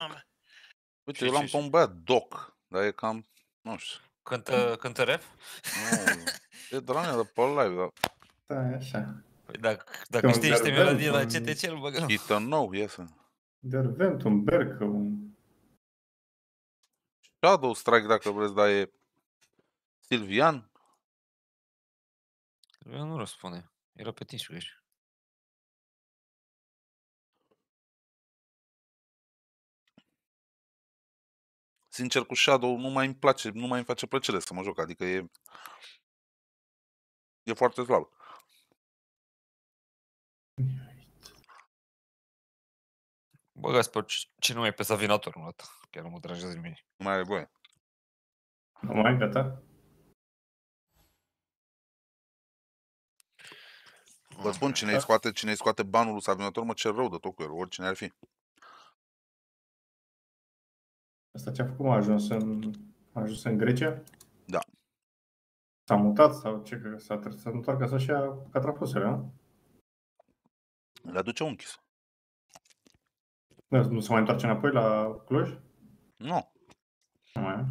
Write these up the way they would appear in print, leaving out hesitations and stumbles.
Uite, eu l-am pe un băiat, Doc, dar e cam, nu știu. Cântă rap? Nu, e drania de pe live, dar Da, e așa. Păi dacă știi niște melodii la CTC, îl băgăm. hită nou iese. Dervent, un Bercă, un... Shadow Strike dacă vreți, dar e Silvian. Eu nu răspunde. Era pe 15. Sincer, cu Shadow nu mai îmi place, nu mai îmi face plăcere să mă joc, adică e foarte slab. Băgați pe ce nu e pe Savinator, nu dată. Chiar nu mă deranjează nimeni. Nu mai are voie. Nu mai gata? Vă spun, cine îi scoate banul lui Savinator, mă cer rău de tot cu el, oricine ar fi. Asta ce a făcut, a ajuns în Grecia? Da. S-a mutat sau ce? Că s-a întoarcă să-și ia catrapusele, nu? Le aduce unchis. Nu se mai întoarce înapoi la Cluj? Nu. Nu mai.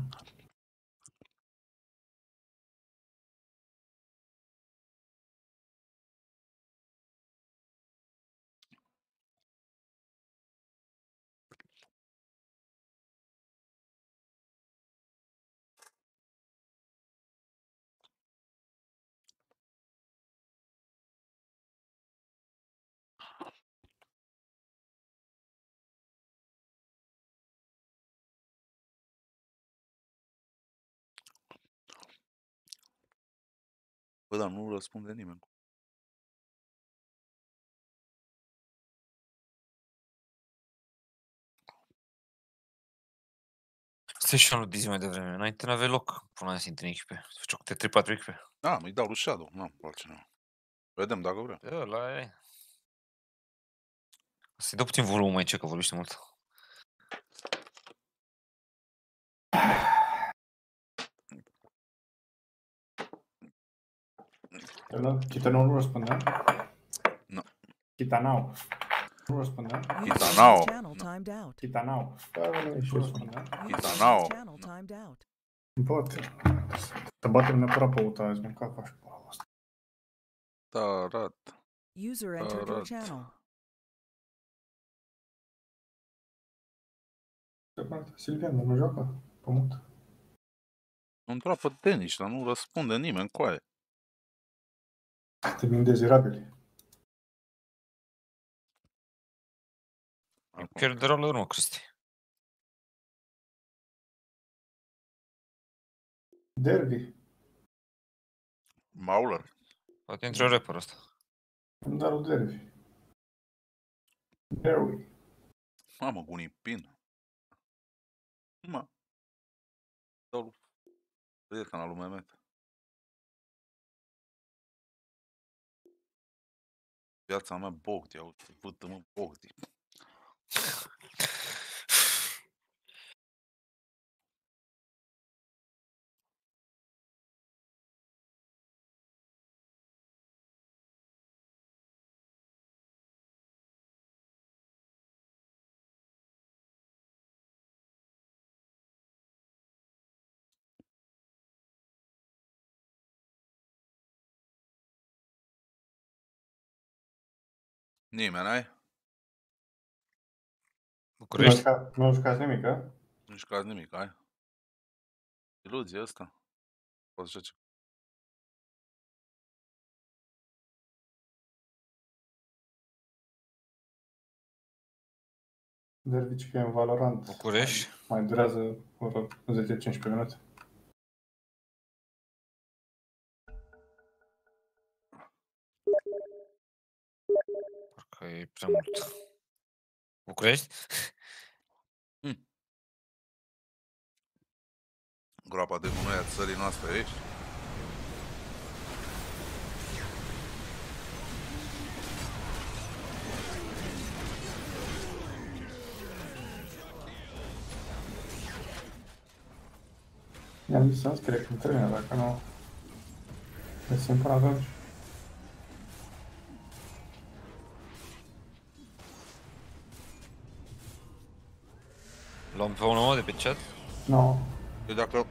Bă, dar nu răspunde nimeni. Stai și unul de zi mai devreme. Înainte n-avea loc până azi în 11. Făceau câte 3-4 echipe. Da, îi dau lui Shadow, nu am altcineva. Vedem dacă vrea. Ăla e. Să-i dau puțin volum mai ce, că vorbește mult. Chitanau nu răspundea? Nu. Chitanau. Nu răspundea? Chitanau. Chitanau. Nu răspundea? Chitanau. Poate. Să batem neapărat pe UTA azi, mânca ca și pe ala asta. Tarat. User entered your channel. Silvian, nu joacă? Pământ. Într-o pe tenis, dar nu răspunde nimeni cu aia. Suntem indezirabili. Chiar de rău la urmă, Cristi. Derby. Mauler. Poate intră rapper ăsta. Îmi dau derby. Derby. Mamă, Gunipin. Mă. Dau lui prietena lui Mehmet. Viața mea Bogdi, auzi, vâtă-mă Bogdi. Nimeni, ai? București? Nu jucați nimic, a? Nu jucați nimic, ai? Iluzie asta. Poți să ce? Derby ce e în Valorant. București? Mai durează 10-15 minute. Parcă e prea mult. București? Groapa de gunoi a țării noastre ești? I-am zis să înscrie când termină, dacă nu... Găsim până atunci. Luăm pe unul de pe chat? No. Eu dacă...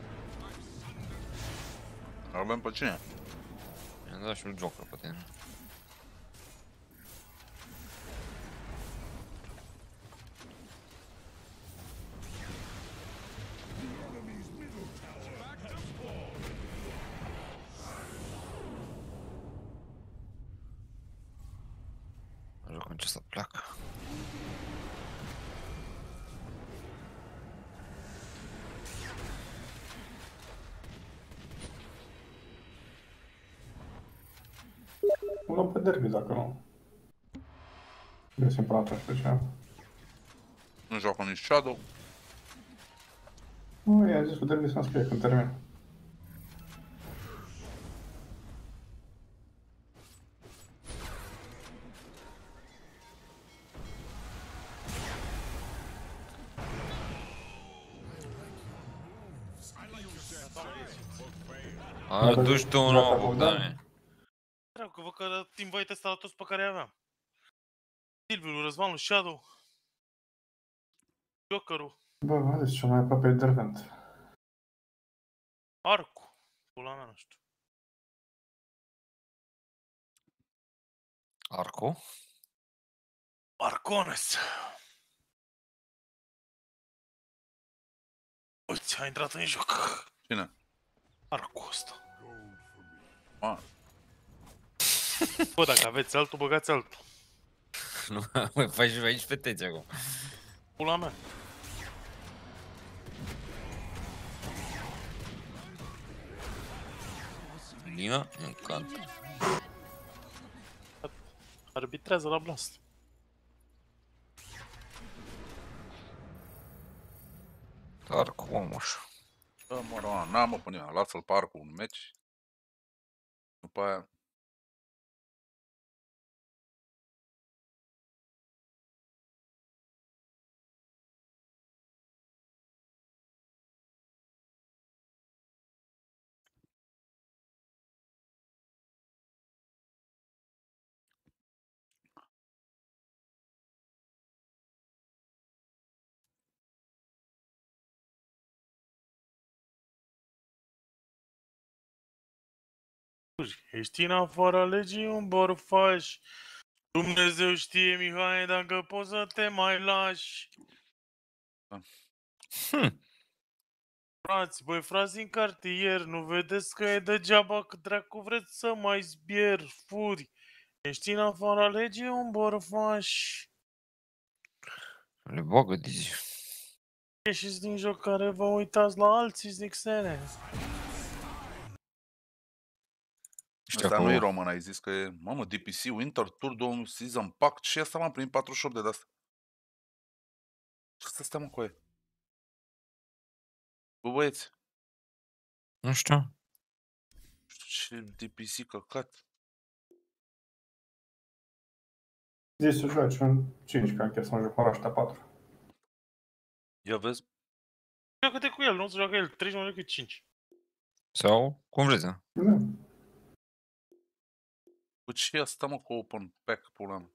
Avem pe cine? I-am dat și un Joker pe tine. Jocul ce să pleacă. O luăm pe derby dacă nu. Găsim până atunci pe cineva. Nu joacă nici Shadow. Nu, i-am zis cu derby să-mi scrie când termin. Aduci tu un nou, Bogdane. Dracu, văd că invite ăsta la toți pe care aveam. Silviul, Răzvanul, Shadow. Jokerul, Bă, v-am zis, cel mai aproape e Dervent. Arcu. Pula mea, nu știu. Arco? Arcones. Uite, a intrat în joc. Cine? Arcu ăsta. Ma, Bă, dacă aveți altul, băgați altul. Nu, mă faci aici feteți acum. Pula mea. Lina? Încant. Arbitrează la Blast. Arco, omuș. bă, mă rog, n-am pe nimeni, lasă-l pe Arcu un meci. După aia... Ești în afara legii un borfaș. Dumnezeu știe, Mihai, dacă poți să te mai lași. Frați, băi, frați din cartier, nu vedeți că e degeaba că dracu vreți să mai zbier furi. Ești în afara legii un borfaș. Le bagă dizi. Ieșiți din joc care vă uitați la alții znixene. Știu Ăsta nu e acolo. român, ai zis că e... Mamă, DPC Winter Tour 2 Season Pack și asta m-am primit 48 de asta. Ce să stea mă cu aia? Bă, băieți, Nu știu. nu știu ce DPC căcat. Zici să joaci un 5, că am chiar să mă joc cu ăștia 4. Ia vezi? Joacă-te cu el, nu se joacă el, 3 mai decât 5. Sau, cum vreți, da? Da. Bă, ce e asta mă cu Open Pack, pula mea?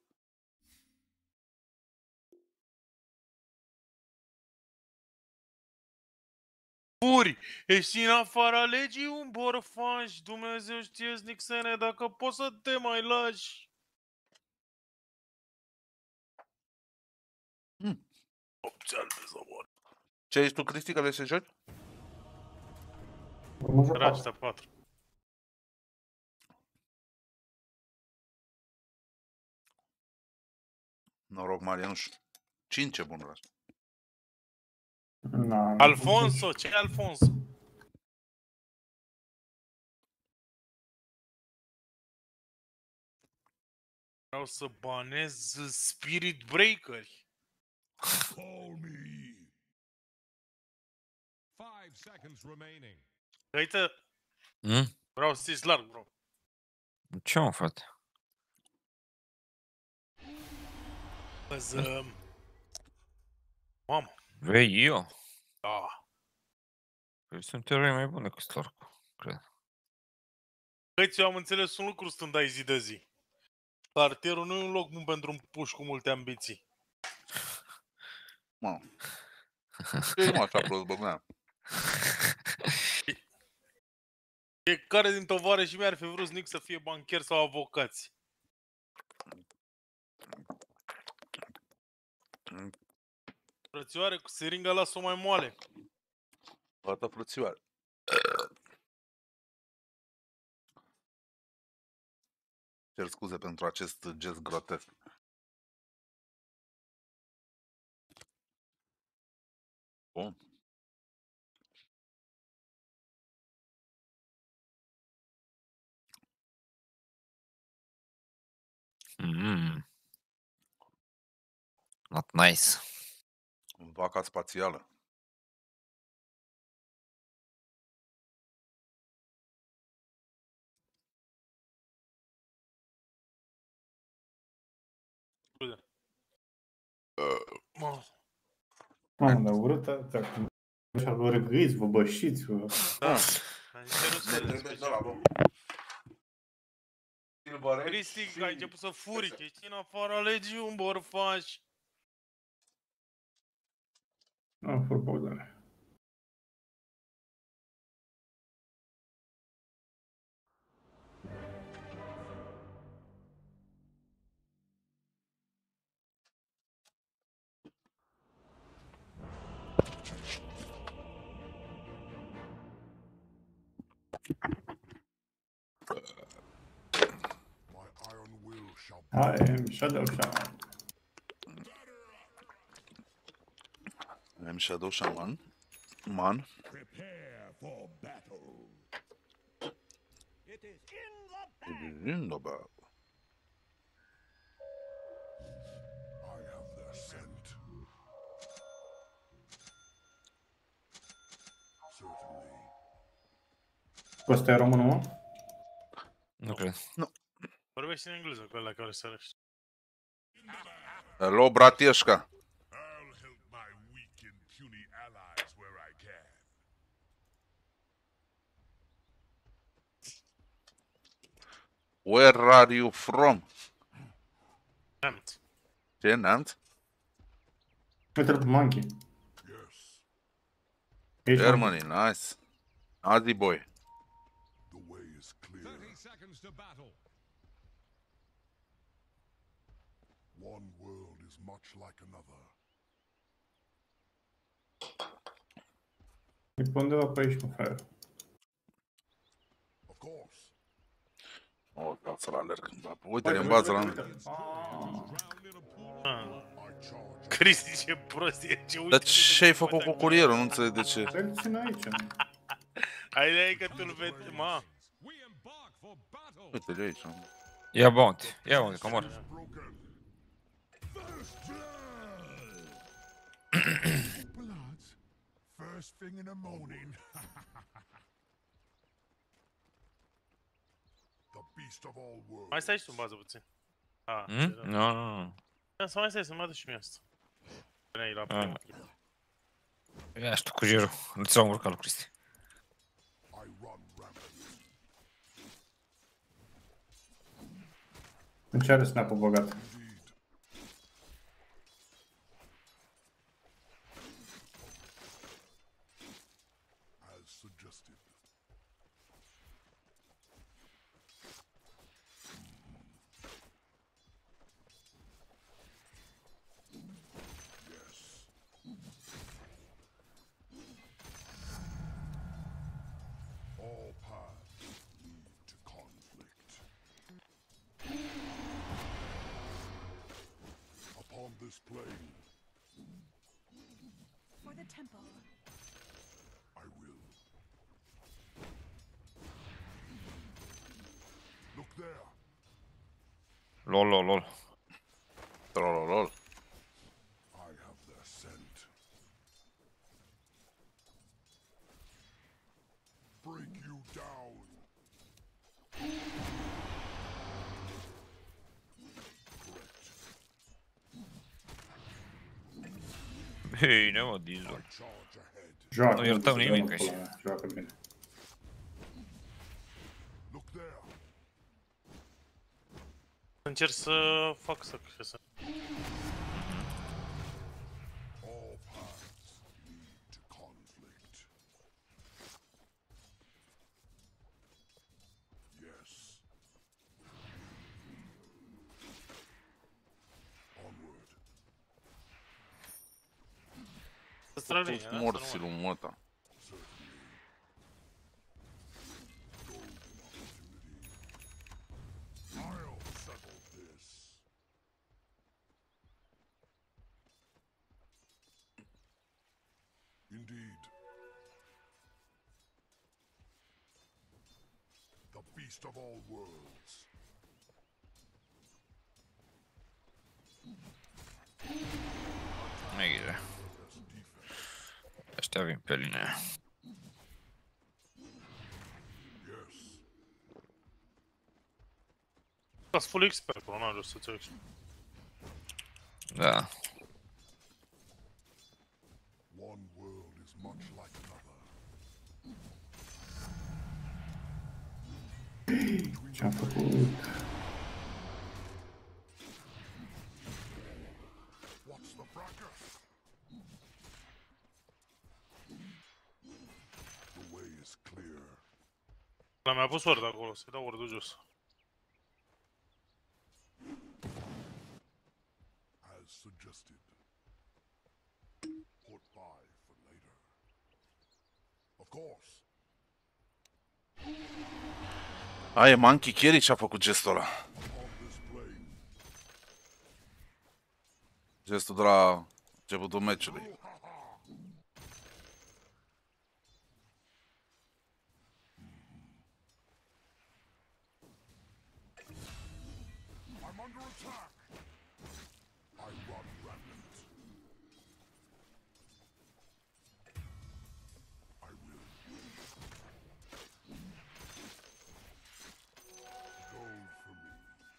Furi, ești în afara legii un borfaș. Dumnezeu știe, znixene, dacă poți să te mai lași. Opțial de zăbor. Ce ești tu, Cristi, că vrei să joci? Mă joc Era 4. ăștia 4. Noroc, Marianuș. 5 e bun rău. Na, Alfonso, ce e Alfonso? Vreau să banez Spirit Breakeri. Call me. 5 seconds remaining. Uite, vreau să ți larg, bro. Ce mă, frate? Mamă, Vrei eu? da. Păi sunt eroi mai bun decât Starcu, cred. Băieți, eu am înțeles un lucru stând aici zi de zi. Cartierul nu e un loc bun pentru un puș cu multe ambiții. Mă, Ce nu așa prost, băgăneam? Fiecare din tovarășii mei ar fi vrut Nick să fie bancher sau avocați. Frățioare, cu seringa las-o mai moale. Toată frățioare. Cer scuze pentru acest gest grotesc. Bun. Not nice. Vaca spațială. Scuze. Mă, Mamă, dar urâtă, așa vă răgâiți, vă bășiți, vă... da. Ai cerut să le special. Cristi, că ai început să furi, că ești în afara legii un borfaș. Nu, fur Bogdane. My iron will shall Hai, Shadow Shaman. Am Shadow Shaman. Man. prepare for battle. In the bag. I have their scent. Certainly. Ăsta e românul, mă? Nu cred. Vorbește în engleză cu ăla care se răște. Hello, bratieșca. I'll help my weak and puny allies where I can. Where are you from? Neamț. Ce, neamț? Uite-l pe Monkey. Yes, Ești Germany, nice. Adi boy. the way is clear. 30 seconds to battle. One world is much like another. E pe undeva pe aici, mă, fraier. Of course. O, da, să-l alerg. Uite-le în bază la mine. Drowned in a pool. I charge. Cristi, ce prostie, ce Dar ce ai făcut cu curierul? Nu înțeleg de ce. Să-l țin aici. Hai că tu-l vezi, mă. We embark for battle. Uite-le aici. Ia bounty. Ia bounty, că mor. Broken. First blood. Blood. First thing in the morning. The beast of all worlds. Mai stai și tu în bază puțin. Ah, Nu, nu, nu. să mai stai să mă aduc și mie asta. Veneai la prima. Ia și tu cu girul. Nu ți l-am urcat lui Cristi. I run rampant. În ce are snap-ul băgat? Indeed. As suggested. Yes. All paths lead to conflict. Upon this plane, For the temple. I will. Look there. Lol, lol, lol. Trololol. I have their scent. Break you down. Correct. Bine, mă, Dizon. Charge ahead. Joacă. Nu iertăm nu-ți nimic dă, aici. pula mea, joacă bine. Look there. Încerc să fac să crească. All paths lead străini, făcut asta morțilul numai. măta. I'll settle this. Indeed. The beast of all worlds. Nu-i grijă. Ăștia vin pe linie. Yes. Las full expert, bro, n-are rost să-ți explic. Da. One world is much like another. Ce-am făcut? What's the fracas? The way is clear. Dar mi-a pus word acolo, să-i dau word-ul jos. As suggested. Put by for later. Of course. A, e Monkey Carry ce a făcut gestul ăla. On this plane. Gestul de la începutul meciului. I'm under attack. I run rampant. I will. Gold for me.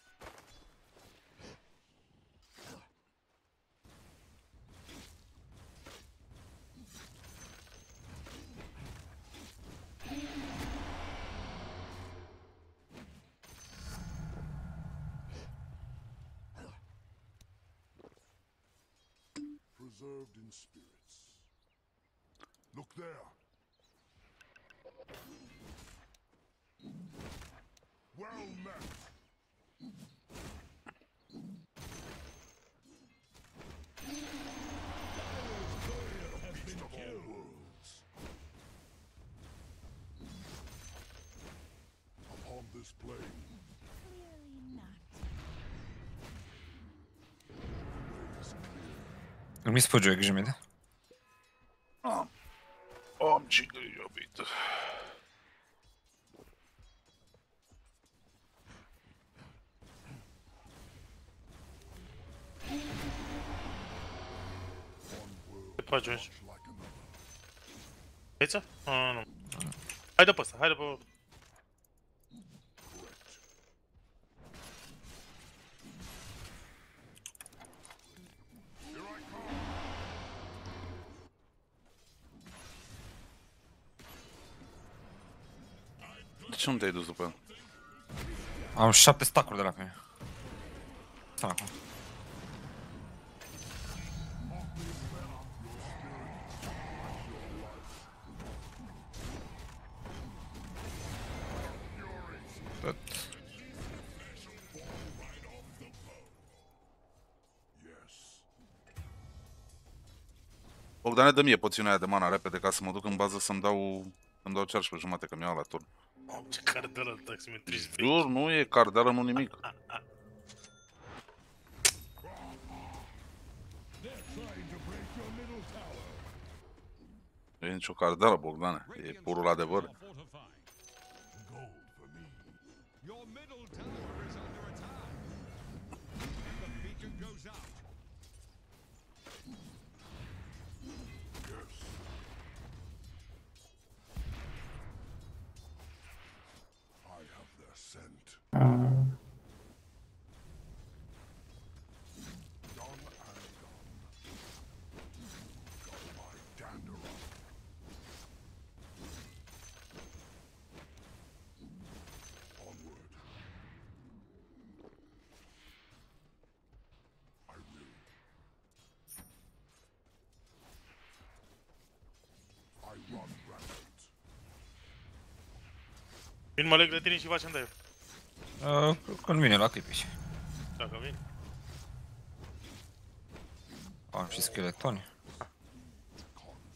Preserved in spirits. Look there. Well met. The beast of all worlds. Upon this plane. Nu mi sfugge grijă mea, da? Am ce grijă, iubit. Ce faci aici? Like another. Aici? Nu. Haide pe ăsta, haide pe... De ce nu te-ai dus după el? Am 7 stack-uri de la pe mine. Stai acum. Tot. Yes. Bogdane, dă mie poțiunea aia de mana repede ca să mă duc în bază să-mi dau charge pe jumate, că mi-au la turn. Ce cardelă de taximetrist. Jur, nu e cardeală, nu nimic. Nu e nicio cardeală, Bogdane. E purul adevăr. Fortified. Gold for me. Your middle tower is under attack. The beacon goes out. Yes. I have their scent. Done and done. Got my dander up. Onward. I will. I run rampant. Vin mă leg de tine și facem de el. Când vine la clipici. Dacă vin. Am și scheletoni.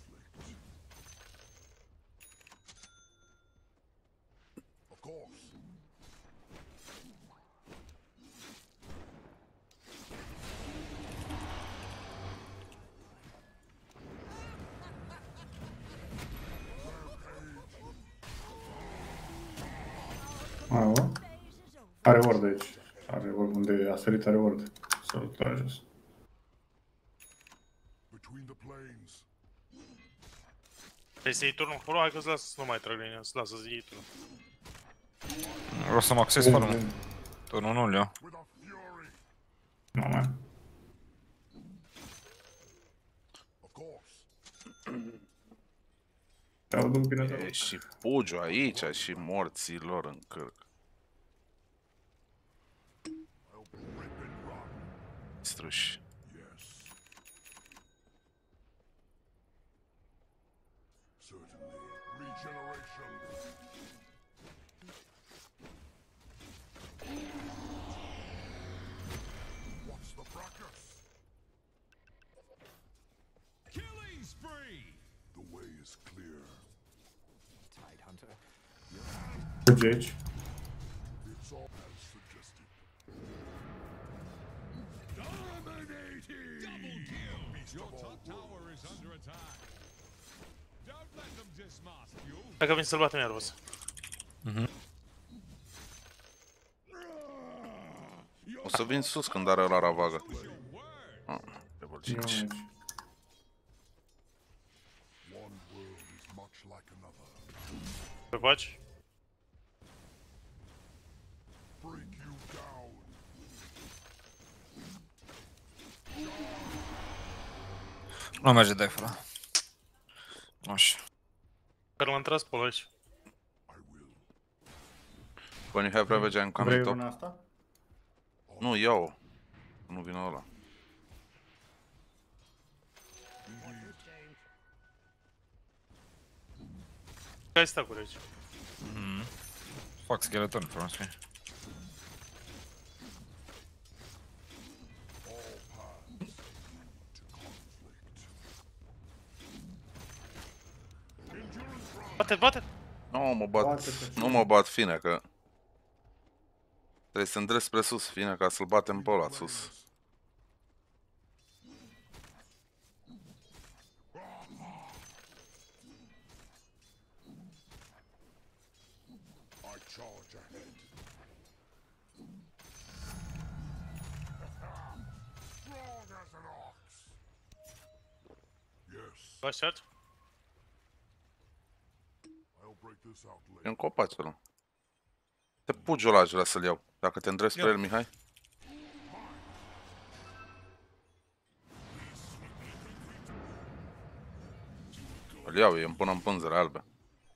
Au. Are ward aici. Are ward unde a sărit, are ward. Să-l trageți. Between the planes. Vrei să iei turnul acolo? Hai că-ți las să nu mai trag linia, să lasă să iei turnul. Vreau să mă acces farmul. Turnul nu-l iau. With a fury. Nu mai. Of course. Te aud un bine de E și Pugiu aici și morții lor în cârc. I'll rip and run. Struși. Yes. Certainly. Regeneration. What's the fracas? Killing spree! The way is clear. Fugi aici. It's all as suggested. Dominating! Double kill! Your top tower is under attack. Don't let them dismask you. Dacă vin să-l batem iar, boss. O să vin sus când are ăla ravagă. Your word. Ah, pe Eu Vâlcinci. aici. One world is much like another. Pe faci? Break you down. Nu merge de fără. Nu știu. Care l-am tras pe ăla aici. I will. When you have Ravage, I'm Vrei coming top. una asta? Nu, iau-o. Nu vine ăla. Hai stack-uri aici. Fac skeleton, frumos că e. Bate-l, bate-l! Nu mă bat, Bate-te. nu mă bat fine, că... Trebuie să îndrept spre sus, fine, ca să-l batem pe ăla sus. I charge ahead. Strong as an ox. Yes, Faci charge? I'll break this out E later. un copac ăla. Te Pugiu ăla aș vrea să-l iau. Dacă te îndrept spre el, Mihai. Îl iau, îmi pun în pânzele albe.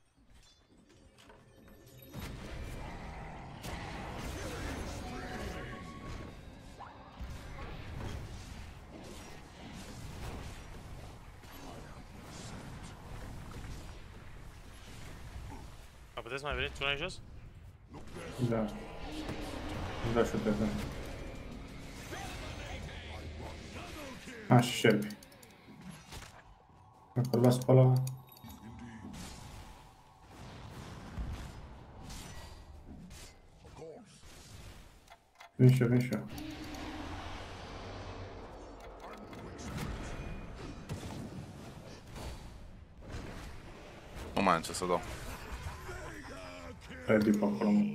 A, puteți mai veni? Tu n-ai jos? Da. Da, și te dăm. A, și șerpi. Dacă îl las pe ăla... Of course. Vin și eu, vin și eu. Nu mai am ce să dau. Ready pe acolo, mă.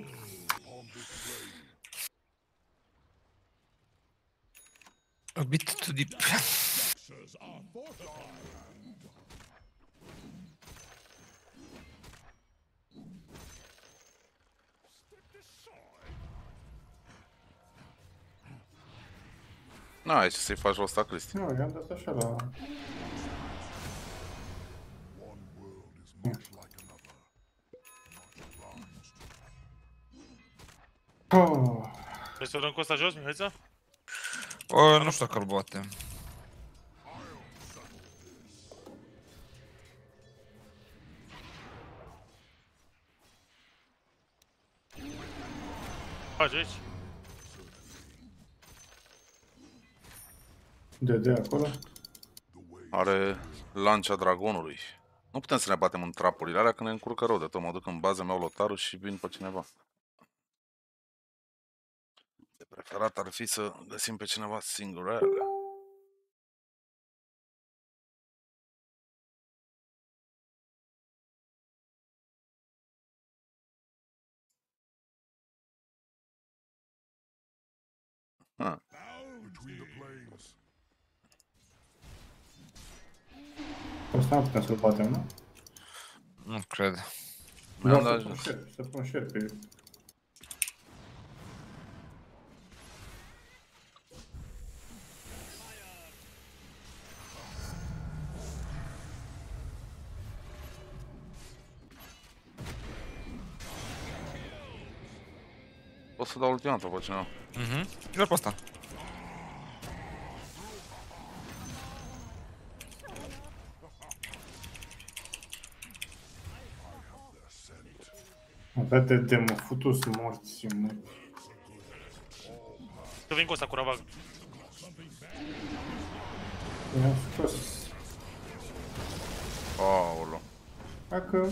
A bit too deep. Axes are fortified. N-ai ce să-i faci rost a Cristi. Nu, i-am dat așa la... One world is much like another. Not obliged. Oh, Vrei să o dăm cu ăsta jos, Mihaița? O, nu știu dacă îl batem. Faci aici? DD acolo. Are lancia dragonului. Nu putem să ne batem în trapurile alea că ne încurcă rău de tot. Mă duc în bază, mi-au lotarul și vin pe cineva. De preferat ar fi să găsim pe cineva singur. Ha. Between the planes. Ăsta nu putem să-l batem, nu? Nu cred. Mi-am Doar dat să pun jos. share, să pun share pe... O să dau ultimatul pe cineva. Mhm. Dă pe ăsta. Dă-te de mă, futu-s morți, mă. Că vin cu ăsta cu ravag. I-am scos. Aolo. Dacă...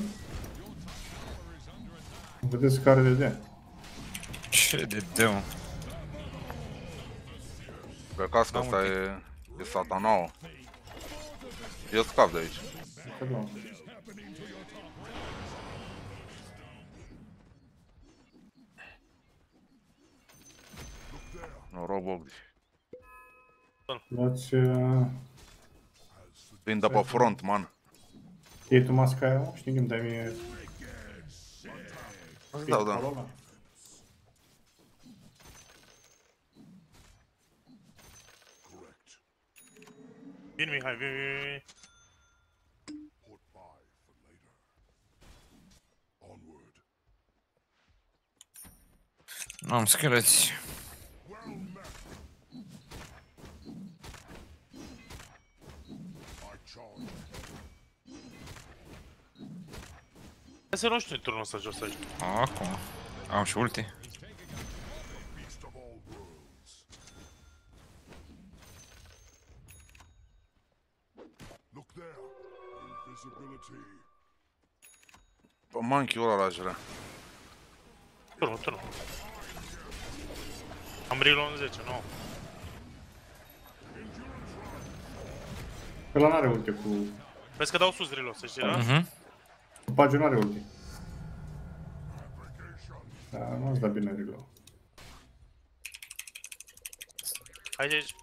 Vedeți care de dea. Ce de deu. Pe cască Am asta un pic. e satanao. Eu scap de aici. Că nu. Noroc, Bogdi. Luați... Vin de pe front, man. Iei tu masca aia, mă? Știi când dai mie... Îți dau, da. Paloma? Vin, Mihai, vin. Put by for later. Onward. N-am scheleți. Well met. I charge. Hai să nu știu turnul ăsta jos aici. Acum. Am și ulti. Beast of all worlds. Look there. Invisibility. Pe monkey-ul ăla l-aș vrea. Turnul. Am reload în 10, nu. Ăla n-are ulte cu... Vezi că dau sus reload, să știi, da? Mhm. Cu Pagiu n-are ulte. Da, nu-ți da bine reload. Hai de aici.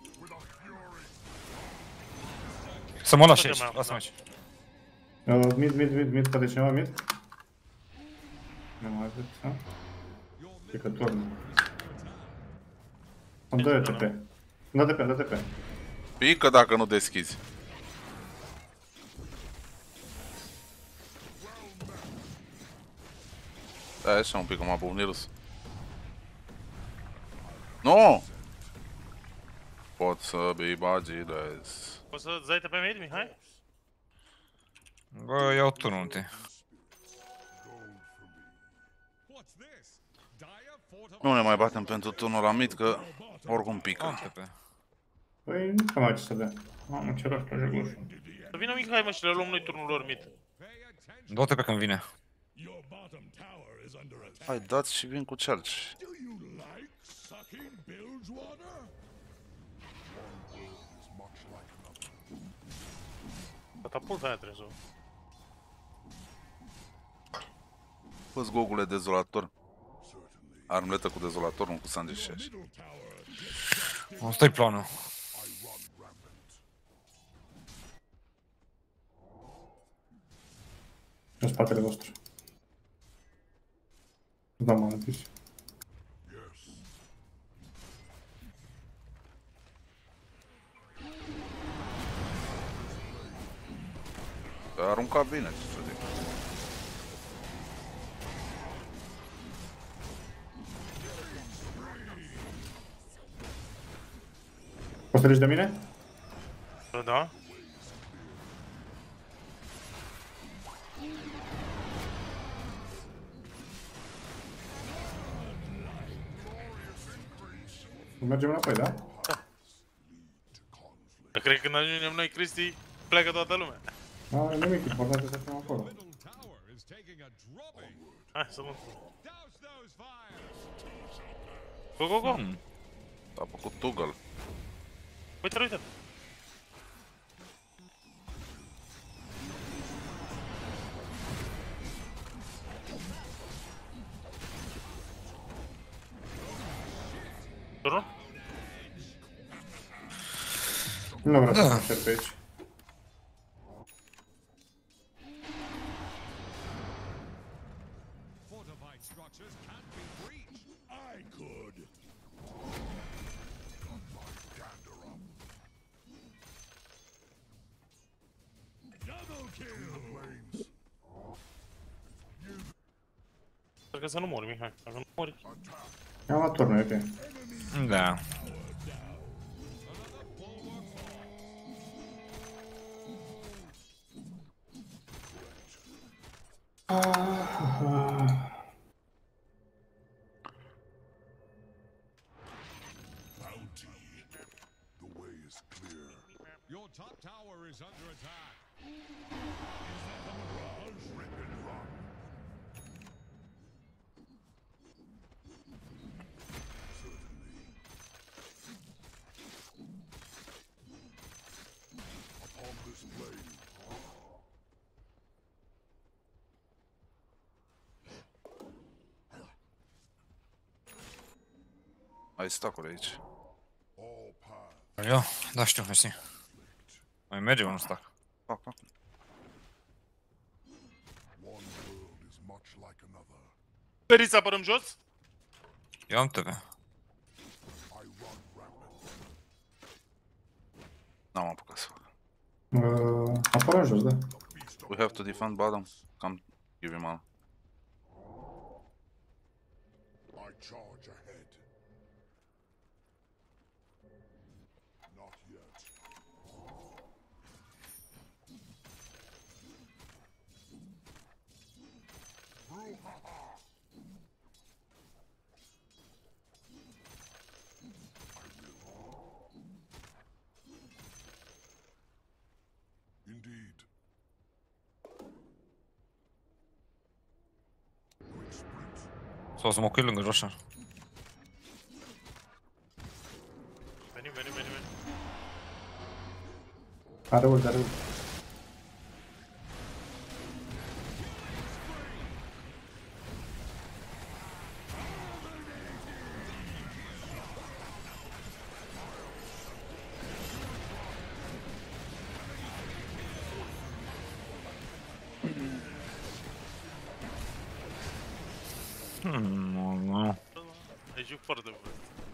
Să mă lași Toate aici. mai- Lasă-mă aici. Mid, poate cineva mid? Nu mai văd, ha? E că tornă. Îmi dă TP. Dă TP. Pică dacă nu deschizi. Da, așa un pic, cum a buvnit rus. Nu! Pot să bibagidez. Poți să dai pe mid, Mihai? Bă, iau turnul te. What's this? Dire fort Nu ne mai batem pentru turnul la mid, că oricum Am pică. TP. Păi nu cam mai ce să dea. Mamă, ce rost pe jocul ăsta. Să vină Mihai, mă, și le luăm noi turnul lor mid. Dă TP când vine. Your bottom tower is under attack. Hai, dați și vin cu cerci. Do you like sucking bilge water? Is much like another. Catapulta aia trebuie să o... Fă-ți gogule dezolator. Armletă cu dezolator, nu cu sange și așa. Asta-i planul. În spatele vostru. Da, m-am întins. Arunca bine, ce să zic. Poți să treci de mine? Da? Mergem înapoi, da? Dar cred că când ajungem noi, Cristi, pleacă toată lumea. Nu are nimic, important e să fim acolo. middle tower is taking a drubbing. Hai să mă... Douse those fires. Go! A făcut toggle. Uite! Turnul? Nu vreau să Da. mă încerc pe aici. Fortified structures can't be breached. I could. Gander up. Double kill. Flames. Sper că să nu mori, Mihai. Dacă nu mori... Am luat turnul, e ok. Da. Bounty. The way is clear. Your top tower is under attack. Rip and run. Upon this blade. Ai stacuri aici. All paths. Eu? Da, știu, mersi. Mai merge un stack. Fac, fac. One world is much like another. Veriți să apărăm jos? Eu am TV. I run rapid. N-am apucat să fac. Apărăm jos, da. Beast of We have to defend bottom. Come give him mana. I charge ahead. Not yet. Brouhaha! Indeed. Quick sprint. Sau să mă cui lângă Roșan. Venim, venim, venim, venim. Are ult, are ult. Nu. Ai jucat foarte bun.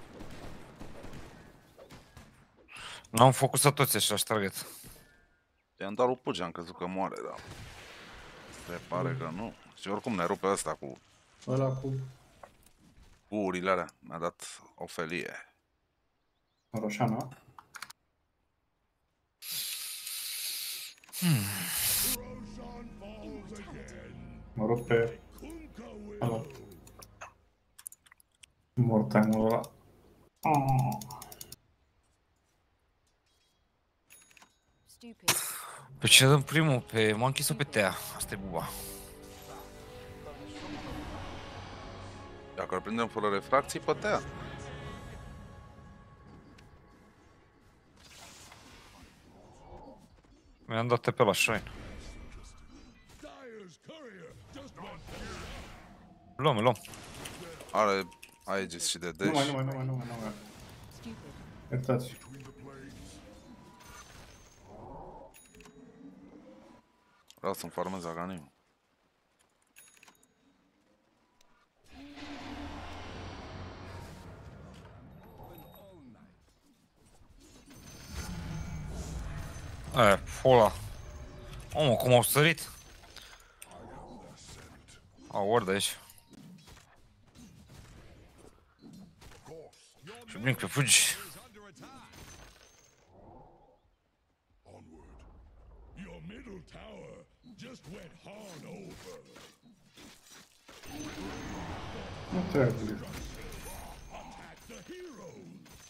N-am focusat toți așa target. I-am dat lui Pugi, am crezut că moare, dar... Se pare că nu. Și oricum ne rupe ăsta cu Ăla cu urile alea. Mi-a dat o felie. Roșana. Roshan falls again. Mă rog pe Kunkka will. ăla. Mortime-ul ăla. Stupid. Pe ce dăm primul? Pe Monkey sau pe Tea? Asta e buba. Dacă îl prindem fără refracții, pătea. Mi-am dat TP la Shrine. Dyer's courier just went Luăm, luăm. Are Aegis și de Nu mai, dash. nu mai, nu mai, nu mai, nu mai. Stupid. Iertați. between the planes. Vreau să-mi farmez Aghanim. Fola. Omă, cum au sărit. Au ward aici. Și blink pe fugi. Is under attack. Onward. Your middle tower just went hard over. Nu trebuie. Attack the heroes.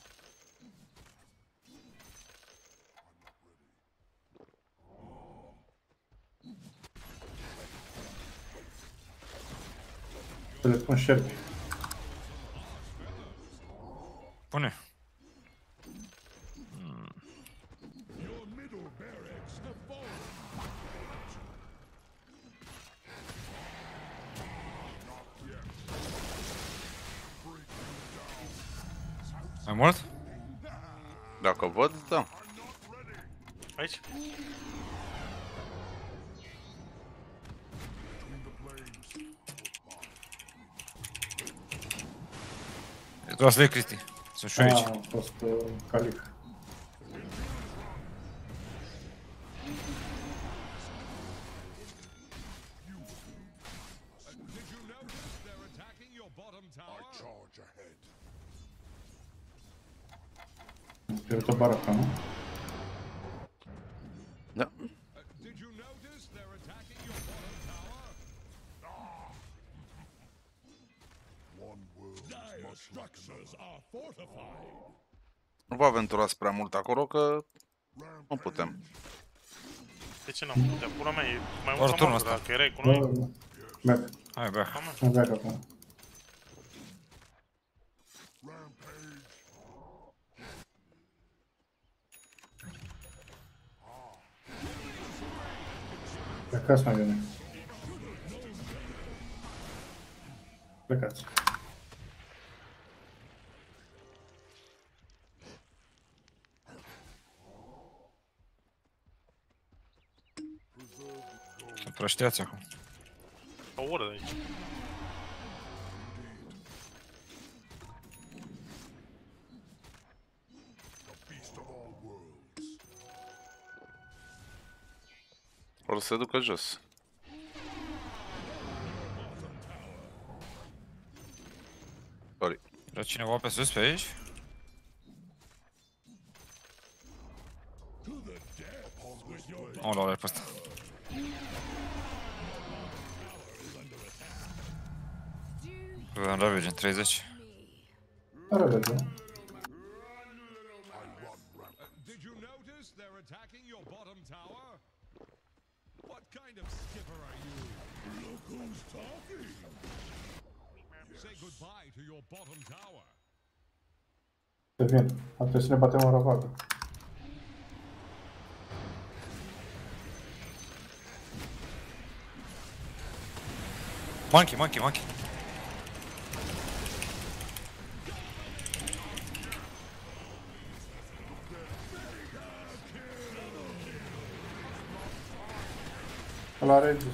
Să le pun șerpi. Pune. Your middle barracks have fallen. Mai mult? Dacă văd, da. Aici? Trebuie să le Cristi. Sunt și eu aici. A fost calic. Did you notice they're attacking your bottom tower? Charge ahead. Pierdut o bară nu? Da. Did you notice they're attacking your bottom tower? One world dire structures are fortified. Nu vă aventurați prea mult acolo, că nu putem. De ce n-am putea? Pula mea, e mai Doar mult turnul ca ăsta. dacă erai cu Da, noi. da. Merg. Hai, bea. Nu merg acum. Rampage. Plecați mai bine. Plecați. Să prășteați acum. O oră de aici. The beast of all worlds. O să se ducă jos. Sorry. Era cineva pe sus pe aici? O, l-au pe ăsta. Vedem Ravage în 30. Are vede. Did you notice they're attacking your bottom tower? What kind of skipper are you? Look who's talking. Say goodbye to your bottom tower. Să vin. Ar trebui să ne batem o ravagă. Monkey, monkey, monkey. Ăla Regis.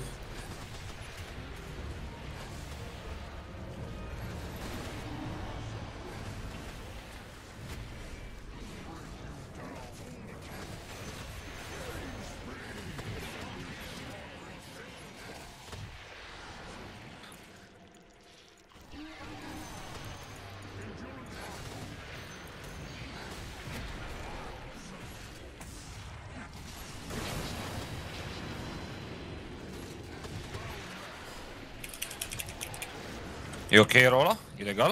E ok erou ăla? Ilegal?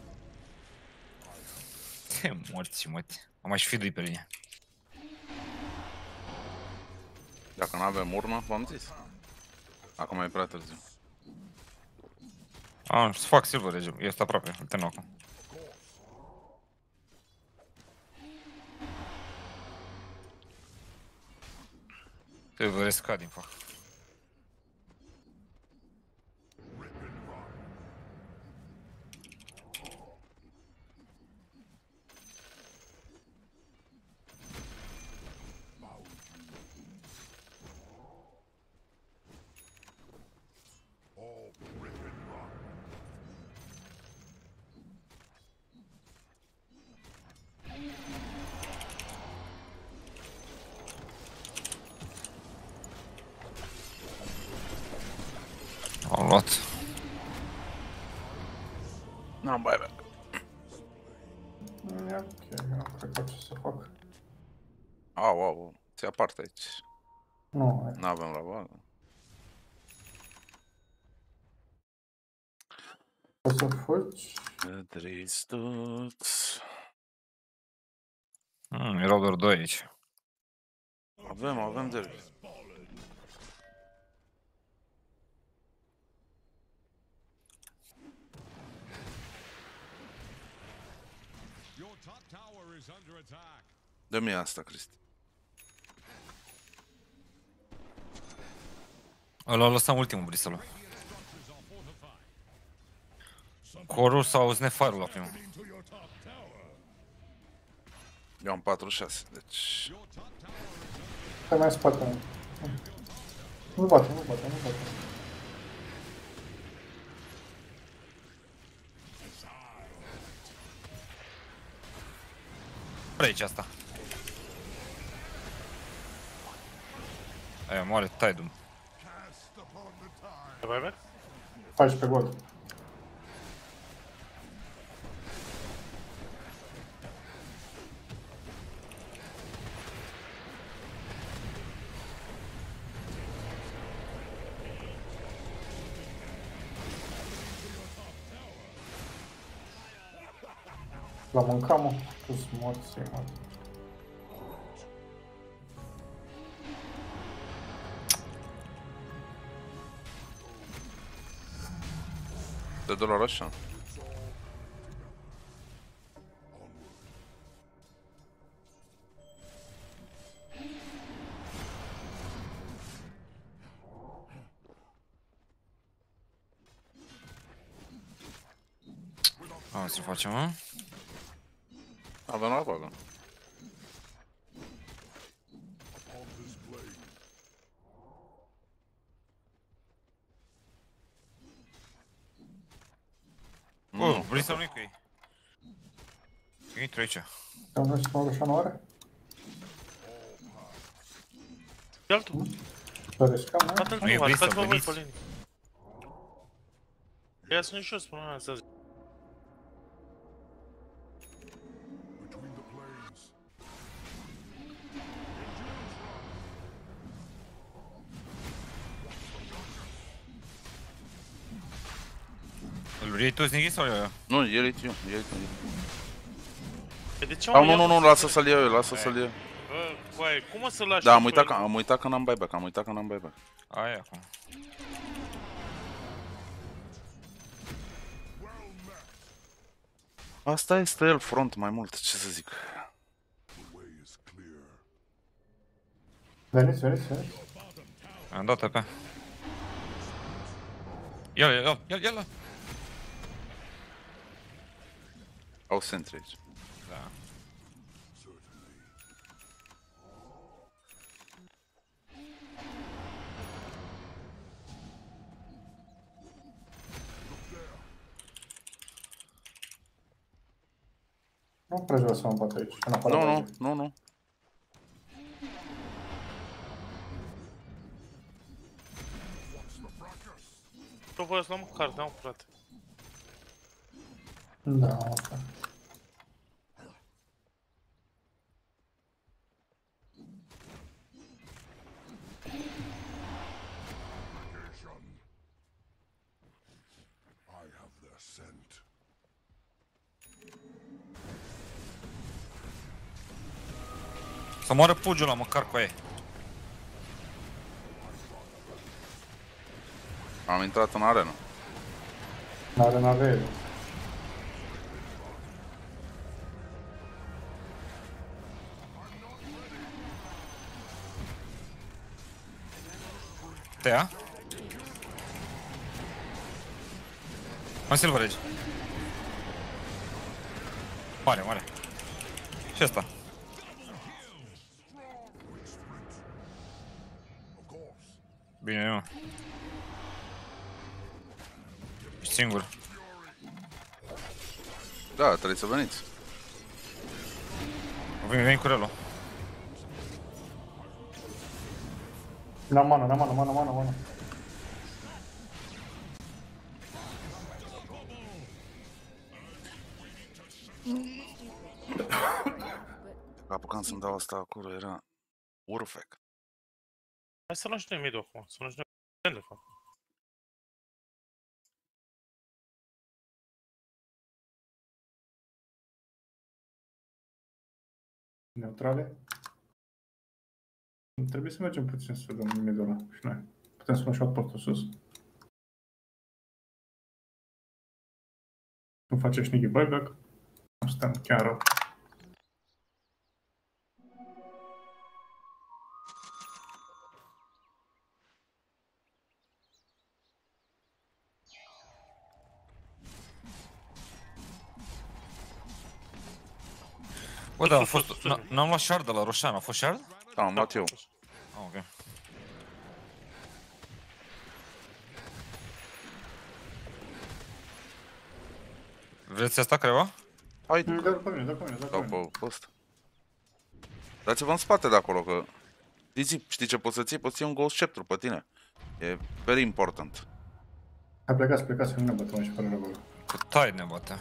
Te morți, măti. Am mai și feed pe linie. Dacă nu avem urmă, v-am zis. Acum e prea târziu. Să fac silver rege. Este aproape. Îl termin acum. Silver rescad din fac. All rip and run. Am luat. N-am buyback. E ok, nu cred că ce să fac. Au, au, ți-a parte aici. Nu, N-avem la bagă. o să fugi. Tristuț. Erau doar doi aici. Avem derby. Your top tower is under attack. Dă-mi asta, Cristi. Ăla a lăsat ultimul brisălul. Corul sau Snefire-ul la primul. To your top tower. Eu am 46, deci... Your top tower is under Stai mai în spate, mă. Nu bate. Vrei aici asta. Aia, moare Tidum. Te mai merg? 14 gold. L-am mâncat, mă. Tu-s morți, mă. Te dă la așa. Am să facem, mă. Avem la bagă. Oh, vrei să nu-i cu ei. Intru aici. Am vrut să mă rușa în oare? E altul. Să riscăm, mă? Tatăl Nu e tu, vrei să arătați-vă voi veniți? pe linii. Ia sunt și eu, spune mea, să zic. Between the planes. Îl iei tu, Sniggy, sau eu? Nu, el e tu. De ce Au, mă iau? nu, lasă să-l iau eu, lasă să-l iau. Bă, coaie, cum o să lași? Da, tu pe am uitat că n-am buyback, Aia acum. Asta este el front mai mult, ce să zic. The way is clear. Veniți. Am dat pe. Ia-l. Au sentry aici. Da. Nu prea vreau să mă bat aici, în afară de aici. Nu. Tu vreau să luăm card, da, frate. Da, ok. I have their scent. Să moară pugiul ăla, măcar cu aia. Am intrat în arenă. N-are. Te ia? Mai Silver Age. Mare. Și ăsta. Bine, mă. Ești singur. Da, trebuie să veniți. Veni cu relul. N-am mană. Apucam să-mi dau asta acolo, era Urfec. Hai să luăm și noi mid-ul acum, să luăm și noi de fapt. Neutrale. Trebuie să mergem puțin să vedem midul ăla și noi. Putem să luăm și outportul sus. Nu face Sniggy buyback. Nu stăm chiar rău. Bă, da, a fost... N-am luat shard de la Roșan, a fost shard? Da, am luat eu. Vreți asta creva? Hai, Dă-l pe mine, dă-l pe mine, dă-l pe dau mine. pe ăsta. Dați-vă în spate de acolo, că... Știi ce poți să ții? Poți să ții un Ghost Scepter pe tine. E very important. Hai plecați, nu ne bătăm și fără răbăl. Cu Tide ne bate.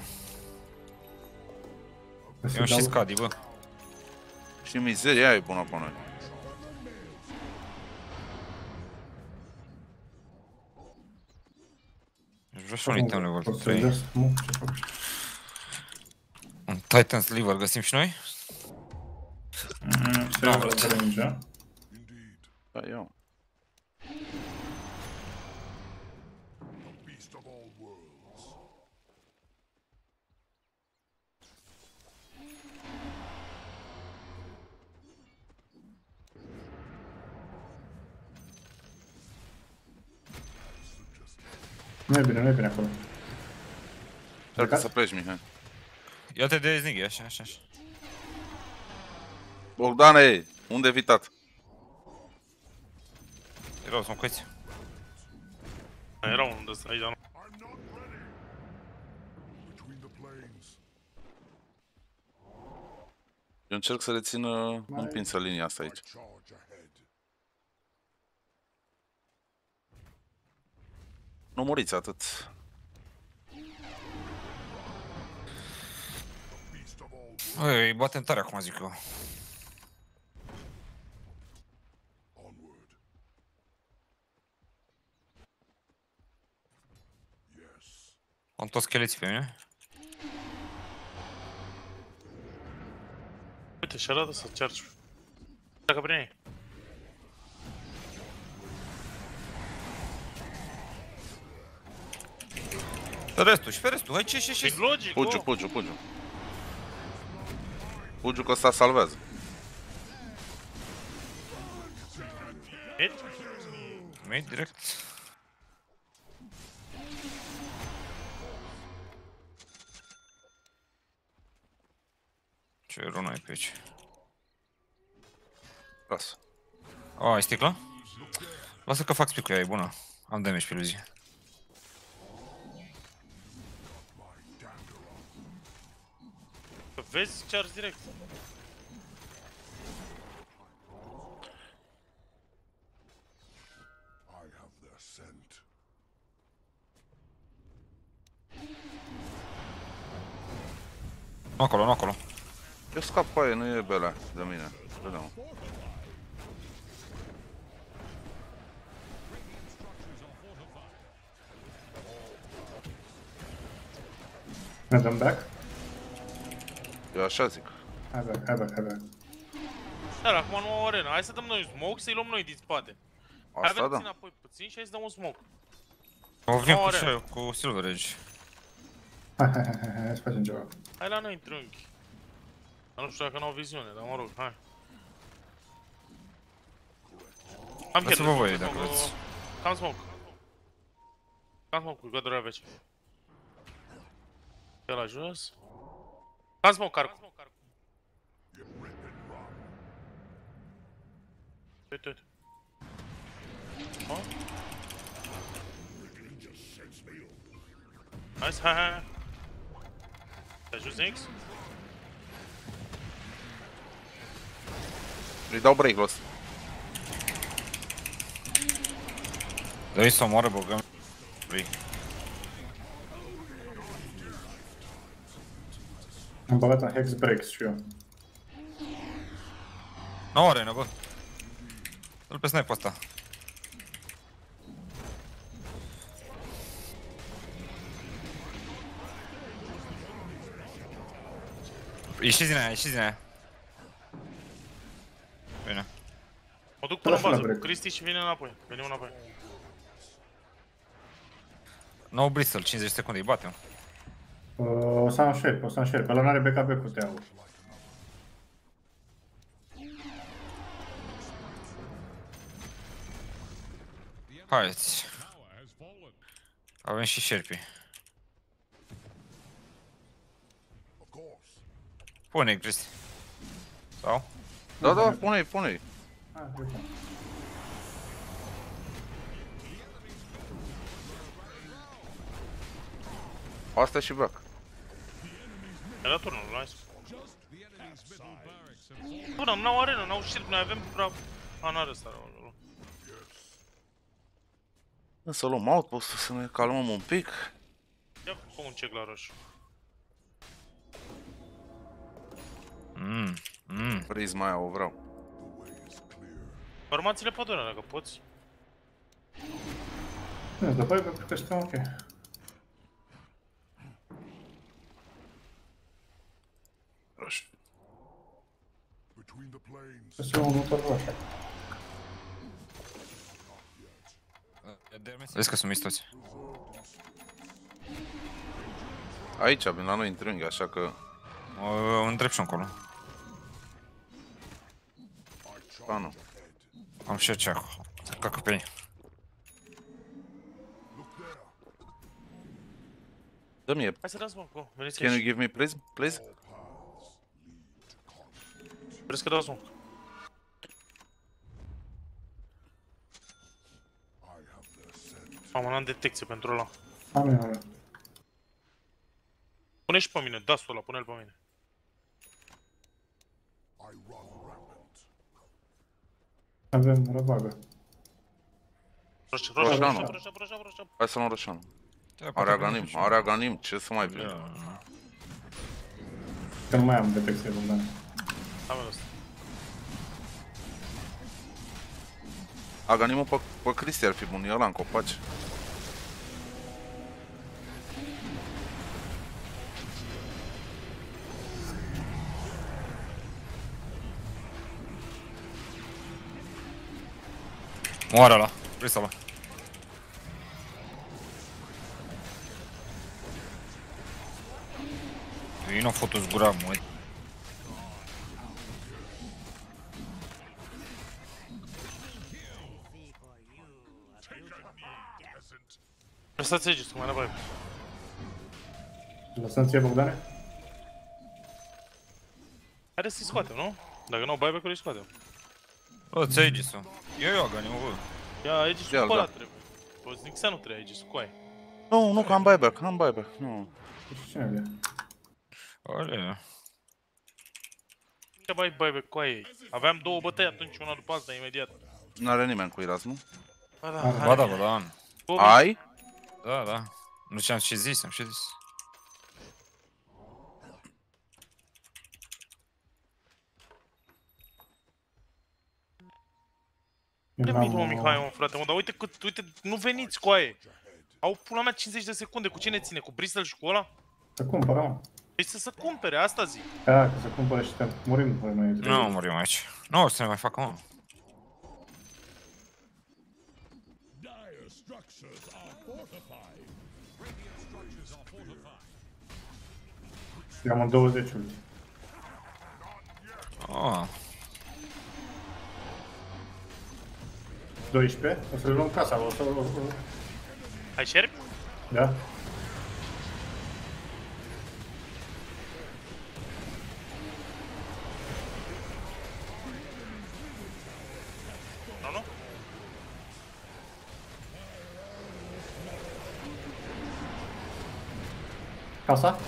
Eu și Scadi, bă. Și mizeria aia e bună pe noi. Aș vrea și un item level Poți să 3. ies? Nu, ce fac? Un Titan's Liver găsim și noi? Se ia de range. Da, eu. Beast of all worlds. Nu e bine acolo. Trebuie să pleci, Mihai. Ia-te de Sniggy, așa, așa, așa. Bogdane, unde evitat? Erau, sunt coiți. Era unul de ăsta aici, dar nu. I'm not ready. Between the plains. Eu încerc să le țin împinsă linia asta aici. Charge ahead. Nu muriți atât. Beast of all worlds. Băi, îi batem tare acum, zic eu. Onward. Yes. Am toți scheleții pe mine. Uite, și arată să charge. Dacă prin ei. Restul, și pe restul, hai ce. E logic, Pugiu, oh. Pugiu, Pugiu. Pugiu că ăsta salvează. Mid? Mid, direct. Ce runa ai pe aici? Lasă. O, ai sticlă? Lasă că fac spic cu ea, e bună. Am damage pe iluzie. Vezi charge direct. I have their scent. Nu acolo, nu acolo. Eu scap cu aia, nu e belea de mine. Vedem. Ne dăm back? Eu așa zic. Hai back. Dar acum nu au arena. Hai să dăm noi un smoke, să-i luăm noi din spate. Hai Asta veniți da. înapoi puțin și hai să dăm un smoke. O vin cu Oare. ce, cu Silver Edge. Hai, să facem ceva. Hai la noi în trunchi. Dar nu știu dacă n-au viziune, dar mă rog, hai. Am Dați-vă voie dacă vreți. Cam smoke. Cam smoke cu găduri avece. Pe la jos. Cam smoke, carcu. Uite, uite. Oh. Nice, hai. Te ajuți Nix? Îi dau break los. Dă-i să omoară, băgăm. Vrei. Am băgat în Hex Breaks și eu. Nu are, bă. Dă-l pe snipe ăsta. Ieșiți din aia, Bine. Mă duc până în Lasă la bază break. cu Cristi și vine înapoi. Venim înapoi. No bristle, 50 secunde, îi batem. O să am share, pe ăla n-are backup cu teau. Haideți. Tower has fallen. Avem și șerpi. Of course. Pune-i, Cristi. Sau? Da, pune-i. Hai, uite. Asta și back. Era turnul, nice. The enemy's middle barracks have fallen. Bă, n-au arenă, n-au șirp, noi avem prea... A, n-are ăsta, Să luăm outpost, să ne calmăm un pic. Ia fă un check la rush. Prisma aia o vreau. Formațiile pe dură, dacă poți. Nu, dă băi, pentru că suntem ok. Rush. Between the planes. Să se următor așa. Vezi că sunt mistoți. Aici, la noi în triunghi, așa că... Îndrept și încolo. A, nu. Am și ce acolo. Cacă pe ei. Dă-mi, Hai să dați smoke, go. Veniți can you aici. give me prism, please? Vreți că dau smoke? Mamă, n-am detecție pentru ăla. Am eu. Pune și pe mine, dasul ăla, pune-l pe mine. Avem răvagă. Roșa, Roșanu. roșa. Hai să luăm Roșanu. Are Aganim, ce să mai vin? Că nu mai am detecție bună. Am ăsta. Aganimul pe Cristi ar fi bun, e ăla în copaci. Moare ăla. Vrei să-l Vino fotu-ți gura, mă. Lăsați Aegis, cum mai nevoie. Lăsăm ție, Bogdane? Haideți să-i scoatem, nu? Dacă nu au buyback-ul, îi scoatem. Bă, ți-ai Aegis-ul. Eu, Aganimul, bă. Ia, Aegis-ul Ia-l, pe ăla da. trebuie. Poți Nixia nu trebuie Aegis-ul, cu aia. Nu, că am buyback, nu. Și cine vede? Ale. Ce mai buyback cu aia? Aveam două bătăi atunci, una după alta, imediat. N-are nimeni cu Iras, nu? Ba da, Ba da, bă, da, am. Ai? Da, da. Nu ce am și zis, am și zis. De minimum, Mihai, mă, frate, mă, dar uite, nu veniți cu aia. Au pula mea 50 de secunde, cu cine ține? Cu Bristol și cu ăla? Să cumpără, mă. Păi să se cumpere, asta zic. Da, că să cumpără și te murim după noi. Nu murim aici. Nu o să ne mai facă, mă. Dire structures are fortified. Radiant structures are fortified. Eu am în 20 ulti. Oh. 12, o să le luăm casa, o să... Ai șerpi? Da? Nu? Casa?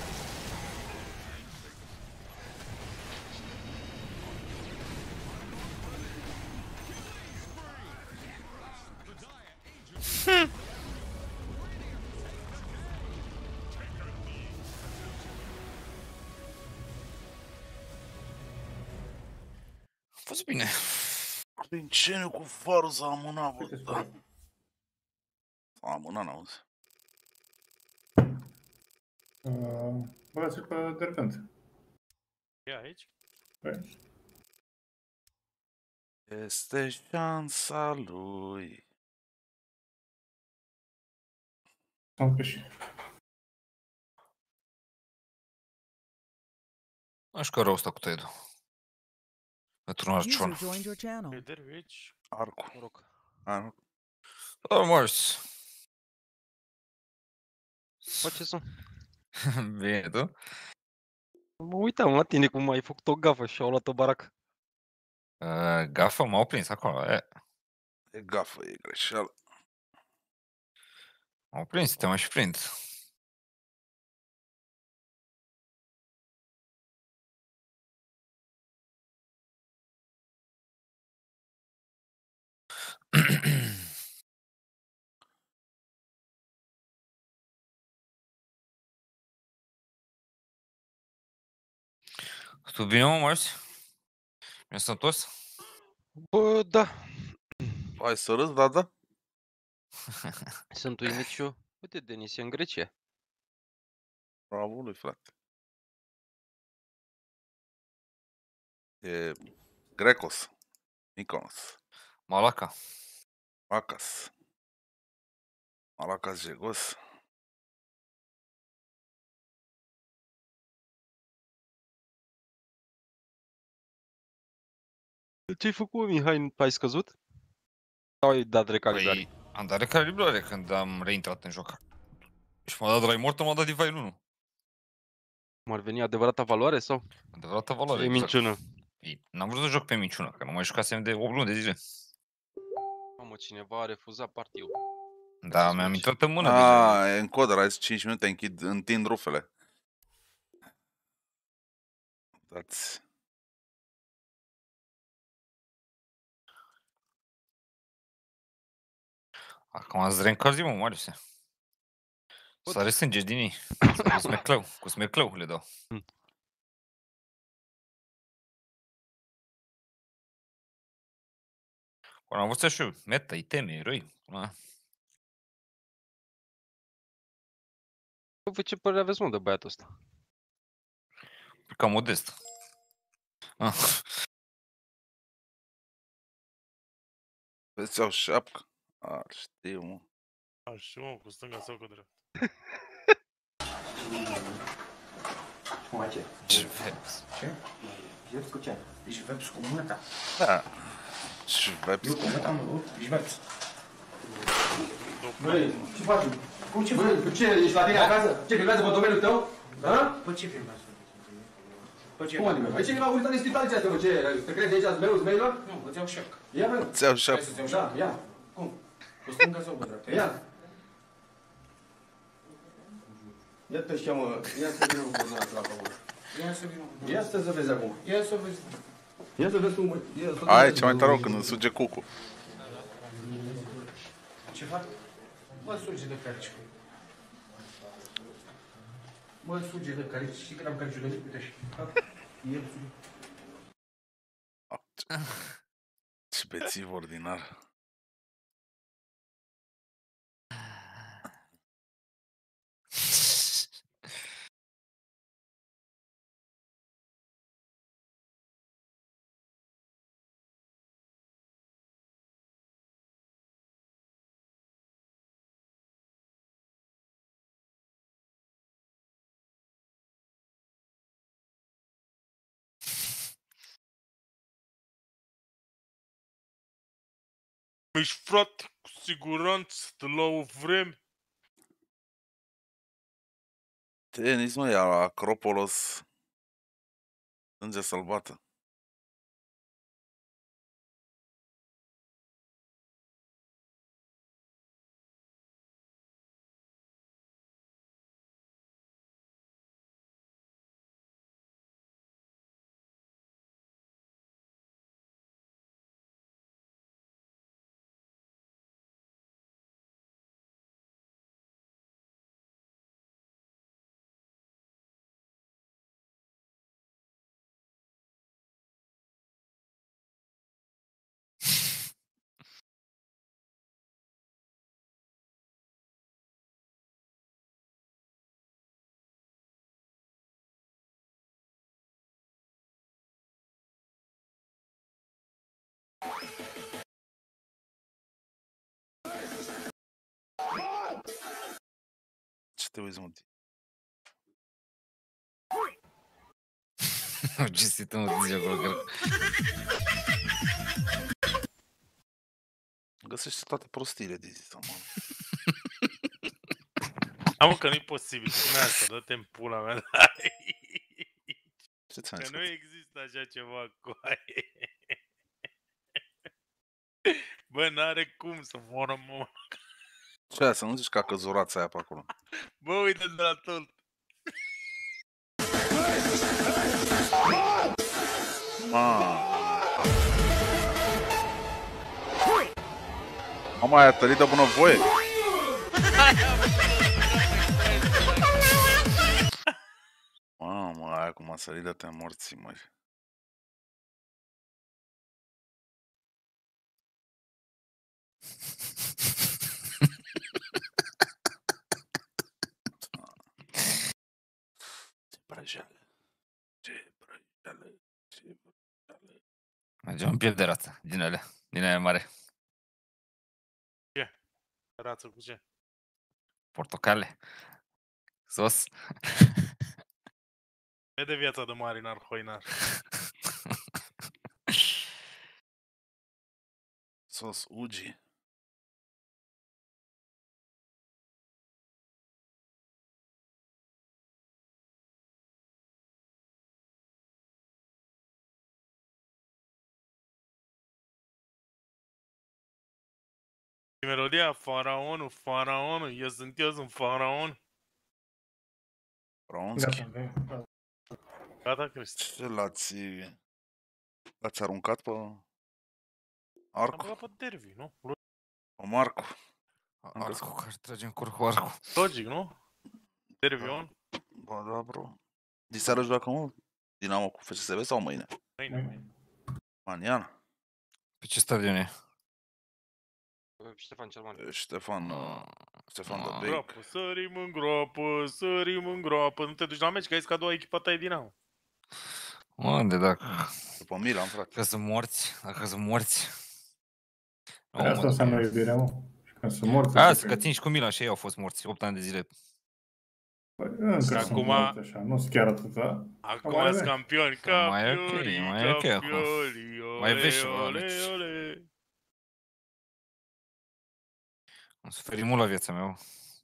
A fost bine. Linceniu cu farul s-a amânat, bă, Uite, da. S-a amânat, n-auzi. Băgați-l pe Dergânt. Ia aici. Păi, Este șansa lui. am și. Aș că rău ăsta cu Tedu. Pentru un User arcion. joined your channel. Vederi aici. Arcu. Arcu. Da, Mars. Faceți un... Bine, tu? Mă uitam la tine cum ai făcut o gafă și au luat o baracă. Gafă, m-au prins acolo. E gafă, e greșeală. M-au prins, te mai și prind. Tu bine, mă, Marius? Mi-a sănătos? Bă, da. Hai să râzi, da? Sunt uimit și eu. Uite, Denis e în Grecia. Bravo lui, frate. E Grecos. Mykonos. Malaca. Malacas. Malacas Jegos. Ce-ai făcut, Mihai? Ai scăzut? Sau ai dat recalibrare? Păi, am dat recalibrare când am reintrat în joc. Și m-a dat de la Immortal, m-a dat Divine 1. Cum ar veni adevărata valoare sau? Adevărată valoare, E exact. minciună. Ei, n-am vrut să joc pe minciună, că nu mai jucasem de 8 luni de zile. Mamă, cineva a refuzat partiul. Da, mi-am intrat în mână deja. Ah, e în coder, ai 5 minute, întind rufele. Dați. Acum ați reîncălzit, mă, Mariuse. Sare sânge din ei. Cu smeclău, cu smeclău le dau. Până am învățat și eu meta, iteme, eroi. Voi ce părere aveți, mă, de băiatul ăsta? Cam modest. Vezi, iau șapcă. Știu, mă. Așa, mă, cu stânga sau cu dreapta. Cum ce? Jveps. Ce? Jveps cu ce? Jveps cu mânăta. Da. Și veps. Eu cu mânăta, nu? Jveps. Băi, ce faci? Cum ce faci? Ce, ești la tine acasă? Ce, filmează pe domeniul tău? Da? Pe ce filmează? Pe ce? Cum adică? Păi cineva a uitat în spital ce astea, mă, ce? Te crezi aici zmeul, zmeilor? Nu, îți iau șac. Ia, bă. Îți iau șapcă. Să-ți iau șac? Ia. Cum? Cu stânga sau cu dreapta? Ia. Ia te cheamă, ia să vină cu coordonatul la pământ. Ia să vină. Ia să vezi acum. Ia să vezi. Ia să vezi cum... Aia e cea mai tare rău când îmi suge cucu. Ce fac? Mă suge de carici. Mă suge de carici. Știi când am cariciulărit? Uite așa. El suge. Ce bețiv ordinar. Ești, frate, cu siguranță, de la o vreme. Tenis, mă, e Acropolos. Sânge sălbată. Ce te uiți, mă? Ce sită, mă, zice acolo, că... Găsește toate prostiile de zi, mă. Am că nu-i posibil. Cum e asta? Dă-te în pula mea. Ce ți-am Că zis? nu există așa ceva cu aia. Bă, n-are cum să moră, mă. Ce aia, să nu zici că a căzurața aia pe acolo. Bă, uite de la tot. Mama, aia a tărit de bunăvoie. Mamă, Aia cum a sărit de te morții, măi. Ce brăjeală. Ce brăjeală. Ce brăjeală. Mergem în piept de rață, din alea, din aia mare. Rață cu ce? Portocale. Sos. Vede viața de marinar hoinar. Sos ugi. Melodia faraonul, eu sunt faraon. Bronski. Gata, Gata, Cristi. Ce l-ați aruncat pe Am arcu? băgat pe derby, nu? Pe Marcu. Arcu, care trage în cur cu arcu. Logic, nu? Derby on? Bă, da, bro. Diseară joacă, mă? Dinamo cu FCSB sau mâine? Mâine. Maniana. Pe ce stadion e? Ștefan cel Mare. Ștefan de Bec. Groapă, sărim în groapă. Nu te duci la meci, că ai zis că a doua echipa ta e Dinamo. Unde, dacă După Milan, frate. sunt morți, dacă sunt morți. Asta înseamnă iubirea, mă. Și când sunt morți... Asta, că țin și cu Milan și ei au fost morți 8 ani de zile. Păi, încă sunt Acum- morți așa, nu sunt chiar atâta. Acum Mai sunt avem. campioni, Mai e ok, campioni, mai e ok acum. campioni, Mai ole, vezi ceva, ole, deci. ole. Am suferit mult la viața mea.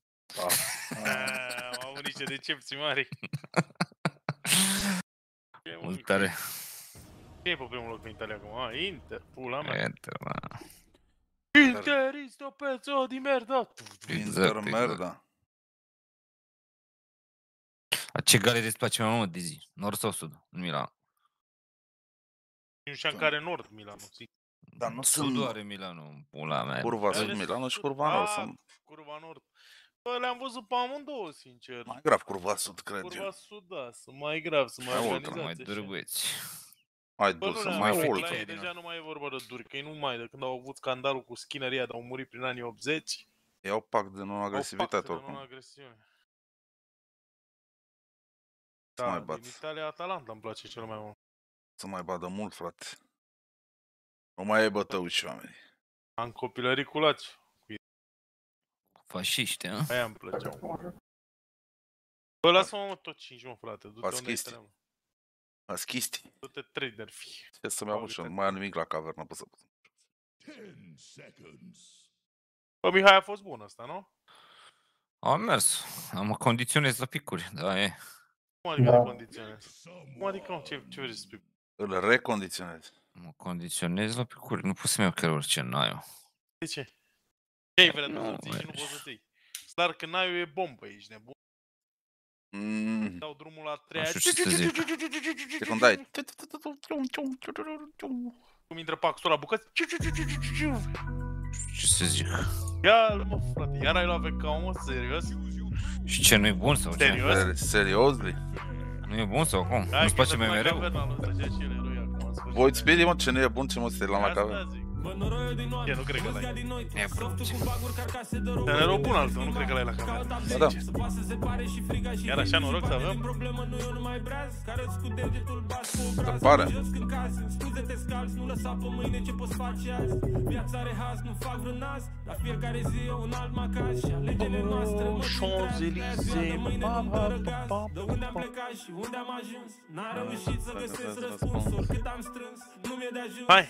Am avut niște decepții mari. Mult tare. Cine e pe primul loc în Italia acum? Inter, pula mea. Inter, mă. Inter, sto pezzo di merda. Inter merda. A ce galerie îți place mai mult, Dizzy? Nord sau sud? În Milan. Nu știu în care nord, Milano. Dar nu Sudul sunt are Milanul, pula mea. curva sud Milano și curva nord. Sunt Curva nord. Bă, le-am văzut pe amândouă, sincer. mai grav curva sud, cred Curva eu. sud, da, sunt mai grav, sunt mai Mai ultra, Mai organizați. așa. dârgueți. Mai Bă, dur, nu sunt le-am mai văzut, ultra. la ei deja nu mai e vorba de duri, că e numai de când au avut scandalul cu skinneria, de au murit prin anii 80. Iau pact de non-agresivitate oricum. Non-agresiune. Să mai Da, bat. din Italia, Atalanta îmi place cel mai mult. Să mai badă mult, frate. Nu mai e bătăuși oamenii. Am copilărit cu laci. Fașiști, a? Aia îmi plăceau. Bă, lasă-mă mă tot 5, mă, frate. Du-te unde ai Paschisti. treabă. Aschisti. Du-te trader, fie. Ce să-mi iau și nu mai am nimic la cavernă, pe să... 10 seconds. Bă, Mihai a fost bun ăsta, nu? Am mers. Mă condiționez la picuri, da, e. Cum adică Da. de condiționez? Cum adică, mă, ce vrei să spui? Îl recondiționez. Mă condiționez la picuri, nu pot să-mi iau chiar orice naiu. De ce? Ce ai vrea tu Nu, să ții și nu mergi. poți să ții? Clar că n-ai e bombă, ești nebun. Dau drumul la treia. știu ce să zic. De când dai... Cum intră paxul la bucăți. Ce să zic? Ia, mă, frate, iar ai luat VK, mă, serios? Și ce, nu-i bun sau ce? Serios? Seriously? Nu e bun sau cum? Hai Nu-ți că place dă-mi la mereu? caverna, lui, să-și ia și el eroi acum, în sfârșit. Voi spiri, mă, ce nu e bun, ce mă sterilam la Asta cavernă. zic. Ce, nu cred că l-ai. E bun. Dar e rău bun al tău, nu cred că l-ai la cameră. Ba da. Iar așa noroc să avem? Se pare. Champs-Élysées. Hai!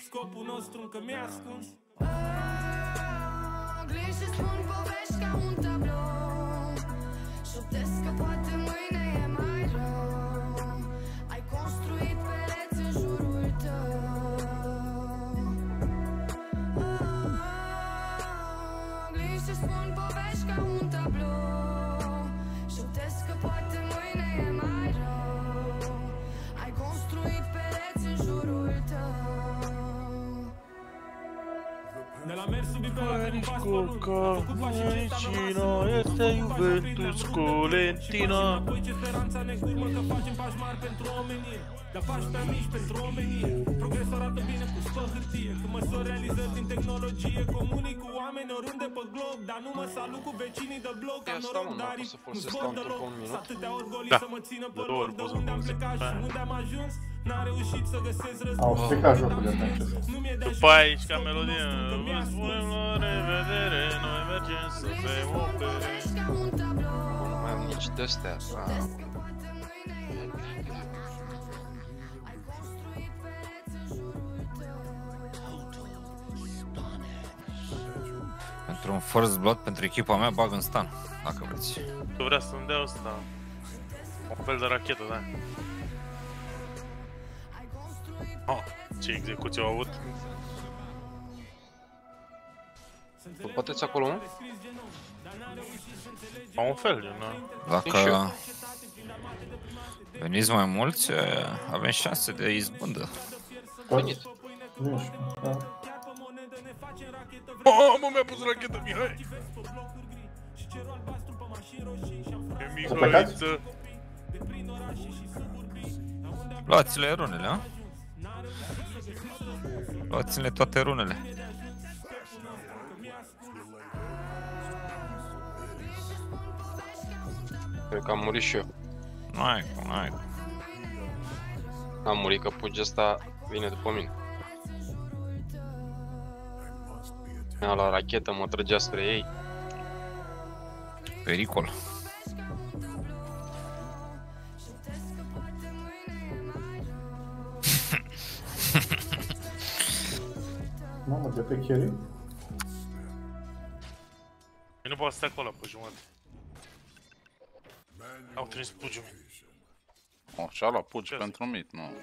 Gleși și spun povești ca un tablou. Șoptesc că poate mâine e mai rău. Ai construit pereți în jurul tău. Gleși și spun povești ca un tablou. Șoptesc că poate mâine e mai rău. Ai construit pereți în jurul tău. Fără nici cu Coca, Medicina, este Juventus Colentina. Dar faci pe mici pentru omenie. Progresul arată bine pus pe hârtie. Când măsori realizări din tehnologie, comunic cu oameni oriunde pe glob. Dar nu mă salut cu vecinii de bloc. Am noroc, dar nu-ți pot deloc. S-a atâtea ori golii să mă țină pe loc. De unde am plecat și unde am ajuns, n-a reușit să găsesc răspuns. Au stricat jocul de ce. După aici, ca melodie, vă spunem la revedere, noi mergem să bem o bere. Nu mai am nici de-astea. Pentru un first blood pentru echipa mea bag în stun, dacă vreți. Tu vrea să-mi dea ăsta. Un fel de rachetă, da. Oh, ce execuție au avut. Vă bateți acolo, nu? Au un fel, nu? Dacă veniți mai mulți, avem șanse de izbândă. Veniți. Mamă, mi-a pus rachetă, Mihai! E Mihaiță! Luați-le runele, a? Luați-le toate runele. Cred că am murit și eu. Nu ai cum, nu ai cum. Am murit că pugea ăsta vine după mine. Mi-a luat rachetă, mă trăgea spre ei. Pericol. Mamă, de pe carry? Eu nu pot să stai acolo pe jumătate. Au trimis pugiul. Oh, și-a luat pugi pentru mit, nu.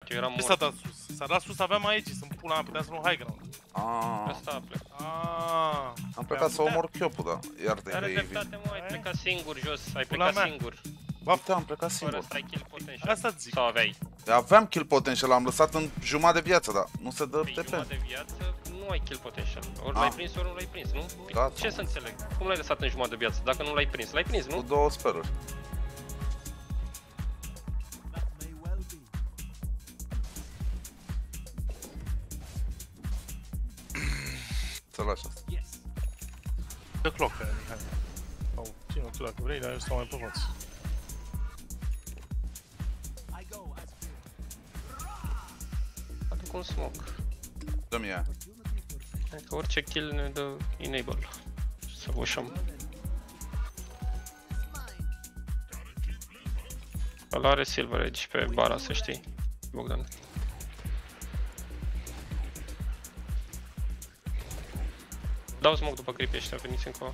eu eram Ce s-a mort. dat sus? S-a dat sus, aveam aici, sunt pula mea, puteam să luăm high ground. Asta a plecat. Am plecat să omor chiopul, da. Iartă-i Are că e dreptate, mă, ai plecat singur jos, ai Pula plecat mea. singur. Baftă, am plecat Fără singur. să ai kill potential. Asta zic. Sau aveai? Aveam kill potential, am lăsat în jumătate de viață, dar nu se dă Păi TP. jumătate de viață, nu ai kill potential. Ori Ah. l-ai prins, ori nu l-ai prins, nu? Da, Ce să înțeleg? Cum l-ai lăsat în jumătate de viață? Dacă nu l-ai prins, l-ai prins, Cu nu? 2 speruri. Să lași asta. Dă cloc pe aia, Mihai. Sau, ține tu dacă vrei, dar eu stau mai pe față. Aduc un smoke. Dă-mi ea. Adică orice kill ne dă enable. Să ușăm. Ăla are silver edge pe bara, să știi, Bogdan. Dau smoke după creepy ăștia, veniți încă.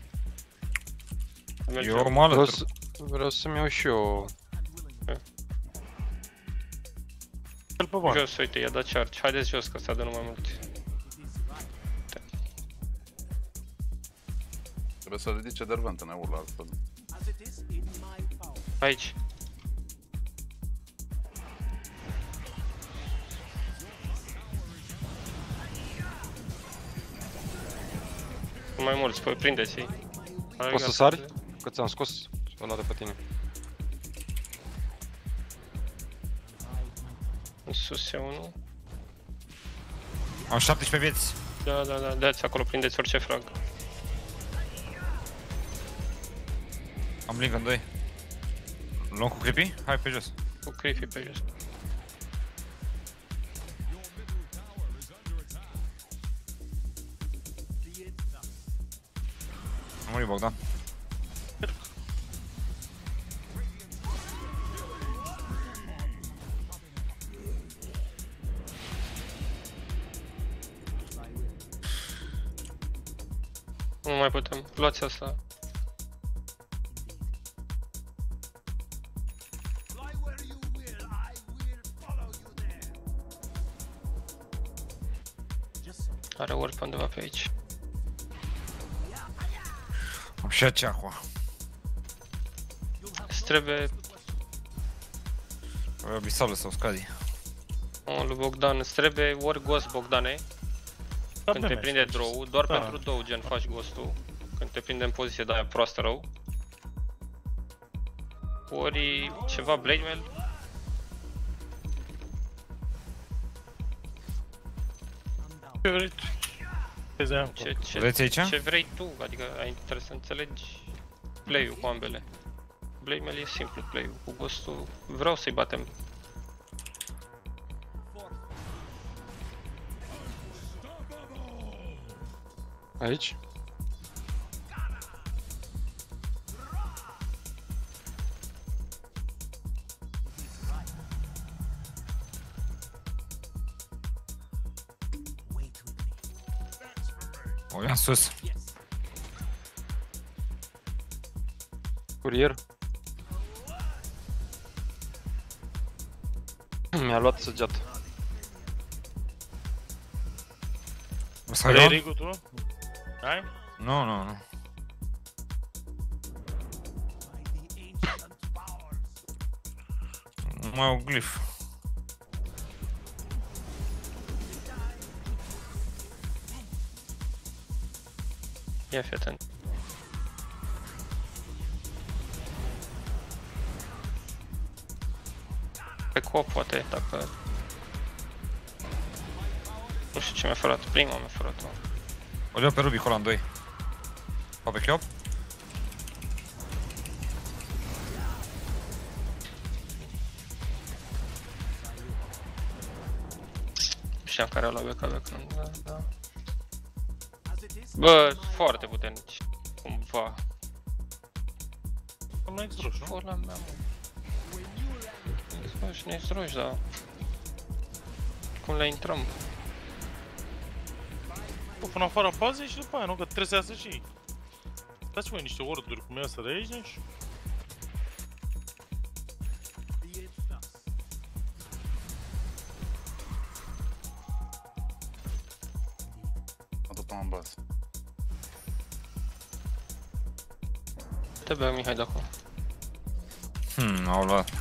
Eu mă alătur. Vreau să-mi iau și eu. Jos, uite, i-a dat charge. Haideți jos, că s-a dă numai mult. Trebuie să ridice dervent în eul altfel. Aici. Sunt mai mulți, păi prindeți-i. Poți să sari? Că ți-am scos ăla de pe tine. În sus e unul. Am 17 vieți. Da, dați acolo, prindeți orice frag. Am blink în 2. Luăm cu creepy? Hai pe jos. Cu creepy pe jos. Am murit Bogdan. Nu mai putem. Luați asta. Are ori pe undeva pe aici. Am și aceahua. Îți trebuie... Bisalul sau scadi. Lui Bogdan, îți trebuie ori ghost, Bogdane. Când te prinde draw, doar pentru două gen faci ghost-ul. Când te prinde în poziție de aia proastă rău. Ori ceva blade mail. Ce vrei tu? Vedeți aici? Ce vrei tu, adică trebuie să înțelegi play-ul cu ambele. Blade mail e simplu play-ul, cu ghost-ul vreau să-i batem. Aici? O ia sus. Curier. Mi-a luat săgeată. Vrei Rigu tu? Hai? Nu. Nu mai au glif. Ia fi atent. Pe cop poate, dacă... Nu știu ce mi-a furat, prima mi-a furat-o. O iau pe Ruby, Holland 2. O pe Chiop. Știam care la beca, da. Bă, foarte puternici. Cumva. Am extruși, nu? Pula mea, mă. Ne-i dar... Cum le intrăm? Până afară bazei și după aia, nu? Că trebuie să iasă și ei. Dați voi niște orduri cum e asta de aici, deci... acum în bază. Te bea Mihai de acolo. Au luat.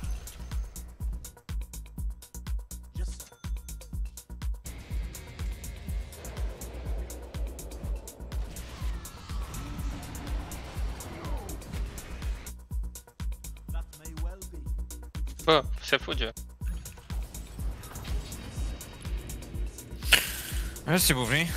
Bă, se fuge. Mersi, bufni.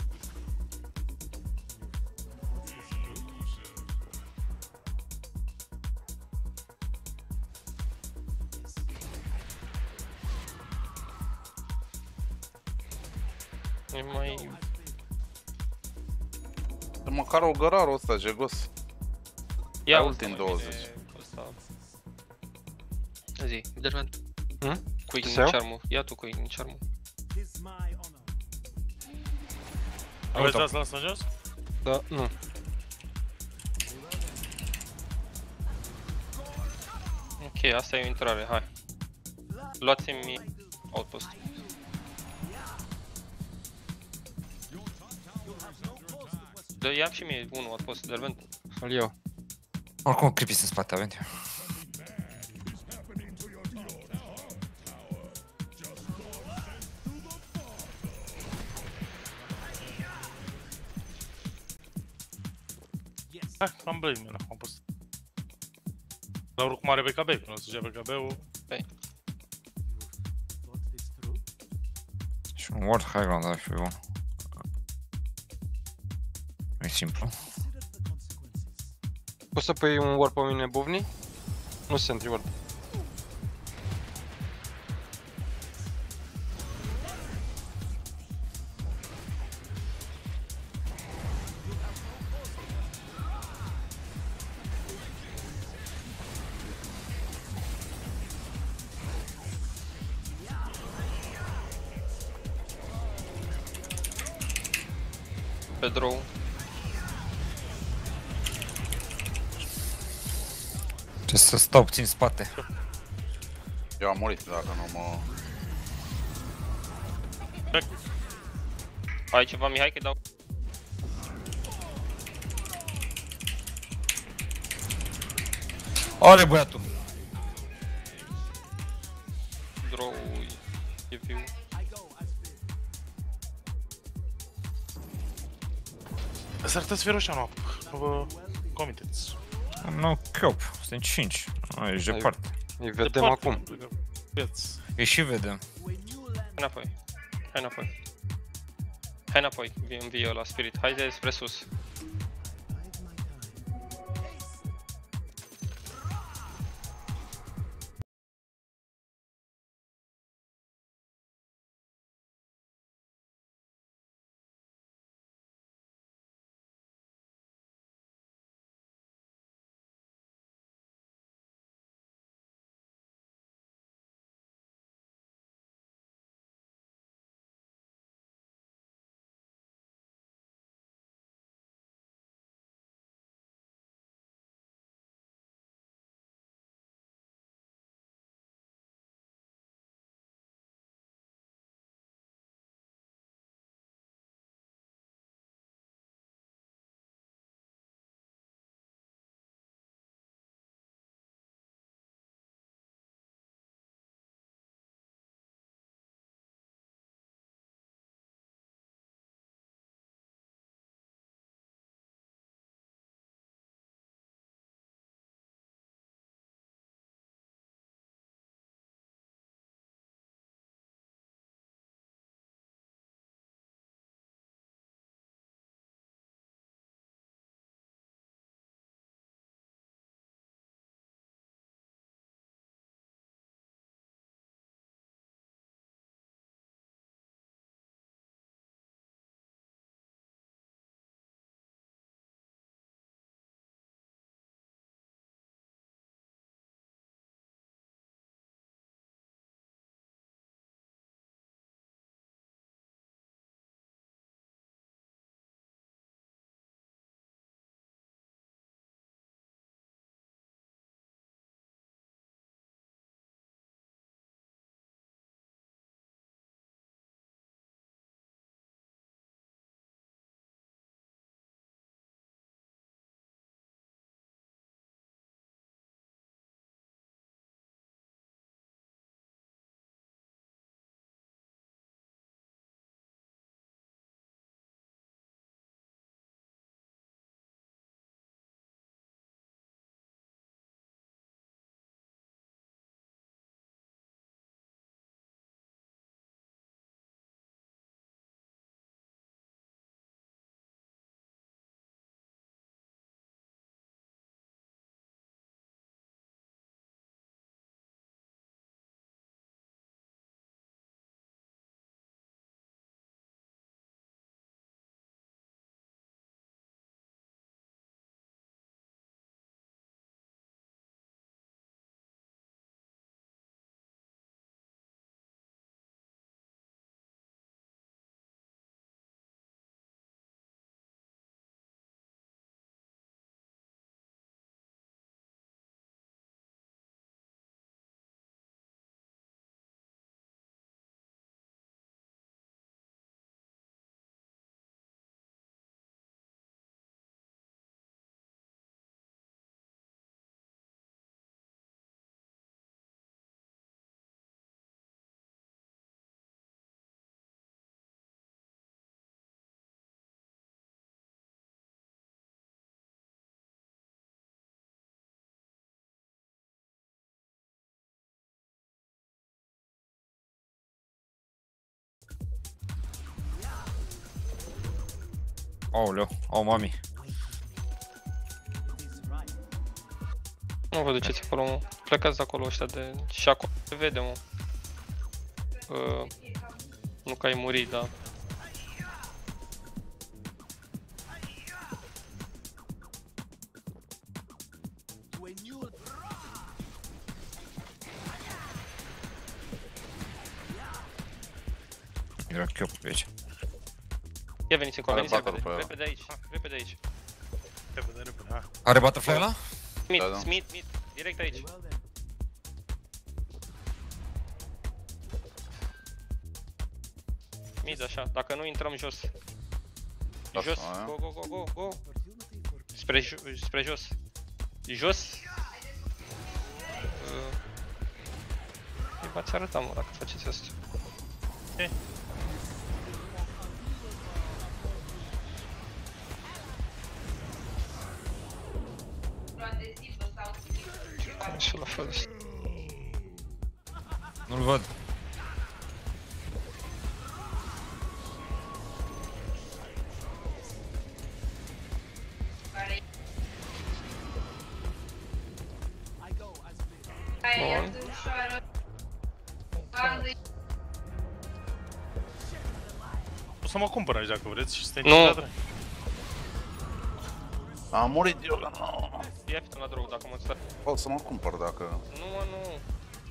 E mai... De măcar o gărarul ăsta, jegos. Ia ultim 20. Zi, Dervent. Cu Să iau? Charmu. Ia tu cu Charmu. Aveți asta lasă jos? Da, nu. Ok, asta e o intrare, hai. Luați-mi outpost. Da, ia și mie unul outpost, Dervent. Îl iau. Oricum, creepy în spate, avem. Hai, am blame, mă, am pus. Dar oricum are BKB, când o să ia BKB-ul... Și un ward high ground ar fi bun. E simplu. Poți să pui un ward pe mine, buvni? Nu sentry ward. Pe draw. Ce să stau puțin în spate. Eu am murit dacă nu mă... Ai ceva, Mihai, că dau... Ale băiatul! Draw-ul e viu. Să arătați feroșa, nu vă comiteți. Nu, chiop, suntem 5. Ești departe. Îi vedem acum. Îi și vedem. Hai înapoi. Hai înapoi. Hai înapoi, învie ăla, Spirit. Hai de spre sus. Aoleu, au mami. Nu vă duceți acolo, mă. Plecați de acolo ăștia de... Și acolo se vede, mă. Nu că ai murit, dar... Era chiop pe aici. Ia veniți încoa, Are veniți battle repede, pe ăla. repede aici, repede aici. Repede, hai. Are butterfly ăla? Smith, Da, da. Smith, direct aici. Mid, așa, dacă nu intrăm jos. Jos, Așa, go, go, go, go, go. Spre jos. Jos. V-ați arătat, mă, dacă faceți asta. Și la fel. Nu-l văd. Bun. O să mă cumpăr aici dacă vreți și stai Nu. în Am murit eu, că nu. Ia fi la drog dacă mă stai. Pot să mă cumpăr dacă... Nu, mă, nu.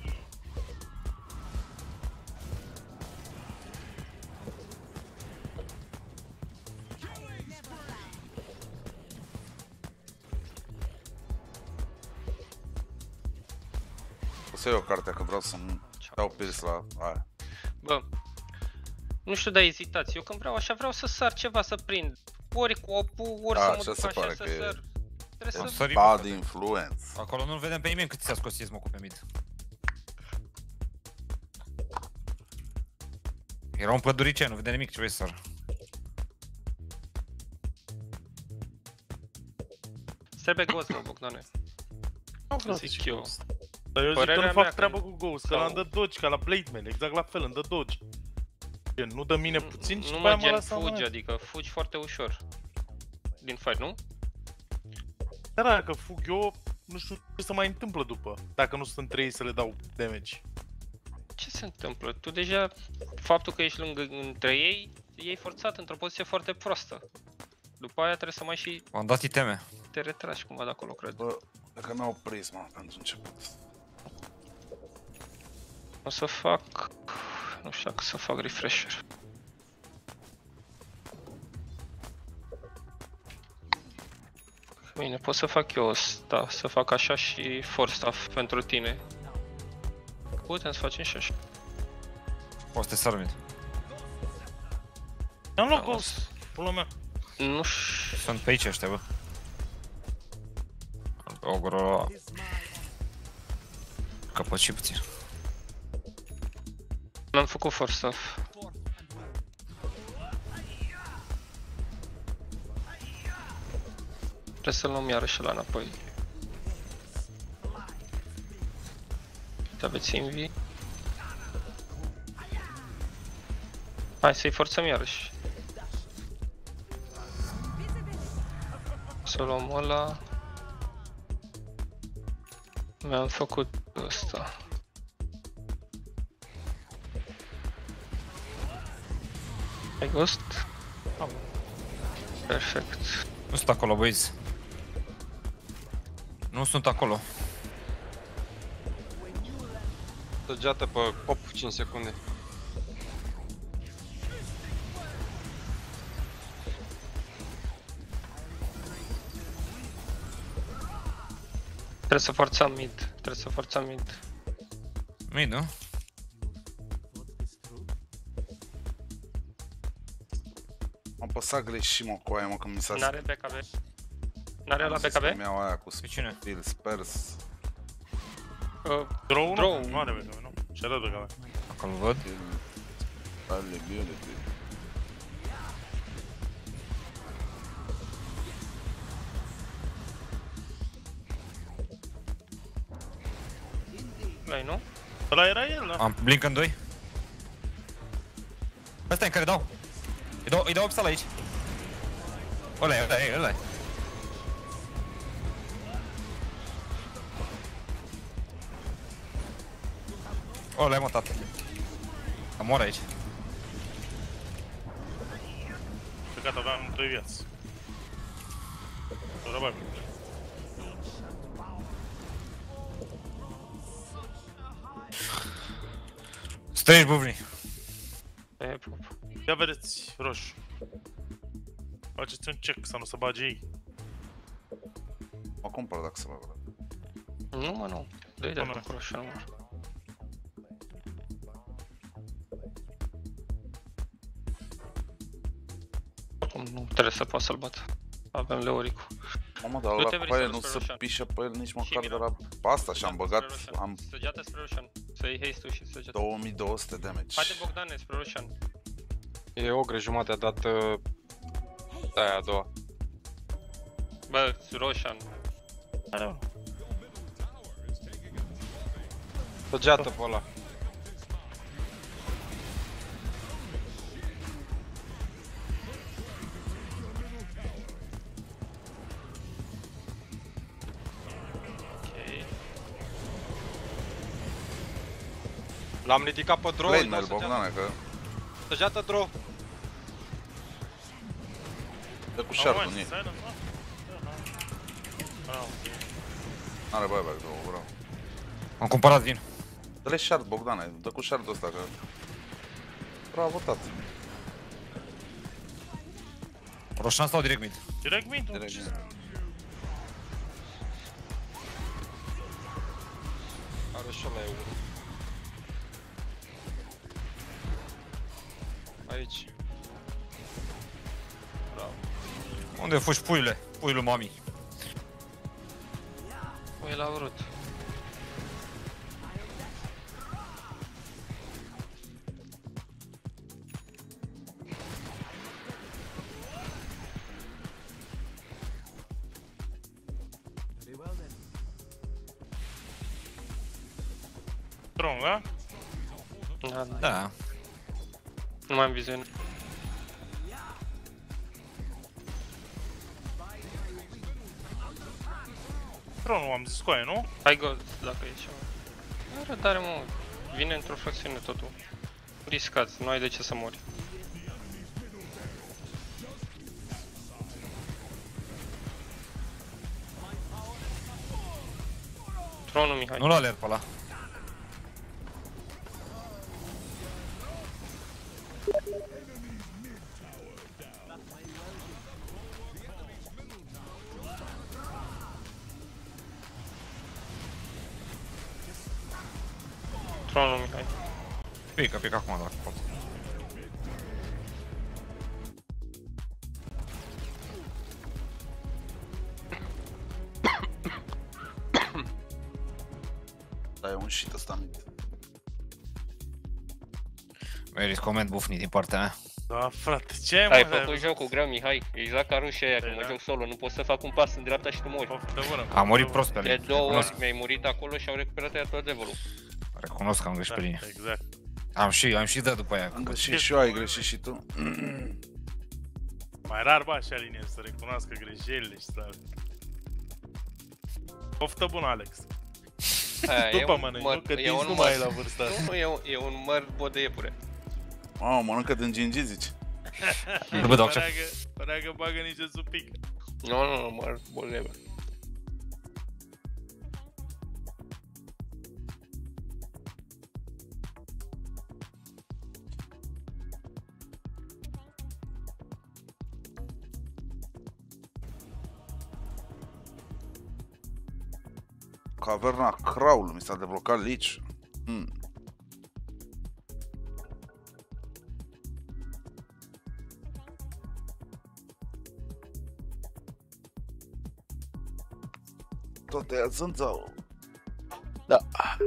O să iau cartea, că vreau să-mi dau pierce la aia. Bă, nu știu, dar ezitați. Eu când vreau așa, vreau să sar ceva, să prind. Ori cu opul, ori să mă duc se așa pare să că e- sar. Trebuie Am să... sărit. Bad influence. Acolo nu-l vedem pe nimeni cât ți-a scos sismul pe mid. Era un pădurice, nu vede nimic, ce vrei să sar. Trebuie ghost, mă, Bogdane. Nu vreau Zic să eu. Dar eu zic că Părerea nu mea fac că- treabă cu Ghost, că sau- l-am dă dodge, ca la Blade Man, exact la fel, îmi dă dodge. Gen, nu dă mine puțin și Nu după aia mă mă gen lasă fugi, mă. adică fugi foarte ușor. Din fight, nu? Dar dacă fug eu, nu știu ce se mai întâmplă după, dacă nu sunt 3 să le dau damage. Ce se întâmplă? Tu deja, faptul că ești lângă între ei, e forțat într-o poziție foarte proastă. După aia trebuie să mai și Am dat iteme. te retragi cumva de acolo, cred. Bă, dacă n-au prisma pentru început. O să fac... Nu știu dacă să fac refresher. Bine, pot să fac eu asta, să fac așa și force staff pentru tine. Putem să facem și așa. O să te sar mid. Am luat Ghost, pula mea. Nu știu... Sunt pe aici ăștia, bă. Ogro ăla. Căpăci puțin. Mi-am făcut force staff. Trebuie să-l luăm iarăși la înapoi. Aveți invi. Hai să-i forțăm iarăși. Să luăm ăla. Mi-am făcut ăsta. Ai ghost? Am. Perfect. Nu sunt acolo, băieți. Nu sunt acolo. Săgeată pe pop 5 secunde. Trebuie să forțăm mid. Trebuie să forțăm mid. Mid, nu? Am apăsat greșit, mă, cu aia, mă, când mi s-a... N-are BKB. N-are la BKB? Mi-au aia cu Pe cine? Steel Spurs. Draw? Draw. Nu are BKB, nu? Ce arată BKB? Acolo văd. Ability. L-ai, nu? Ăla era el, da? Am blink în 2. Ăsta e în care dau. Îi dau obstal aici. Ăla-i. Ăla-i, mă, tată. Mor aici. Pe gata, aveam 3 viați. Răbai. Strângi buvnii. Ia vedeți, roșu. Faceți un check să nu se bage ei. Mă cumpăr dacă se bagă. Nu, mă, nu. Dă-i de acolo așa, mă. Acum nu trebuie să poată să-l bată. Avem Leoricul. Mamă, dar ăla cu aia nu se pișă pe el nici măcar de la asta și am băgat... Săgeată spre Roshan. Să iei haste-ul și săgeată. 2200 damage. Haide Bogdane spre Roshan. E ogre jumate, a dat aia a doua. Bă, Roshan. Săgeată pe ăla. L-am ridicat pe draw. Play-mail, Bogdane, că... Săgeată draw. Dă cu shard-ul, nie. N-are buyback, bravo. Am cumpărat vin. Dă-le shard, Bogdane, dă cu shard-ul ăsta, că... Bravo, tată. Roșan sau direct mid? Direct mid? Direct mid. Are și ăla euro. Aici. Bravo. Unde fugi, puiule? Puiul mami. Păi l-a vrut. Strong, da? Da. Nu mai am viziune. Strong, nu am zis cu aia, nu? Hai gold, dacă e ceva. Are răbdare, mă. Vine într-o fracțiune totul. Riscați, nu ai de ce să mori. Tronul, Mihai. Nu-l alerg pe ăla. Tronul, Mihai. Pică acum dacă pot. Da, e un shit ăsta mid. Merit coment bufni din partea mea. Da, frate, ce mă? Ai făcut jocul greu, Mihai. Exact ca rușii aia, când mă joc solo. Nu pot să fac un pas în dreapta și tu mori. Am murit prost pe De link. 2 ori mi-ai murit acolo și au recuperat aia tot levelul. Recunosc că am greșit pe linie. Exact. Am și dat după aia. Am greșit și eu, ai greșit și tu. Mai rar bă așa linie să recunoască greșelile și să... Poftă bună, Alex. După mănânci, nu? Că dinți nu mai ai la vârsta asta. Nu, e un măr bot de iepure. Mamă, mănâncă din gingi, zici? Părea că bagă niște supic. Nu, măr bot de iepure. Caverna Crawl, mi s-a deblocat Lich. Tot aia zânțau. Da.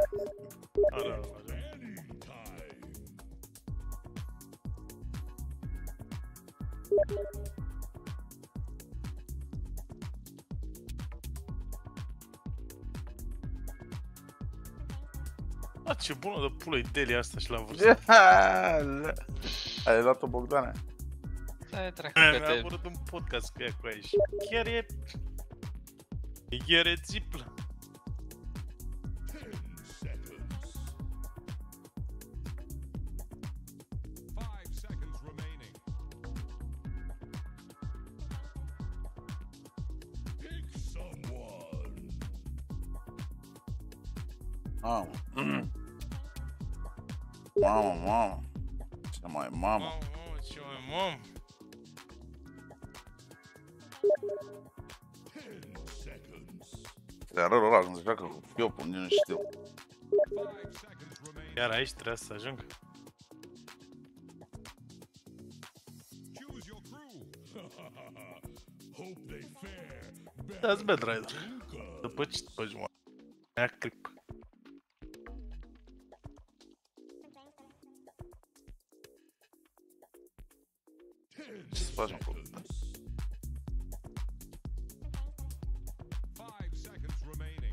A, ce bună de pulă-i Delia asta și la vârstă. Ai luat-o, Bogdane? Stai dracu Mi-a că te... apărut un podcast cu ea cu aia și chiar e... Chiar e țiplă. 10 seconds. 5 seconds remaining. Pick someone. Mamă. Mamă. Ce mai mamă. Ce mai mamă. 10 seconds. Te arăt ăla când se joacă cu fiopul, nici nu știu. 5 seconds remaining. Iar aici trebuie să ajung. Choose your crew. Hope they fare Dați Bad Rider. După ce după jumătate. Aia clip. Ce să facem cu 5 seconds remaining.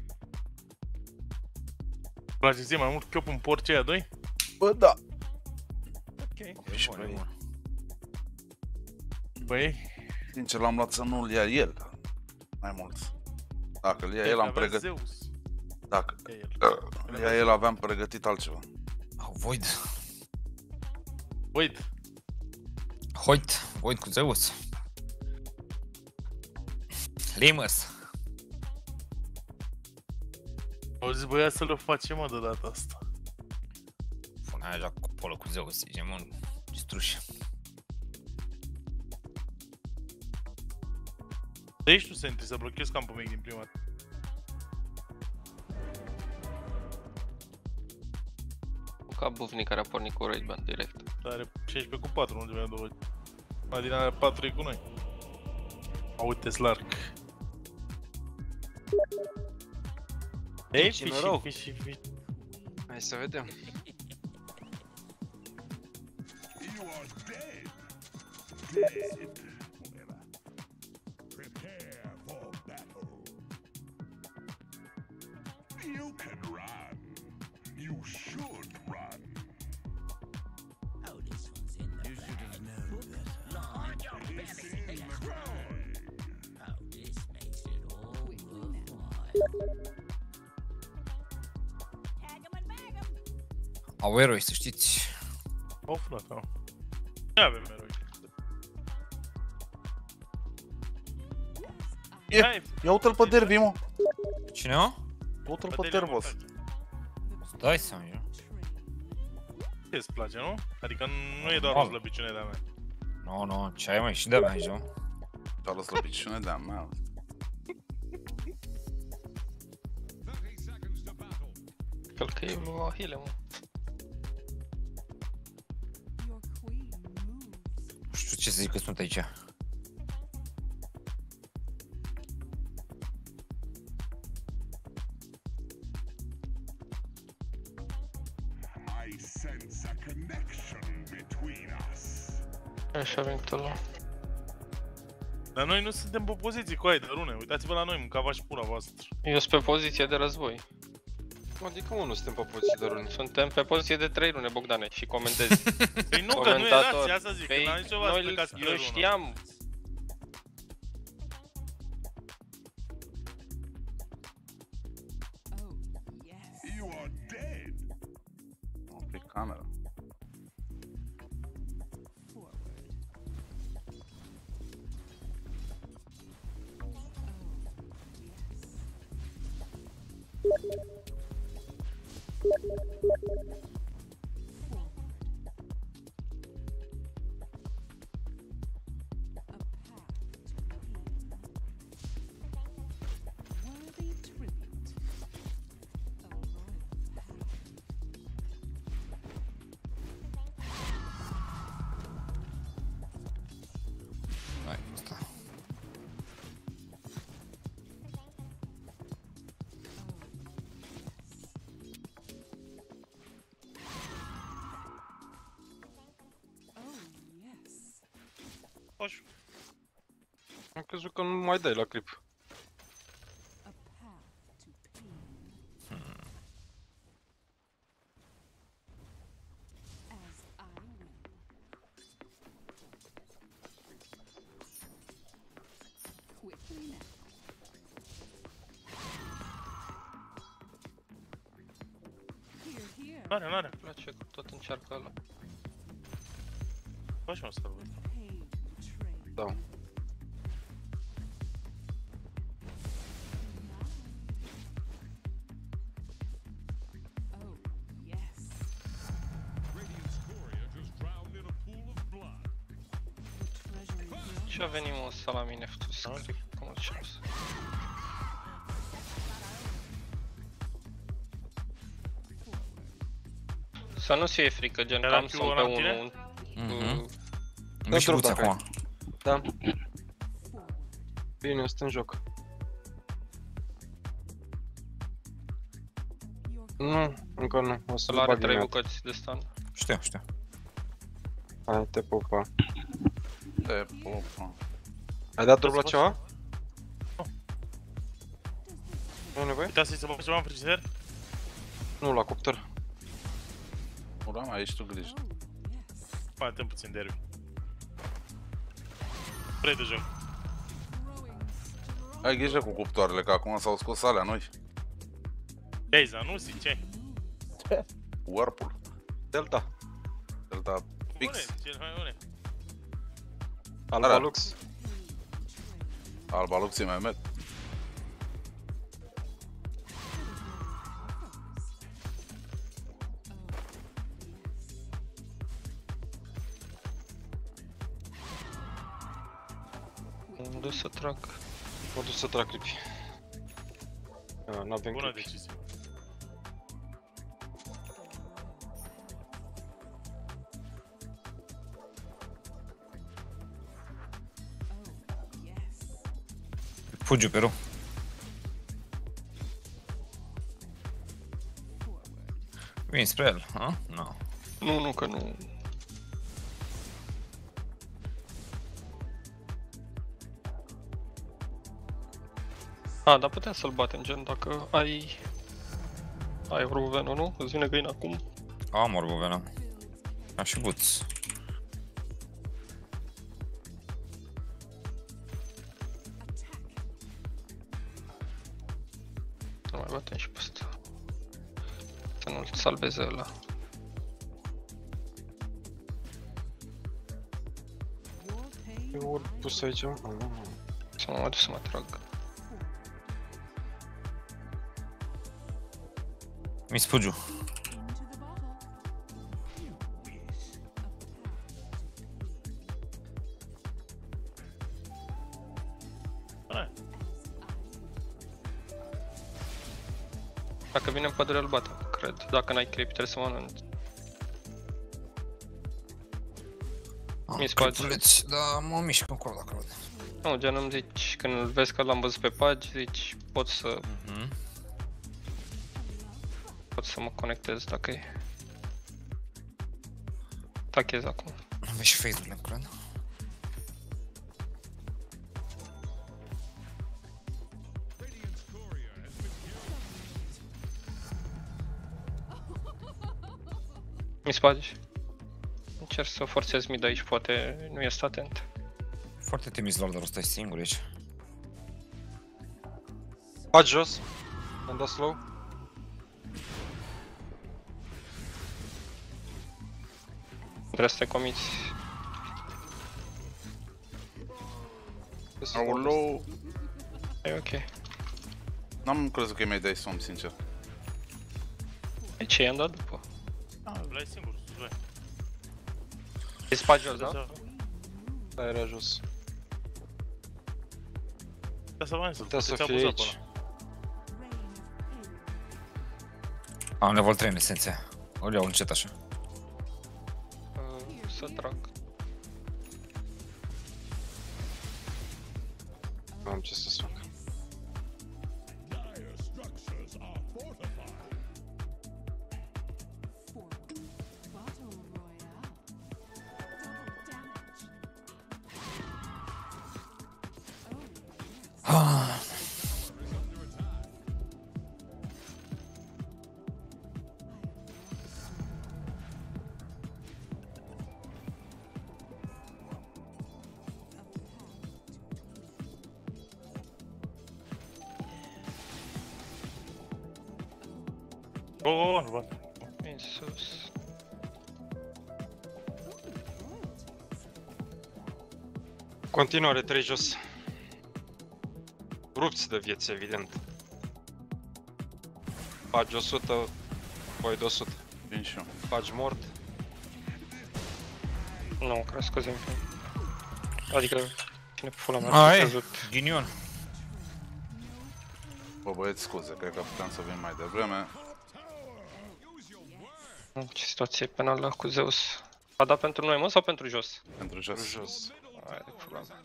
Îmi place ție mai mult chiop în porci aia doi? Bă, da. Ok. Și pe ei. Băi, Sincer, l-am luat să nu-l ia el. Mai mult. Dacă îl ia el, am pregătit. Zeus. Dacă Ia el. îl ia el, aveam pregătit altceva. Void. Void. Void cu Zeus. Limus. Auzi, băia să le facem, mă, de data asta. Pune aia cu polo cu Zeus, zice, mă, distruși. De aici nu se intri să blochezi campul mic din prima dată. Ca bufnic care a pornit cu Raid Band direct. Dar are 16 cu 4, nu devine 2. Una din alea 4 e cu noi. Uite, Slark. Ei, fiși. Hai să vedem. You are dead. Dead. Prepare for battle. You can run. You should run. Oh, this one's in the you should have known better. On your belly. Oh, this makes it all worthwhile. Au eroi, să știți. Of, da, da. Ia avem eroi. Ia uite-l pe Derby, mă. Cine, mă? Uite-l pe Dervos. Dai seama, eu. Ce îți place, nu? Adică nu e doar o slăbiciune de-a mea. Nu, ce ai mai și de-a mea aici, nu? Doar o slăbiciune de-a mea. Cred că e lui Ahile, mă. Nu știu ce să zic că sunt aici. I sense a connection between us. Așa a venit ăla. Dar noi nu suntem pe poziții cu aia de rune. Uitați-vă la noi, mâncava și pula voastră. Eu sunt pe poziție de război. Adică mă, nu suntem pe poziție de rune. Suntem pe poziție de 3 rune, Bogdane, și comentezi. Păi nu, că nu erați, asta zic, că n-am nicio v-ați plecat spre eu lună. știam. You are dead. Pe camera. Hai, asta. Am crezut că nu mai dai la clip. N-are, n-are. Îmi place că tot încearcă ăla. Faci mă salvă. Da. Și a venit un salamine fătus, cred că mă duceam să... Să nu-ți fie frică, gen Era cam sunt Q-ul pe ăla în tine? unul. Mi și luți acum. Da. Bine, sunt în joc. Nu, încă nu. O să-l Ăla are bag 3 imediat. bucăți de stun. Știu, știu. Hai, te pupa. Te pupa. Ai dat drop la ceva? Nu ai nevoie? Uitați să-i să bagi ceva în frigider? Nu, la cuptor. Ura, mai ești tu grijă. Mai atât puțin derby. Vrei de joc. Ai grijă cu cuptoarele, că acum s-au scos alea noi. Deiza, nu zici ce? Warpul. Delta. Delta Pix. Bune, cel mai bune. Alba Lux. Alba Lux e mai met. M-am dus să trag. M-am dus să trag clipi. N-avem Bună clipi. decizie. Fugiu pe ru. Vin spre el, ha? Nu. Nu, că nu... A, dar putem să-l batem, gen, dacă ai... Ai Orbovenul, nu? Îți vine găina acum? Am Orbovenul. Am și buț. Nu mai batem și pe ăsta. Să nu-l salveze ăla. Eu ori pus aici. Să mă duc să mă trag. Mi sfugiu. Dacă vine în pădure, îl batem, cred. Dacă n-ai creep, trebuie să mănânci. Mi spagi. Da, mă mișc încolo dacă văd. Nu, gen îmi zici, când îl vezi că l-am văzut pe pagi, zici, pot să... Pot să mă conectez dacă e. Tachez acum. Am și face-urile, cred. Mi spagi. Încerc să forțez mid aici, poate nu este atent. Foarte timiz lor, dar ăsta e singur aici. Faci jos. Am dat slow. Trebuie să te comiți. Aoleu. E ok. N-am crezut că mi-ai dat somn, sincer. E ce i-am dat după? L-ai singur, vrei. E spagi jos, da? Da, era jos. Da, să mai Putea să fie aici. Am level 3 în esență. O iau încet așa. Să trag. Nu am ce să fac. Go, nu bate. Bine. Vin sus. Continuare, 3 jos. Rupți de vieți, evident. Pagi 100, voi 200. Vin și eu. Pagi mort. Nu, cred scuzim. Adică, cine pe pula mea A, a e, căzut. ghinion. Bă, băieți, scuze, cred că puteam să vin mai devreme. Ce situație penală cu Zeus. A dat pentru noi, mă, sau pentru jos? Pentru jos. Jos. Hai de pula mea.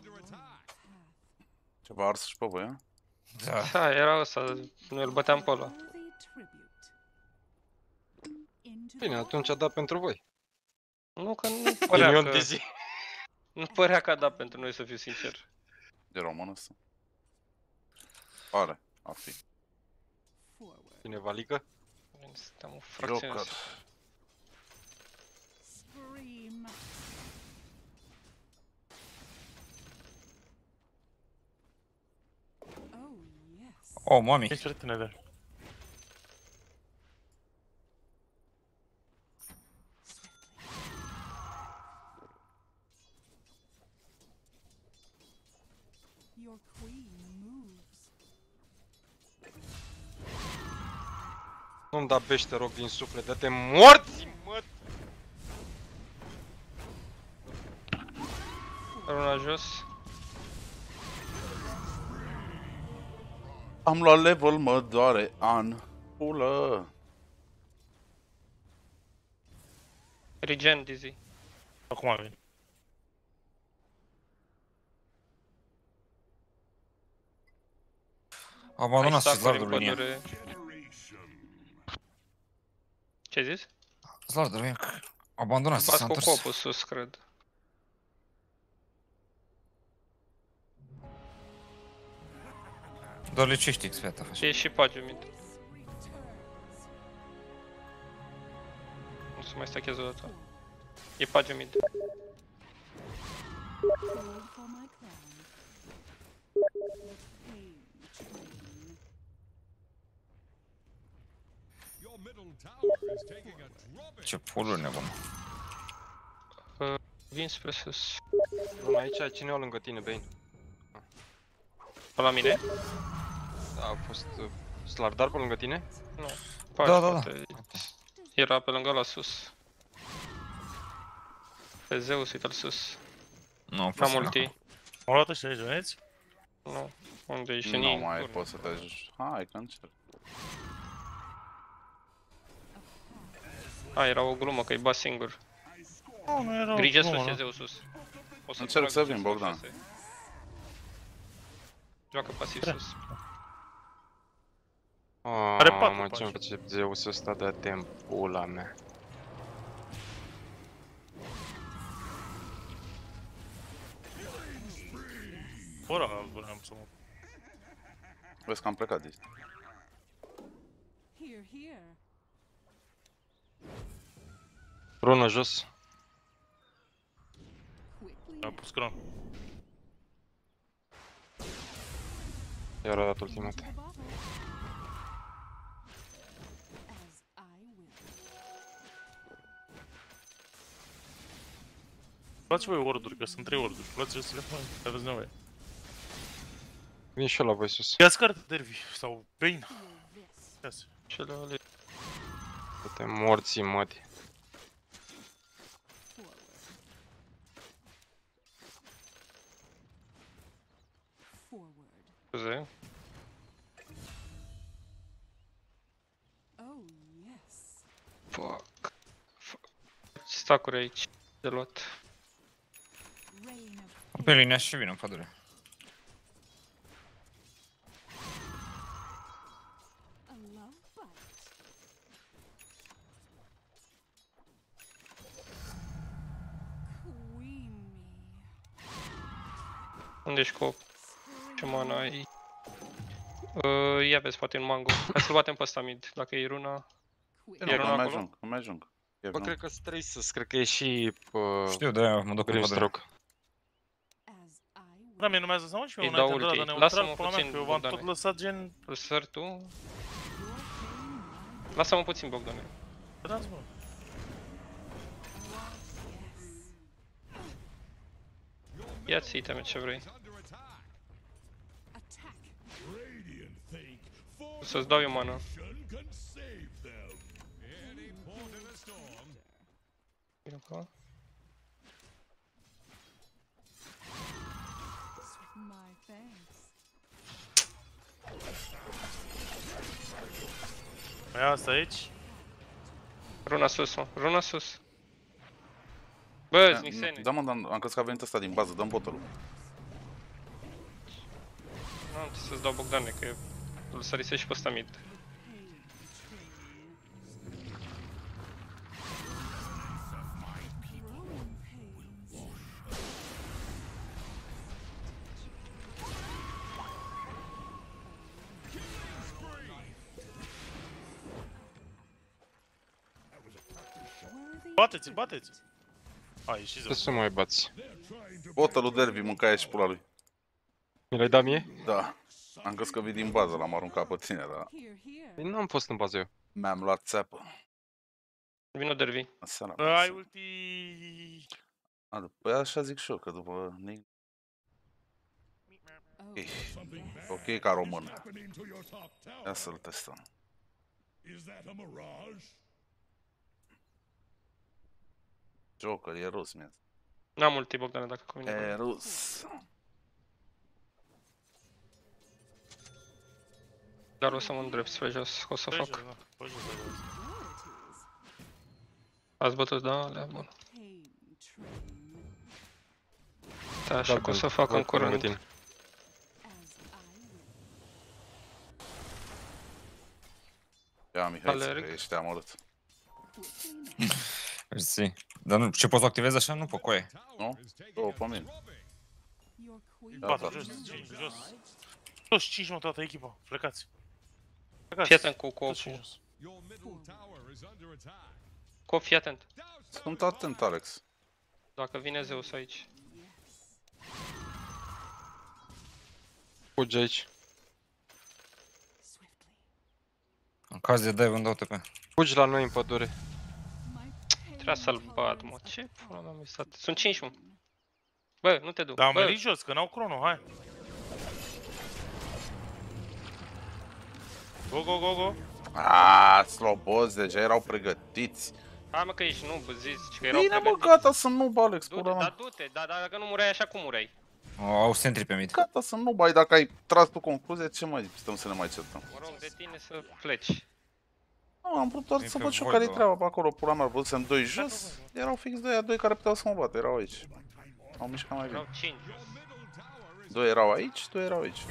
Ceva ars și pe voi, a? Da. Da, era ăsta, noi îl băteam pe ăla. Bine, atunci a dat pentru voi. Nu, că nu părea Ghinion că... de zi. Nu părea că a dat pentru noi, să fiu sincer. De român ăsta? Pare a fi. Bine, valică. Suntem o fracțiune. Joker. Oh, mami. Ești prietene de Your queen moves. Nu-mi da bești, te rog, din suflet, dă-te morți, mă! Runa jos. Am luat level, mă doare, an. Pulă. Regen, Dizzy. acum vin. Abandonați Hai, Zlardul stacuri în linia. pădure. Ce ai zis? Zlardul linia. Abandonați, Bați s-a cu întors. copul sus, cred. Doar licești XP ta faci. Și e și pagiu mid. Nu se mai stacheze o dată. E pagiu mid. For my crown. Pain train. Your middle tower is taking a drubbing. Ce pulul nebun. Vin spre sus. Bun, aici cine o lângă tine, Bane? Pe la mine? Da, a fost Slardar pe lângă tine? Nu. Da, da, da. Era pe lângă la sus. Pe Zeus, uite-l sus. Nu, Am ulti. Am luat ăștia aici, vedeți? Nu. Unde ești? Nu mai poți să te ajungi. Hai că încerc. A, era o glumă că-i bat singur. Nu era o Grijă glumă, sus, e nu? Zeus sus. O să Încerc trag să vin, sus, Bogdan. așa se- Joacă pasiv sus. Are patru Mă, pași. ce-mi face Zeus ăsta de timp, pula mea. Ora vreau să mă... Vezi că am plecat de aici. Here, here. Rună jos. Am pus cron. Iar a dat ultimat. As I will. Luați voi orduri, că sunt 3 orduri. Luați-le să le faci, aveți nevoie. Vin și eu la voi sus. Ia-ți carte, Dervi, sau Bane. Ia-ți. Cele ale... Dă-te morții, măti. Forward. Scuze. Oh, yes. Fuck. Stacuri aici de luat. Reign of Pe linia și vin în pădure. a love bite. Queen me. Unde ești cop? Ce mana ai? Ia vezi, poate în mango. Hai să-l batem pe ăsta mid, dacă e runa. Nu, E că runa mai acolo? ajung, că mai ajung. E Bă, vreun- cred că sunt 3 sus, cred că e și... Știu, de-aia mă duc în pădure. Grimstroke. As I will. Da, mie nu mi-a zis seama și eu Îi înainte dau de ăla de ulti. neutral, Lasă-mă pula mea, puțin, că eu v-am tot Bogdane. lăsat gen... Îl sări tu? Lasă-mă puțin, Bogdane. Dați, bă. Ia-ți iteme ce vrei. Radiant think Să-ți dau eu mana. fortune can save them. Any port in a storm. Vino acolo. My thanks. Mai asta aici? Runa sus, mă. Runa sus. Bă, Znixene. Da, mă, dar am crezut că a venit ăsta din bază, dăm bottle-ul. Nu am ce să-ți dau Bogdane, că îl sărise și pe ăsta mid. Bateți-l, bateți! A, ieșiți Ce să mai bați? Bottle-ul Derby mânca aia și pula lui. Mi l-ai dat mie? Da. Am crezut că vii din bază, l-am aruncat pe tine, dar Păi n-am fost în bază eu. mi-am luat țeapă. Vino Derby. Seara. Ai ulti... Păi așa zic și eu, că după Nick... Ok, ca român. Happening to your top tower. Ia să-l testăm. Is that a mirage? Joker, e rus, mie. N-am ulti Bogdane dacă convine. E rus. Dar o să mă îndrept pe jos, o să Pe fac. jos, da, pe jos, pe jos. Ați bătut, da? Alea, bun. Da, așa că o să fac în curând. Ia, Mihai, Alerg. că ești amărât. Mersi. Dar nu, ce poți să activezi așa? Nu, pe coaie. Nu? Două pe mine. Patru, jos, 5, jos. Toți 5, mă, toată echipa. Plecați. Plecați. Fii atent cu Toți copul. cinci jos. Your middle tower is under attack. Cop, fii atent. Sunt atent, Alex. Dacă vine Zeus aici. Fugi aici. În caz de dive îmi dau TP. Fugi la noi în pădure. Trebuia să-l bat, mă. Ce pula mea mi-a stat? Sunt 5, mă. Bă, nu te duc. Dar am Bă, venit jos, că n-au crono, hai. Go, go, go, go. Aaaa, slobozi, deja erau pregătiți. hai mă că ești noob, zici că erau Bine, mă, pregătiți. gata, sunt noob, Alex, Du-te, pula dar mea. du-te, dar dacă nu mureai așa, cum mureai? Au sentry pe mid. Gata, sunt noob, ai, dacă ai tras tu concluzia, ce mai stăm să ne mai certăm? Mă rog de tine să pleci. Nu, am vrut doar E să pe văd și eu voi, care-i bă. treaba pe acolo, pula mea, văzusem doi jos, erau fix doi care puteau să mă bată, erau aici. Au mișcat mai bine. Erau 5. Doi erau aici, doi erau aici.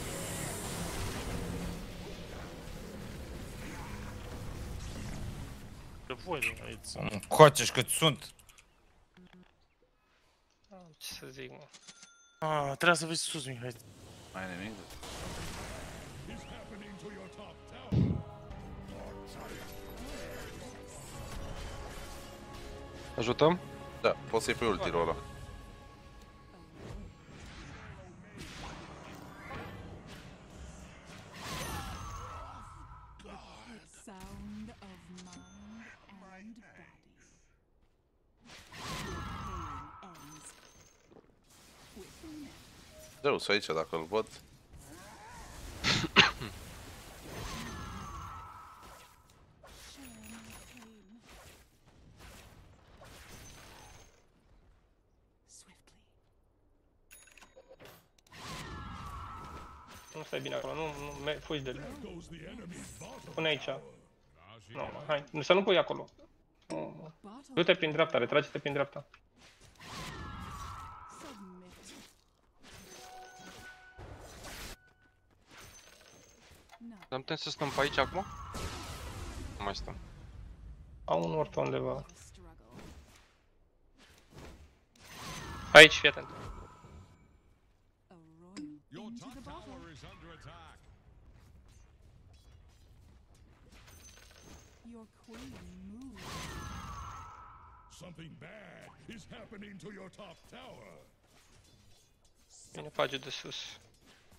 Pe voi, aici. Coace-și cât sunt. Ce să zic, mă. Ah, trebuie să vezi sus, Mihai. Mai nimic. Is happening to your top tower. Ajutăm? Da, poți să-i pe ultirul ăla. Sound of mind and body. Your pain ends within it. Zeus aici, dacă îl văd. Share my pain. Swiftly. Nu stai bine acolo, nu, fugi de el. Goes the enemy's bottom. Pune aici. Nu, hai, să nu pui acolo. Nu. Du-te prin dreapta, retrage-te prin dreapta. Submit. No. Dar putem să stăm pe aici acum? Nu mai stăm. Au un orto undeva. Struggle. Aici, fii atent. A royal Your into top the bottle. tower is under attack. Your queen moves. Something bad is happening to your top tower. Vine page de sus.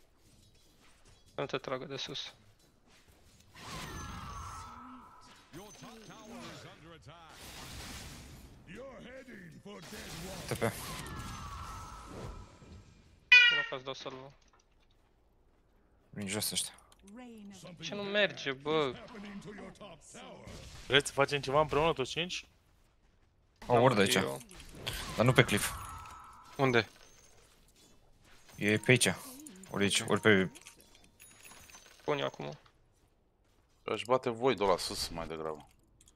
Să nu te tragă de sus. Your top tower is under attack. You're heading for dead water. TP. Nu faci dau să-l... Vin jos ăștia. Ce nu merge, bă? Vreți să facem ceva împreună toți 5? O ward aici. Dar nu pe cliff. Unde? E pe aici. Ori aici, ori pe... Pun eu acum. Aș bate voidul ăla sus mai degrabă.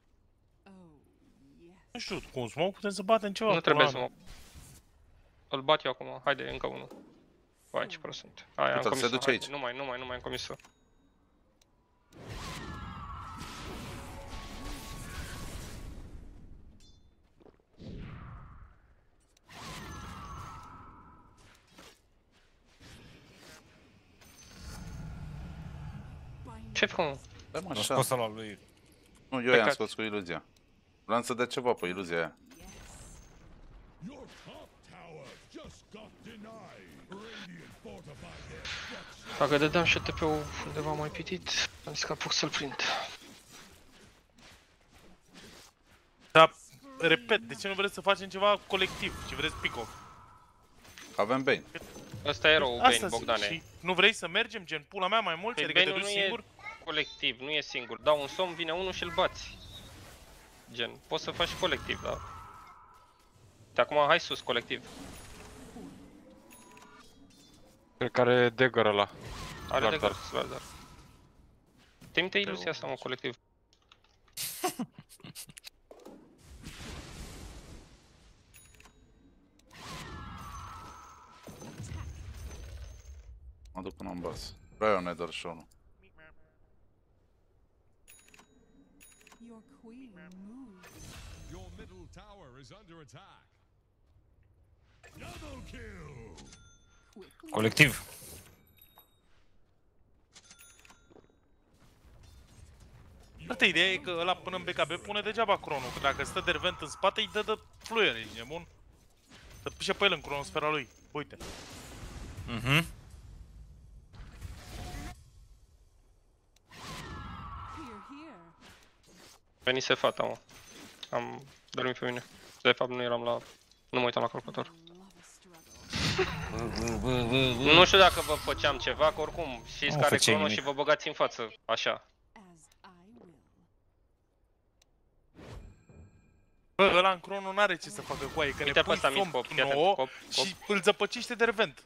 Nu știu, cu un smoke putem să batem ceva. Nu trebuie să mă... Îl bat eu acum, haide, încă unul. Vai, ce prost sunt. Aia, am comis-o, haide. Nu mai am comis-o. Ce fă? Dă-mă L-a așa. scos ăla lui. Nu, eu i-am scos cu iluzia. Vreau să dea ceva pe iluzia aia. Your top tower just got denied. Radiant fortified their structure. Dacă dădeam și TP-ul undeva mai pitit, am zis că apuc să-l prind. Dar, repet, de ce nu vreți să facem ceva colectiv, ci vreți pick-off? Avem Bane. Ăsta e erou, Bane, Bogdane. Și nu vrei să mergem, gen, pula mea, mai mult? Adică te duci singur? Colectiv, nu e singur. Dau un somn, vine unul și îl bați. Gen, poți să faci și colectiv, da. De acum, hai sus, colectiv. Cred că are dagger ăla. Are dagger, Slardar. Trimite iluzia asta, mă, colectiv. Mă duc până în bas. Vreau eu Nether Show-ul. Your queen moves. Your middle tower is under attack. Double kill. Colectiv. Altă ideea e că ăla până în BKB pune degeaba cronul, că dacă stă Dervent în spate îi dă de fluier, ești nebun? Să pișe pe el în cronosfera lui, uite. Mhm. Venise fata, mă. Am dormit pe mine. De fapt nu eram la... Nu mă uitam la calculator. Nu știu dacă vă făceam ceva, că oricum știți care e cronul și vă băgați în față, așa. Bă, ăla în crono n-are ce să facă cu aia, că ne pui somn nouă și îl zăpăcește Dervent.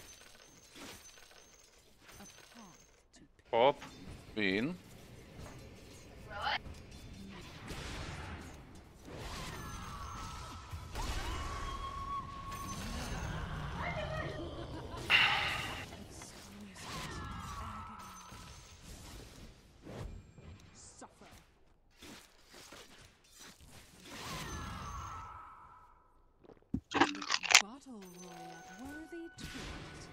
Hop. Bine. Bottle roll, worthy treat.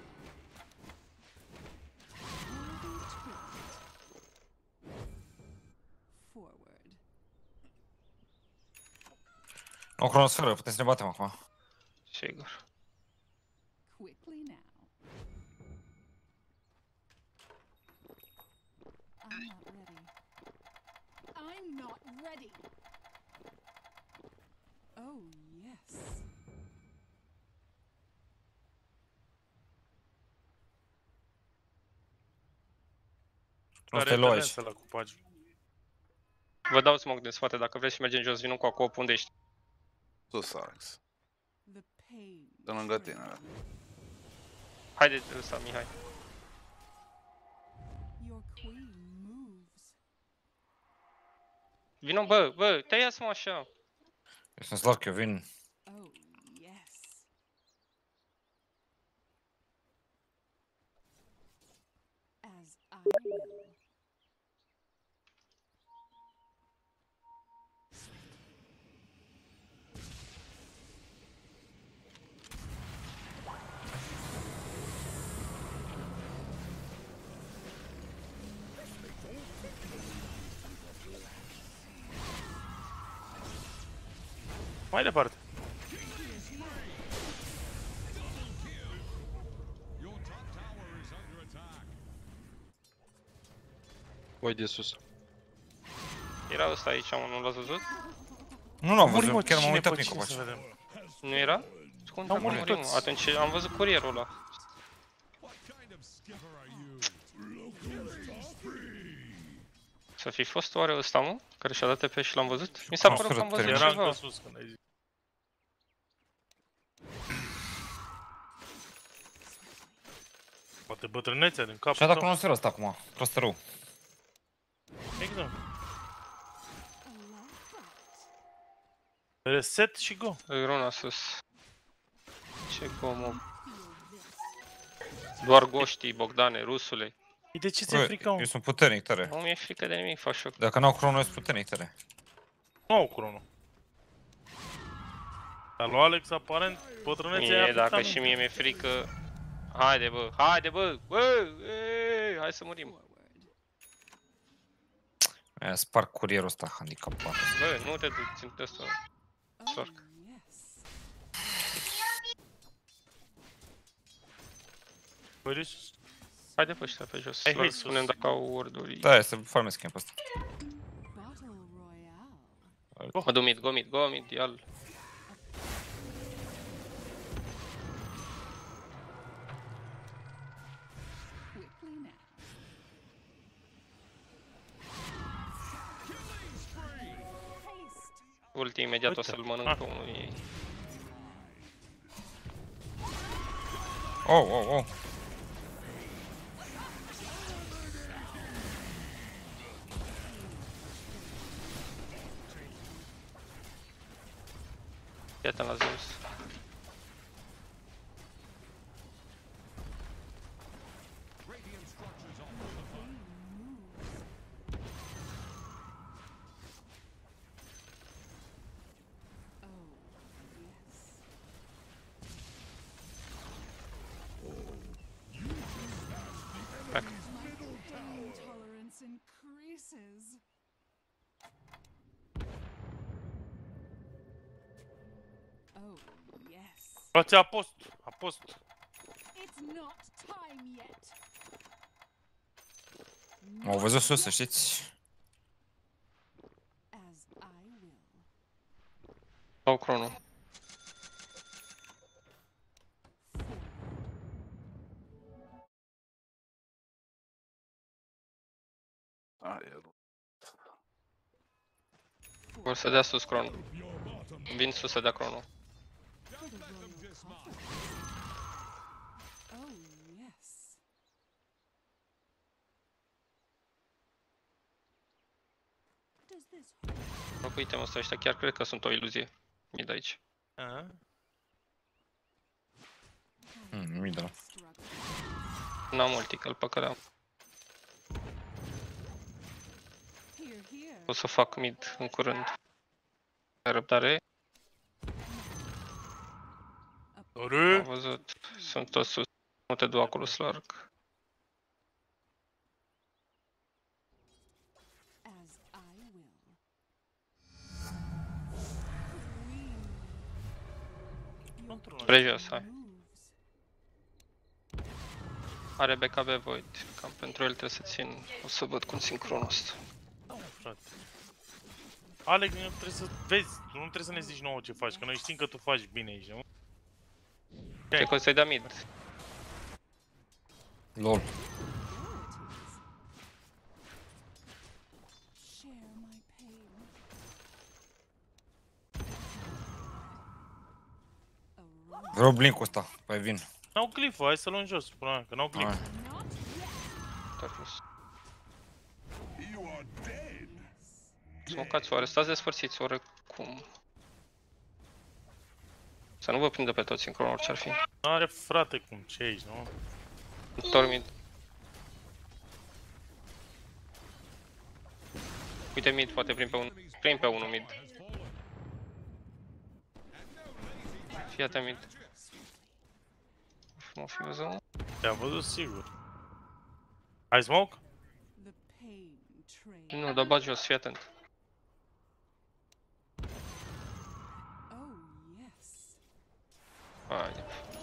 Worthy treat. Forward. O cronosferă, putem să ne batem acum. Sigur. Quickly now. I'm not ready. Oh, yes. Nu te lua aici. Vă dau smoke din spate, dacă vreți și mergem jos, vin cu acop, unde ești? Sus, Alex. Dă lângă tine. Haide ăsta, Mihai. Your queen moves. Vino, bă, tăiați-mă așa. Eu sunt slab, eu vin. Oh, yes. As I will. Mai departe. Voi de sus. Era ăsta aici, nu l-ați văzut? Nu l-am Murim, văzut, chiar m-am cine uitat pe prin cine copaci. să vedem? Nu era? Cum Au dacă murit murim? toți. Atunci am văzut curierul ăla. Să fi fost oare ăsta, mă? Care și-a dat TP și l-am văzut? Mi s-a părut că am văzut Era ceva. încă sus când ai zis. Poate bătrânețea din capul Și-a dat tău. cronoserul ăsta acum, prost rău. Exact. Reset și go. Runa sus. Ce gomă. Doar goștii, Bogdane, rusule. De ce ți-e frică, mă? Eu sunt puternic tare. Nu mi-e frică de nimic, fac șoc. Dacă n-au crono, eu sunt puternic tare. Nu au crono. Dar lui Alex, aparent, bătrânețea Mie, e dacă și mie mi-e frică... Haide, bă, haide, bă! Bă! Ei, hai să murim! Aia sparg curierul ăsta handicapat. Bă, nu te duci în ăsta. Sorc. Băi, de sus. Haide pe ăștia pe jos, Hai, să sus. spunem dacă au orduri. Da, să farmez camp ăsta. Mă du mid, go mid, ial. Ulti imediat o să-l mănânc pe unul ei. Oh, oh, oh. Iată la Zeus. Tolerance increases. Oh, yes. Frate, a post. It's not time yet. M-au văzut sus, să știți. As I will. Au crono. Vor să dea sus crono. Vin sus să dea crono. Oh, yes. Does this Mă, uite-mă, ăștia chiar cred că sunt o iluzie. Mid aici. Nimic de la. N-am ulti, că-l păcăleam. O să fac mid în curând. Ai răbdare? Am văzut. Sunt toți sus. Nu te du acolo, Slark. as I will? Spre jos, hai. Are BKB Void. Cam pentru el trebuie să țin. O să văd cum sincronul ăsta. Alex, nu trebuie să vezi, nu trebuie să ne zici nouă ce faci, că noi știm că tu faci bine aici, nu? Ce că să-i dea mid. LOL. Share my pain. Vreau blink-ul ăsta, păi vin. N-au glifă, hai să luăm jos, spuneam că n-au glifă. Smocați, oare stați despărțiți, oricum. Să nu vă prindă pe toți în crono, orice ar fi. N-are frate cum, ce aici, nu? Tormid. Uite mid, poate prim pe unul. Prim pe unul mid. Fii atent mid. Nu fi văzut? Te-am văzut sigur. Ai smoke? The pain train. Nu, dar bagi jos, fii atent. Oh, yes. Hai.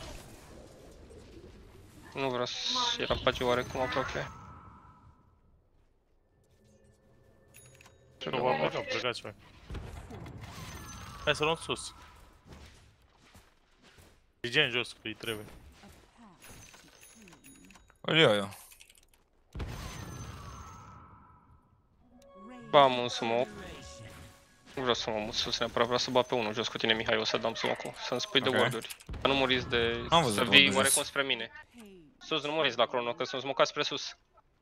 Nu vreau să... Era bagi oarecum aproape. Nu v-am Plecați voi. Hai să luăm sus. E gen jos că îi trebuie. Îl iau eu. Ba, am un smoke. Nu vreau să mă mut sus neapărat, vreau să bat pe unul jos cu tine, Mihai, o să dăm smoke-ul. Să-mi spui de ward-uri. Să nu muriți de... Am văzut să vii unde oarecum jos. spre mine. Sus, nu muriți la crono, că sunt smocați spre sus.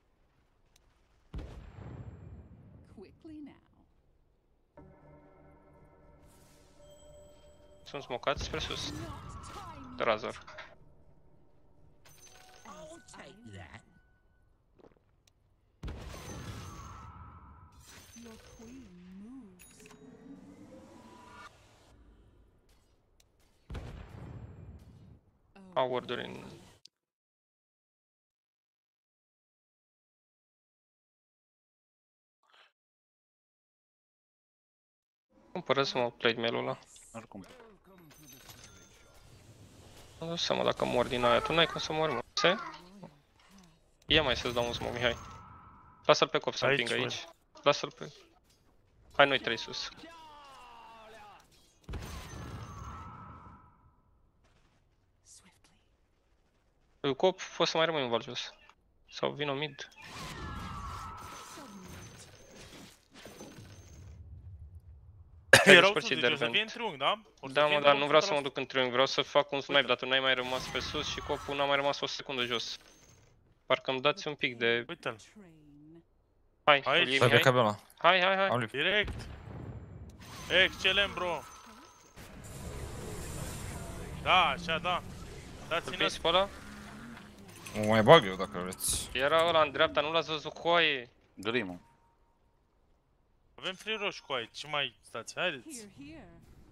Quickly now. Sunt smocați spre sus. Razor. I'll take that. Your queen moves. Au ward-uri în... Cumpără să mă plate mail-ul ăla. Oricum. Nu dau seama dacă mor din aia, tu n-ai cum să mori, mă. Se? Ia mai să-ți dau un smoke, Mihai. Lasă-l pe cop să Aici, împingă băi. aici. Lasă-l pe... Hai noi 3 sus. Cop, poți să mai rămâi un val jos. Sau vino mid. Erau despărțit sus, de deci o să fie în Dervent. triunghi, da? O să Da, fie mă, în dar triunghi nu vreau să mă 100%. duc în triunghi, vreau să fac un snipe, dar tu n-ai mai rămas pe sus și copul n-a mai rămas o secundă jos. Parcă îmi dați un pic de... Uite-l. Hai, Aici. îl iei, Stai pe Mihai. cabela. Hai, hai, hai. Am lift. Direct. Excelent, bro. Da, așa, da. Îl Dați-ne prins pe ăla? O mai bag eu dacă vreți. Era ăla în dreapta, nu l-ați văzut cu aie. Grimul. Avem free roși cu aici, ce mai stați? Haideți. Here, here.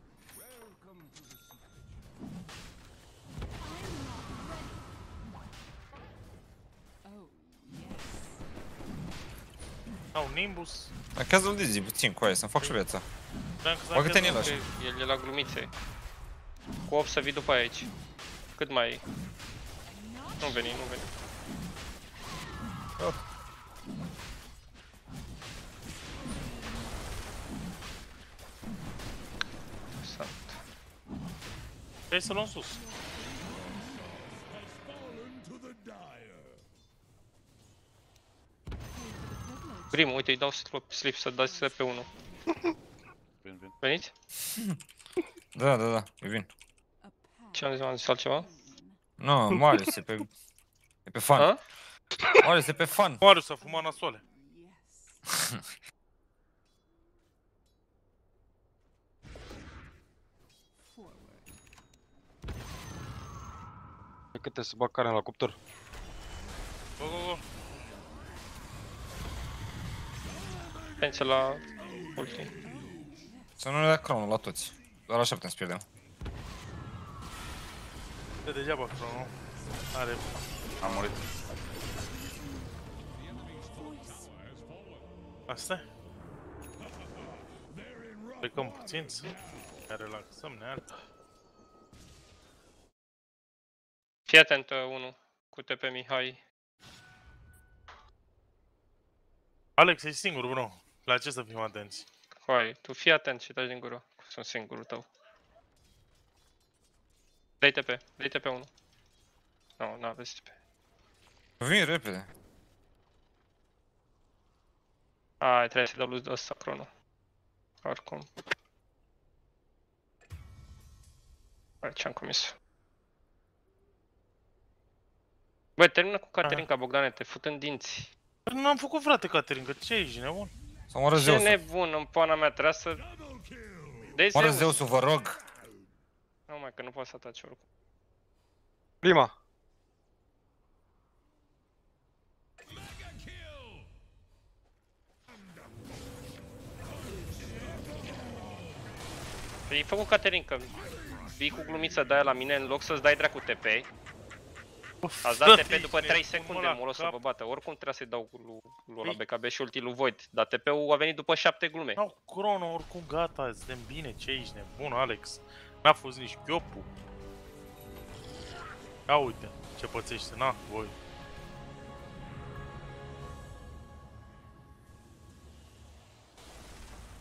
Oh, yes. Au Nimbus. Achează-l Dizzy puțin cu aia, să-mi fac și viața. Vreau că Bagă-te în să el așa. El e la glumițe. Cu 8 să vii după aia aici. Cât mai ai? Nu veni, nu veni. Sant. Trebuie să luăm sus. Grim, uite, îi dau slip să dați pe 1. Vin, vin. Veniți? Da, da, da, eu vin. Ce am zis altceva? Nu, Marius e pe... E pe fan. Ha? Marius e pe fan. Marius a fumat nasoale. E câte să bag carne la cuptor. Go, go, go. Atenție la ulti. Să nu ne dea crownul la toți. Doar așa putem să pierdem. De degeaba crono. Are. Am murit. Asta e? Plecăm puțin să ne relaxăm, ne altă. Fii atent, 1 cu TP Mihai. Alex, ești singur, bro. La ce să fim atenți? Hai, tu fii atent și taci din gură. Sunt singurul tău. Dai TP 1. Nu, n-aveți TP. Vin repede. Ai, trebuie să dau lui ăsta crono. Oricum. Hai, ce-am comis. Băi, termină cu Caterinca, Bogdane, te fut în dinți. Nu am făcut, frate, Caterinca, ce ești nebun? Să moară Ce Zeusul. nebun, în pana mea, trebuia să... Dă-i Moară Zeus. Zeusul, vă rog. Nu mai, că nu poți să ataci oricum. Prima. Păi, fă cu Caterinca. Vii cu glumița de aia la mine în loc să-ți dai dracu TP. Ați dat TP după 3 secunde, mă o să vă bată. Oricum trebuia să-i dau lui la BKB și ulti lui Void. Dar TP-ul a venit după 7 glume. Au crono, oricum gata, suntem bine, ce ești nebun, Alex? N-a fost nici chiopul. Ia uite, ce pățește, na, voi.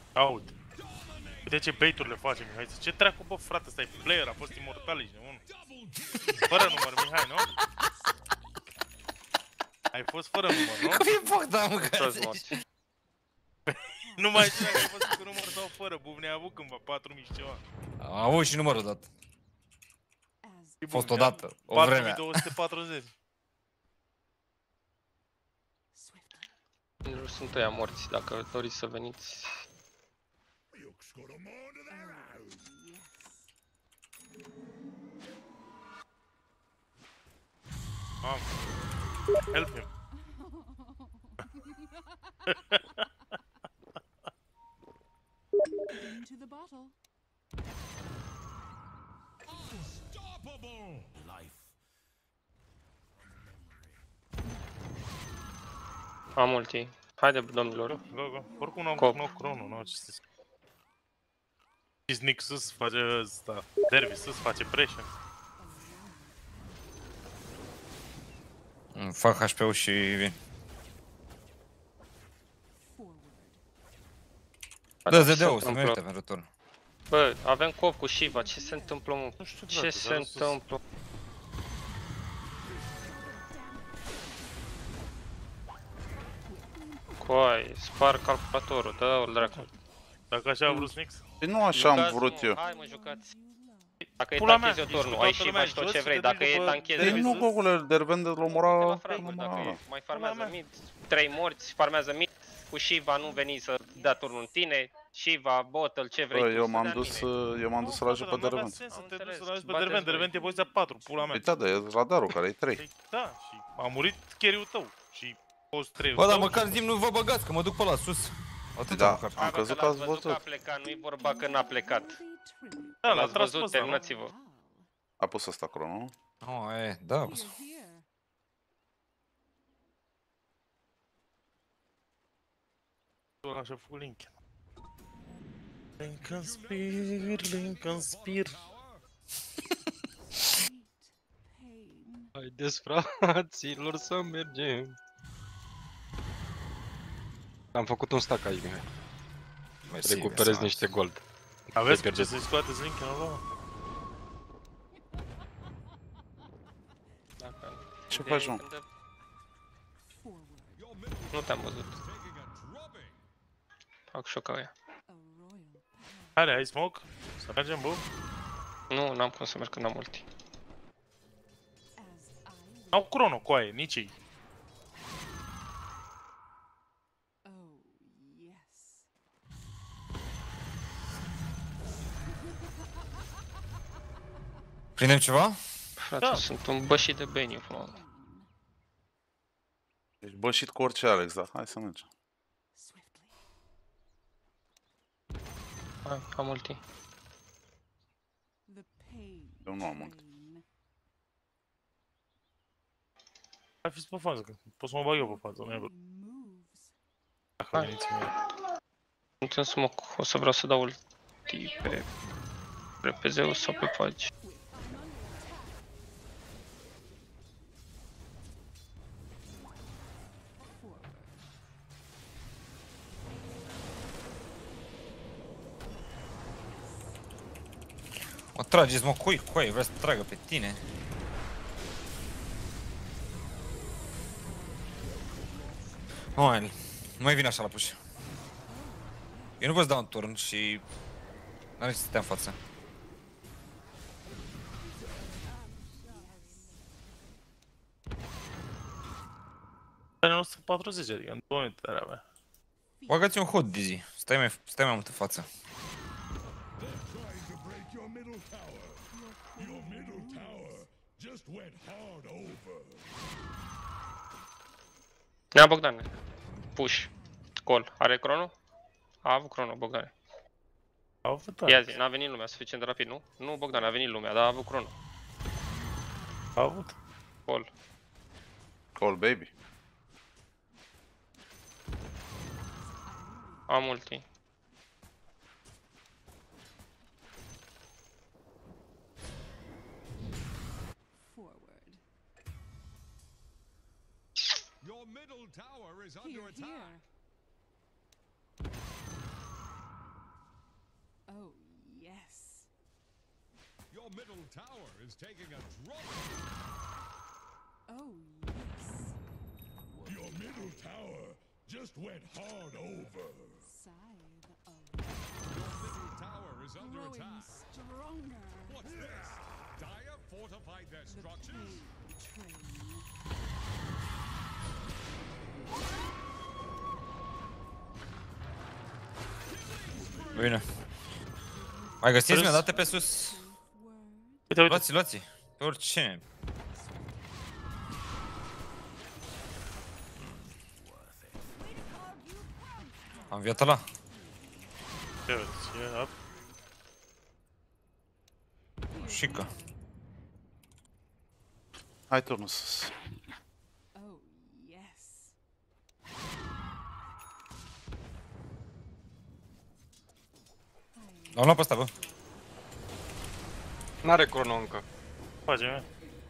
Aud. Uite ce bait-uri le face Mihai. Ce treacu, bă, frate, ăsta e player, a fost imortal, ești nebun. Fără număr, Mihai, nu? Ai fost fără număr, nu? Cum e Bogdan, mă, Toți morți. Nu mai știu dacă ai fost cu număr sau fără, Bubne a avut cândva 4000 și ceva. Am avut și numărul dat. A fost odată, o vreme. 4240. Nu sunt ăia morți, dacă doriți să veniți. Help him. Into the bottle. Unstoppable! Life. Am ulti. Haide, domnilor. Go. Oricum nu Cop. am crono, nu ce să zic. Nick sus face ăsta. Derby sus face pressure. Fac HP-ul și vin. Dă ZD-ul, să merită pentru turn. Bă, avem cop cu Shiva, ce se întâmplă, mă? Ce se întâmplă? Coai, spar calculatorul, dă-l dracu. Dacă așa a vrut Nix? Păi nu așa am vrut eu. Hai mă, jucați. Dacă e Pula mea, tanchezi o ești turnul, cu ai toată Shiva lumea și tot jos ce și vrei, te dacă duci e după tanchezi... Păi nu, gogule, Dervende îl omora... Fragul, dacă mai farmează mid, 3 morți, farmează mid, cu Shiva nu veni să dea turnul în tine, Shiva, bottle, ce vrei Bă, tu eu să m-am dea dus, mine. eu m-am dus să-l ajut pe Nu avea Dervent. sens să Am te duci înțeles, să-l ajut pe bateți Dervent, voi. Dervent e poziția 4, pula mea. Păi da, dar e radarul care e 3. Păi da, și a murit carry-ul tău și post 3-ul Bă, dar tău. măcar zi-mi nu vă băgați, că mă duc pe la sus. Atât Da, măcar. am căzut că ați Că văzut. a plecat, nu-i vorba că n-a plecat. Da, l-a L-ați tras văzut, pe ăsta, nu? terminați-vă. A pus ăsta crono, nu? Oh, e, da. We're here. Așa a făcut Lincoln. Lincoln Spear, Lincoln Spear. Pain. Haideți, fraților, să mergem. Am făcut un stack aici, Mihai. Mersi, Recuperez mersi, niște gold. Aveți Te ce să-i scoateți Lincoln ăla? Ce faci, mă? Nu te-am văzut. Fac șoc ca ăia. Haide, ai smoke? Să mergem, bă? Nu, n-am cum să merg când am ulti. Au crono, coaie, nici ei. Oh, yes. Prindem ceva? Frate, Da. sunt un bășit de beniu, până la urmă. Ești bășit cu orice, Alex, dar hai să mergem. Hai, am ulti. The pain. Eu nu am mult. Hai fiți pe fază, că pot să mă bag eu pe fază, nu e bă. Dacă Hai. veniți mie. Nu țin smoke, o să vreau să dau ulti pe Zeus sau pe Page. O trageți, mă, cui, vrea să tragă pe tine. Nu mai vine așa la push. Eu nu pot să dau un turn și... n-are ce să stea în față. Dar 140, adică în 2 minute de avea. Bagați un hot, Dizzy. Stai mai mult în față. Trying to break your middle tower. Your middle tower just went hard over. Nea Bogdane. Push. Call. Are crono? A avut crono, Bogdane. A avut, Ia zi, n-a venit lumea suficient de rapid, nu? Nu, Bogdan, a venit lumea, dar a avut crono. A avut. Call. Call, baby. Am ulti. Forward. Your middle tower is under Here, attack. here. Your middle tower is taking a drop. Oh, yes. Your middle tower just went hard over. Scythe of Your middle tower is under growing attack. stronger. What's this? Dire fortified their structures? Train. Bine. Mai găsiți? Mi-a dat pe sus. Uite, uite. Luați, luați. Pe oricine. Am viața la. Ce vedeți? E up. Șică. Hai turnul sus. Oh, yes. L-am luat pe ăsta, bă. N-are crono încă. Face,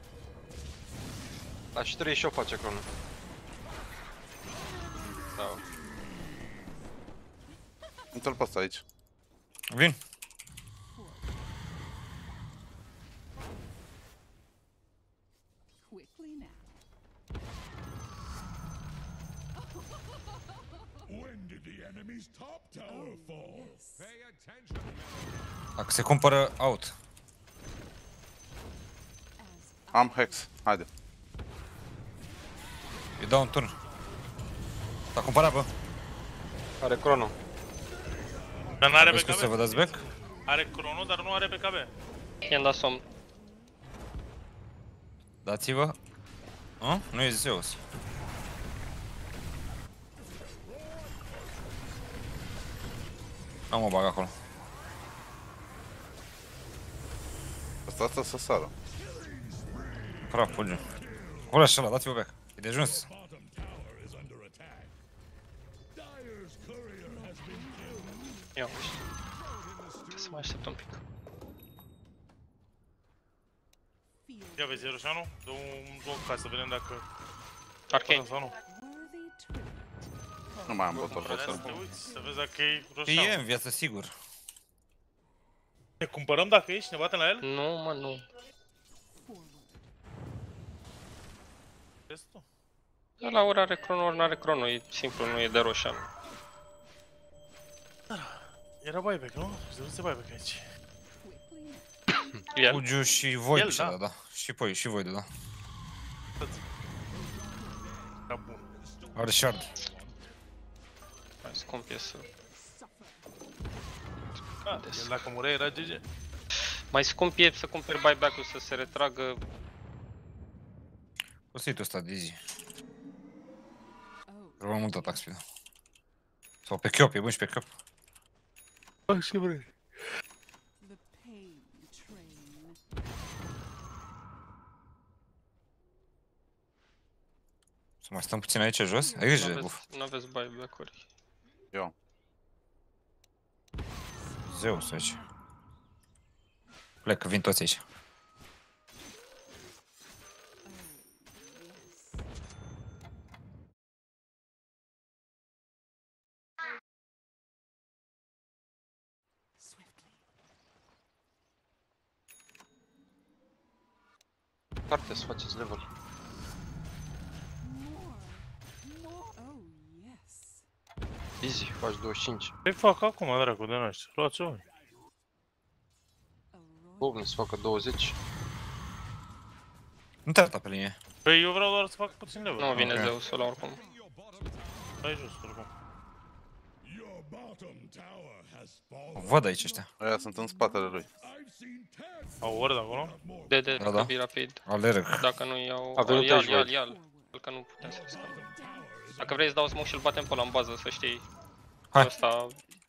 La și 38 face crono. Da. Uite-l pe ăsta aici. Vin. Quickly now. When did the enemy's top tower fall? Pay attention. Dacă se cumpără out. Am hex. Haide. Îi dau un turn. S-a cumpărat, bă. Are crono. Dar n-are Vezi cum să vă BKB. dați back? Are crono, dar nu are BKB. I-am dat somn. Dați-vă. Nu e Zeus. Nu mă bag acolo. Asta să sară. Praf, fuge. Ăla și ăla, dați-vă back. E de jos. Bottom tower is under attack. Dire's courier has been killed. Ia uite. Să mai aștept un pic. Ia vezi, Roșanu? Dă un bloc ca să vedem dacă... Arcane. Sau nu. Nu mai am botol pe Să te ăsta. uiți, să vezi dacă e E Roșanu. în viață, sigur. Ne cumpărăm dacă ești? Ne batem la el? Nu, mă, nu. Vezi tu? La ori are crono, ori n-are crono. E simplu, nu e de roșan. Era buyback, nu? Și nu se buyback aici. El? Fugiu și voi El, de da. da. Și voi de da. Era bun. Are shard. Mai scump e să... El dacă murea era GG. Mai scump e să cumperi buyback-ul să se retragă. O să-i tu ăsta de easy. Rămân mult atac speed. Sau pe chiop, e bun și pe chiop. Bă, ce vrei? The pain train. Să mai stăm puțin aici jos? Ai grijă, buf. N-aveți buyback-uri. Eu. Zeus aici. Plec, vin toți aici. Parte să faceți level. Oh, yes. Easy, faci 25. Ce fac acum, dracu, de noștri? Luați-o voi. Bovni să facă 20. Nu te arăta pe linie. Păi eu vreau doar să fac puțin level. Nu vine Ok. Zeus ăla oricum. Stai jos, oricum. Your bottom tower has fallen. O văd aici ăștia. Aia sunt în spatele lui. I've seen 10 Au ward acolo? De, Da, da. bi rapid. Alerg. Dacă nu iau... A venit aici, voi. ia-l. Că nu putem să scapăm. Dacă vrei să dau smoke și îl batem pe ăla în bază, să știi. Hai. Ăsta...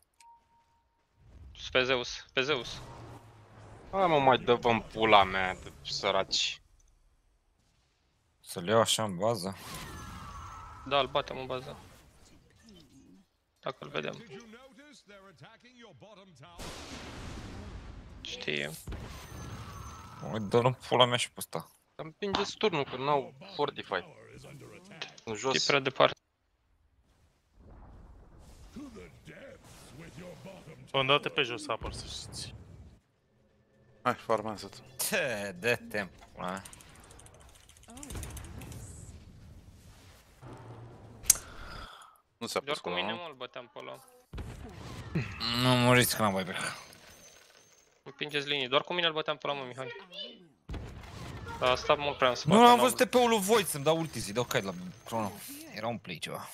Pe Zeus, pe Zeus. Hai mă, mai dă-vă în pula mea, de săraci. Să-l iau așa în bază. Da, îl batem în bază. Dacă îl vedem. Did you notice they're attacking your bottom tower? Știe. Mă dă-l în pula mea și pe ăsta. Împingeți turnul, că n-au Fortify. În E jos. prea departe. Am dat-te pe jos să apăr, să știți. Hai, farmează-te. Ce, de timp. Nu se Doar apus cu mine, acolo, mă, îl băteam pe ăla. Nu muriți că n-am băibec. Împingeți linii, doar cu mine îl băteam pe ăla, mă, Mihai. Dar a stat mult prea în spate. Nu, am n-am- văzut TP-ul lui Void să-mi dau ulti, să-i dau kite la Crono. Era un play ceva.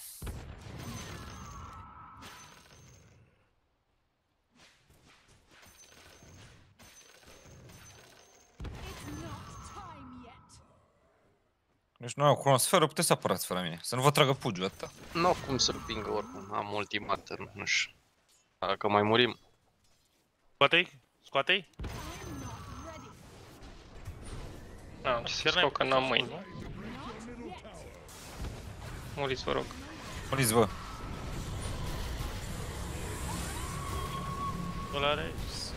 Deci nu au cronosferă, puteți să apărați fără mine. Să nu vă tragă pugiul ăsta. N-au cum să-l pingă oricum, am ultimat, nu știu. Dacă mai murim. Scoate-i? Scoate-i? Da, ce să scot că n-am mâini. Muriți, vă rog. Muriți, vă. Ăla are...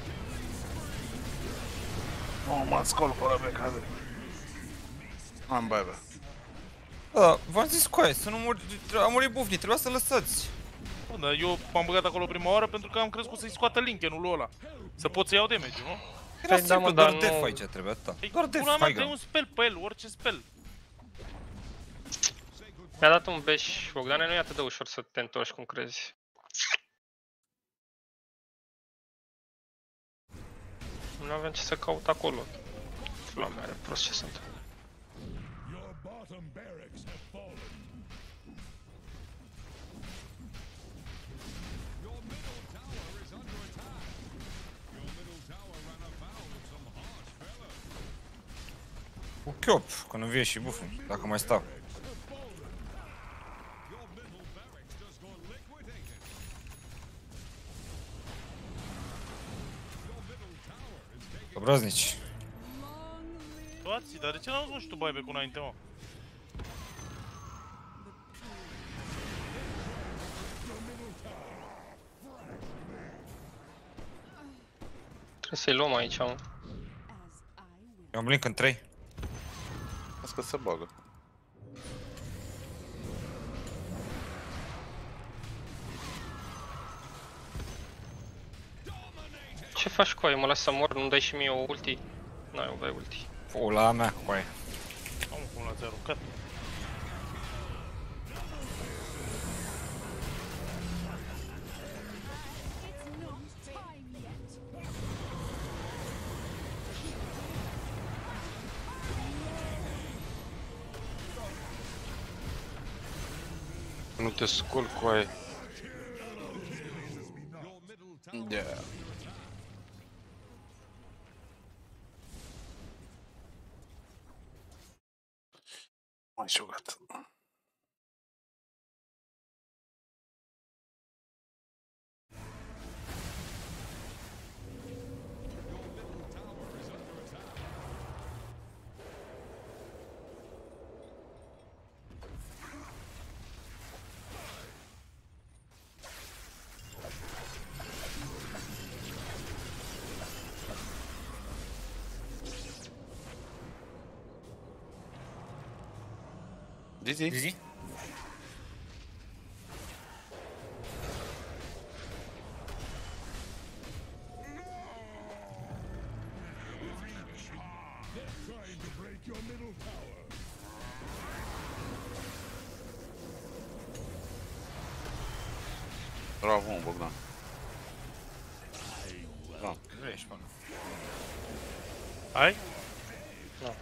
Oh, m-am scol fără pe care. Am bai, bă. Da, v-am zis cu aia, să nu muri, a murit Bufni, trebuia să lăsați. Bă, dar eu m-am băgat acolo prima oară pentru că am crezut să-i scoată Linkenul ăla. Să pot să iau damage, nu? Era Păi da, mă, simplu, dar doar def nu- aici trebuie atâta. Ei, Doar def, pula mea, hai dai gă. un spell pe el, orice spell. Mi-a dat un beș, Bogdane, nu e atât de ușor să te întorci cum crezi. Nu avem ce să caut acolo. Pula mea, are prost ce sunt. Your bottom barracks have fallen. Your middle tower is under attack. Your middle tower ran afoul of some harsh fellow. Cu chiop, că nu vie și Bufni, dacă mai stau. Your middle barracks just got liquidated. Your middle tower is taking Obraznici. Toații, dar de ce n-auzi, nu știu, bai pe cu înainte, mă? Trebuie să-i luăm aici, mă. Eu am blink în 3. Las că se bagă. Ce faci cu aia? Mă las să mor, nu dai și mie o ulti? N-ai o dai ulti. Pula mea, cu aia. Am cum l-ați aruncat. Nu te scol cu aia. Yeah. Mai jucat. Zizi? Zizi? Trying to break your middle tower. Bravo, Bogdan. Bravo. Vrei, mă. Hai? Nu.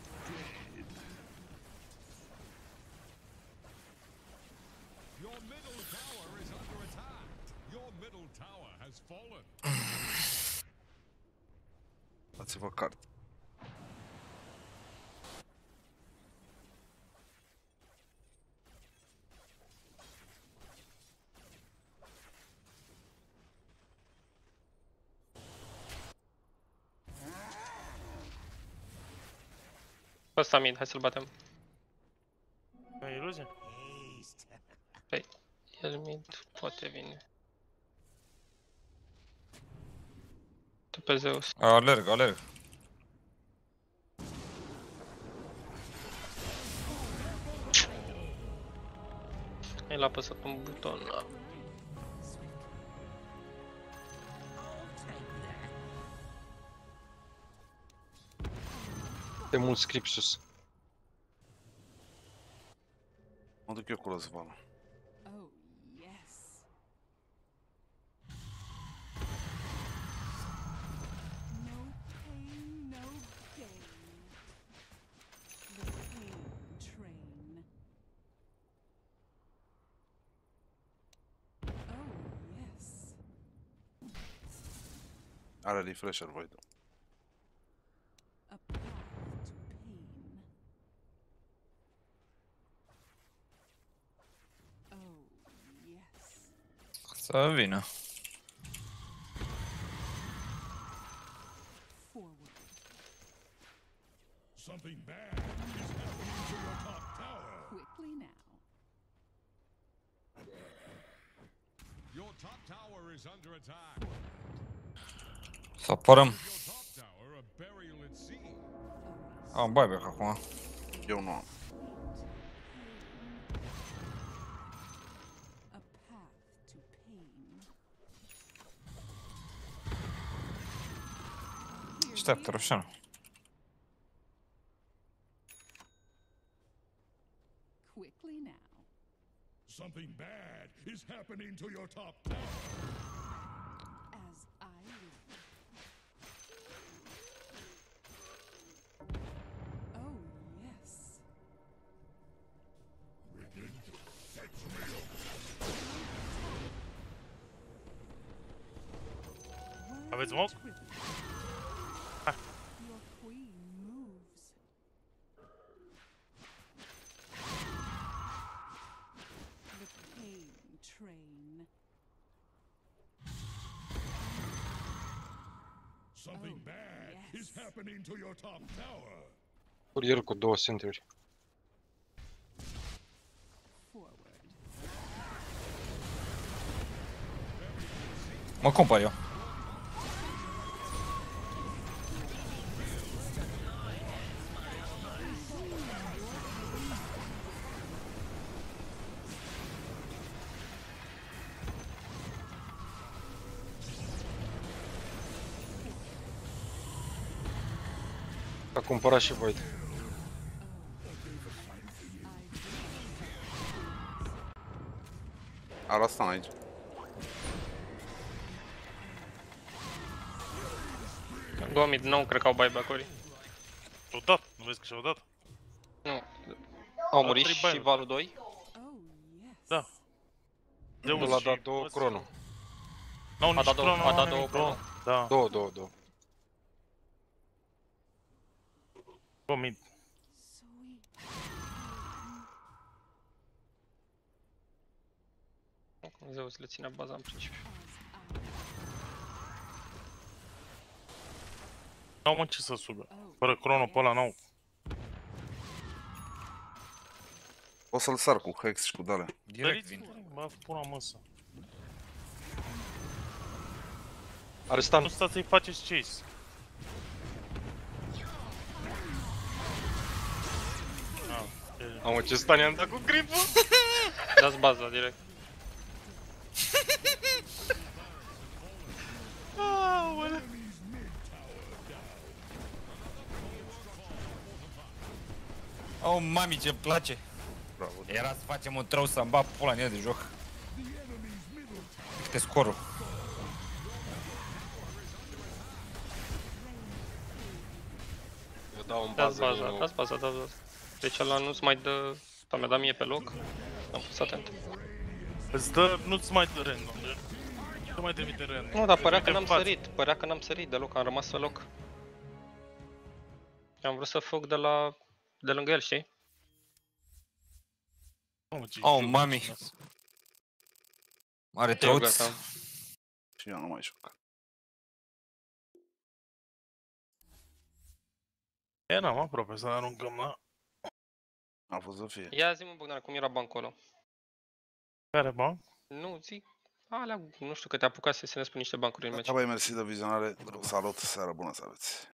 Your middle tower is under attack. Your middle tower has fallen. Dați-vă carte. Ăsta mid, hai să-l batem. E iluzie? Păi, el mid poate vine. Tu pe Zeus. Alerg, alerg. El a apăsat un buton. De mult script sus. Mă duc eu cu răzvală. Oh, yes. No pain, no gain. The pain train. Oh, yes. Are refresher, voi. A path to pain. Oh, yes. Să vină. Forward. Something bad is happening to your top tower. Quickly now. Your top tower is under attack. Să apărăm. Your top tower a burial at sea. Am buyback acum. Eu nu am. A path to pain. Așteaptă, Roșanu. Quickly now. Something bad is happening to your top tower. As I will. Oh, yes. Aveți smoke? Your queen moves. The pain train. Something bad is happening to your top tower. Curier cu 2 sentry-uri. Forward. Mă cumpăr eu. A cumpărat și Void. A luat stun aici. Go mid, nu cred că au buyback-uri. Și-au dat, nu vezi că și-au dat? Nu. Au murit trei și buyback. Valul 2. Da. El a dat 2 crono. N-au nici A dat două- crono, a dat n-au două nimic, crono. Da. 2. Go mid. Zeus le ține baza în principiu. N-au mă ce să sube. Fără crono pe ăla n-au. O să-l sar cu Hex și cu dale. Direct vin. Bă, pula măsă. Are stun. Nu stați să-i faceți chase. Am ce stun i-am dat cu gripul. Dați baza direct. Oh, mami, ce-mi place. Bravo. Era să facem un trău să-mi bat pula în el de joc. Câte scorul. Eu dau în Dați bază. baza, dați baza, dați baza. Deci ăla nu-ți mai dă... Asta mi-a dat mie pe loc. Am fost atent. Îți dă, nu-ți mai dă random. Nu mai trimite random. Nu, dar părea că Trimite n-am în față. sărit. Părea că n-am sărit deloc, am rămas pe loc. Am vrut să fug de lângă el, știi? Oh, mami. Are Eu trăuț. gata. Și eu nu mai joc. E, n-am aproape să aruncăm la... A fost să fie. Ia zi-mă, Bogdan, cum era bancul ăla? Care ban? Nu, zic. Alea, nu știu că te apucase să ne spui niște bancuri în meci. Da, băi, mersi de vizionare. Salut, seară bună să aveți.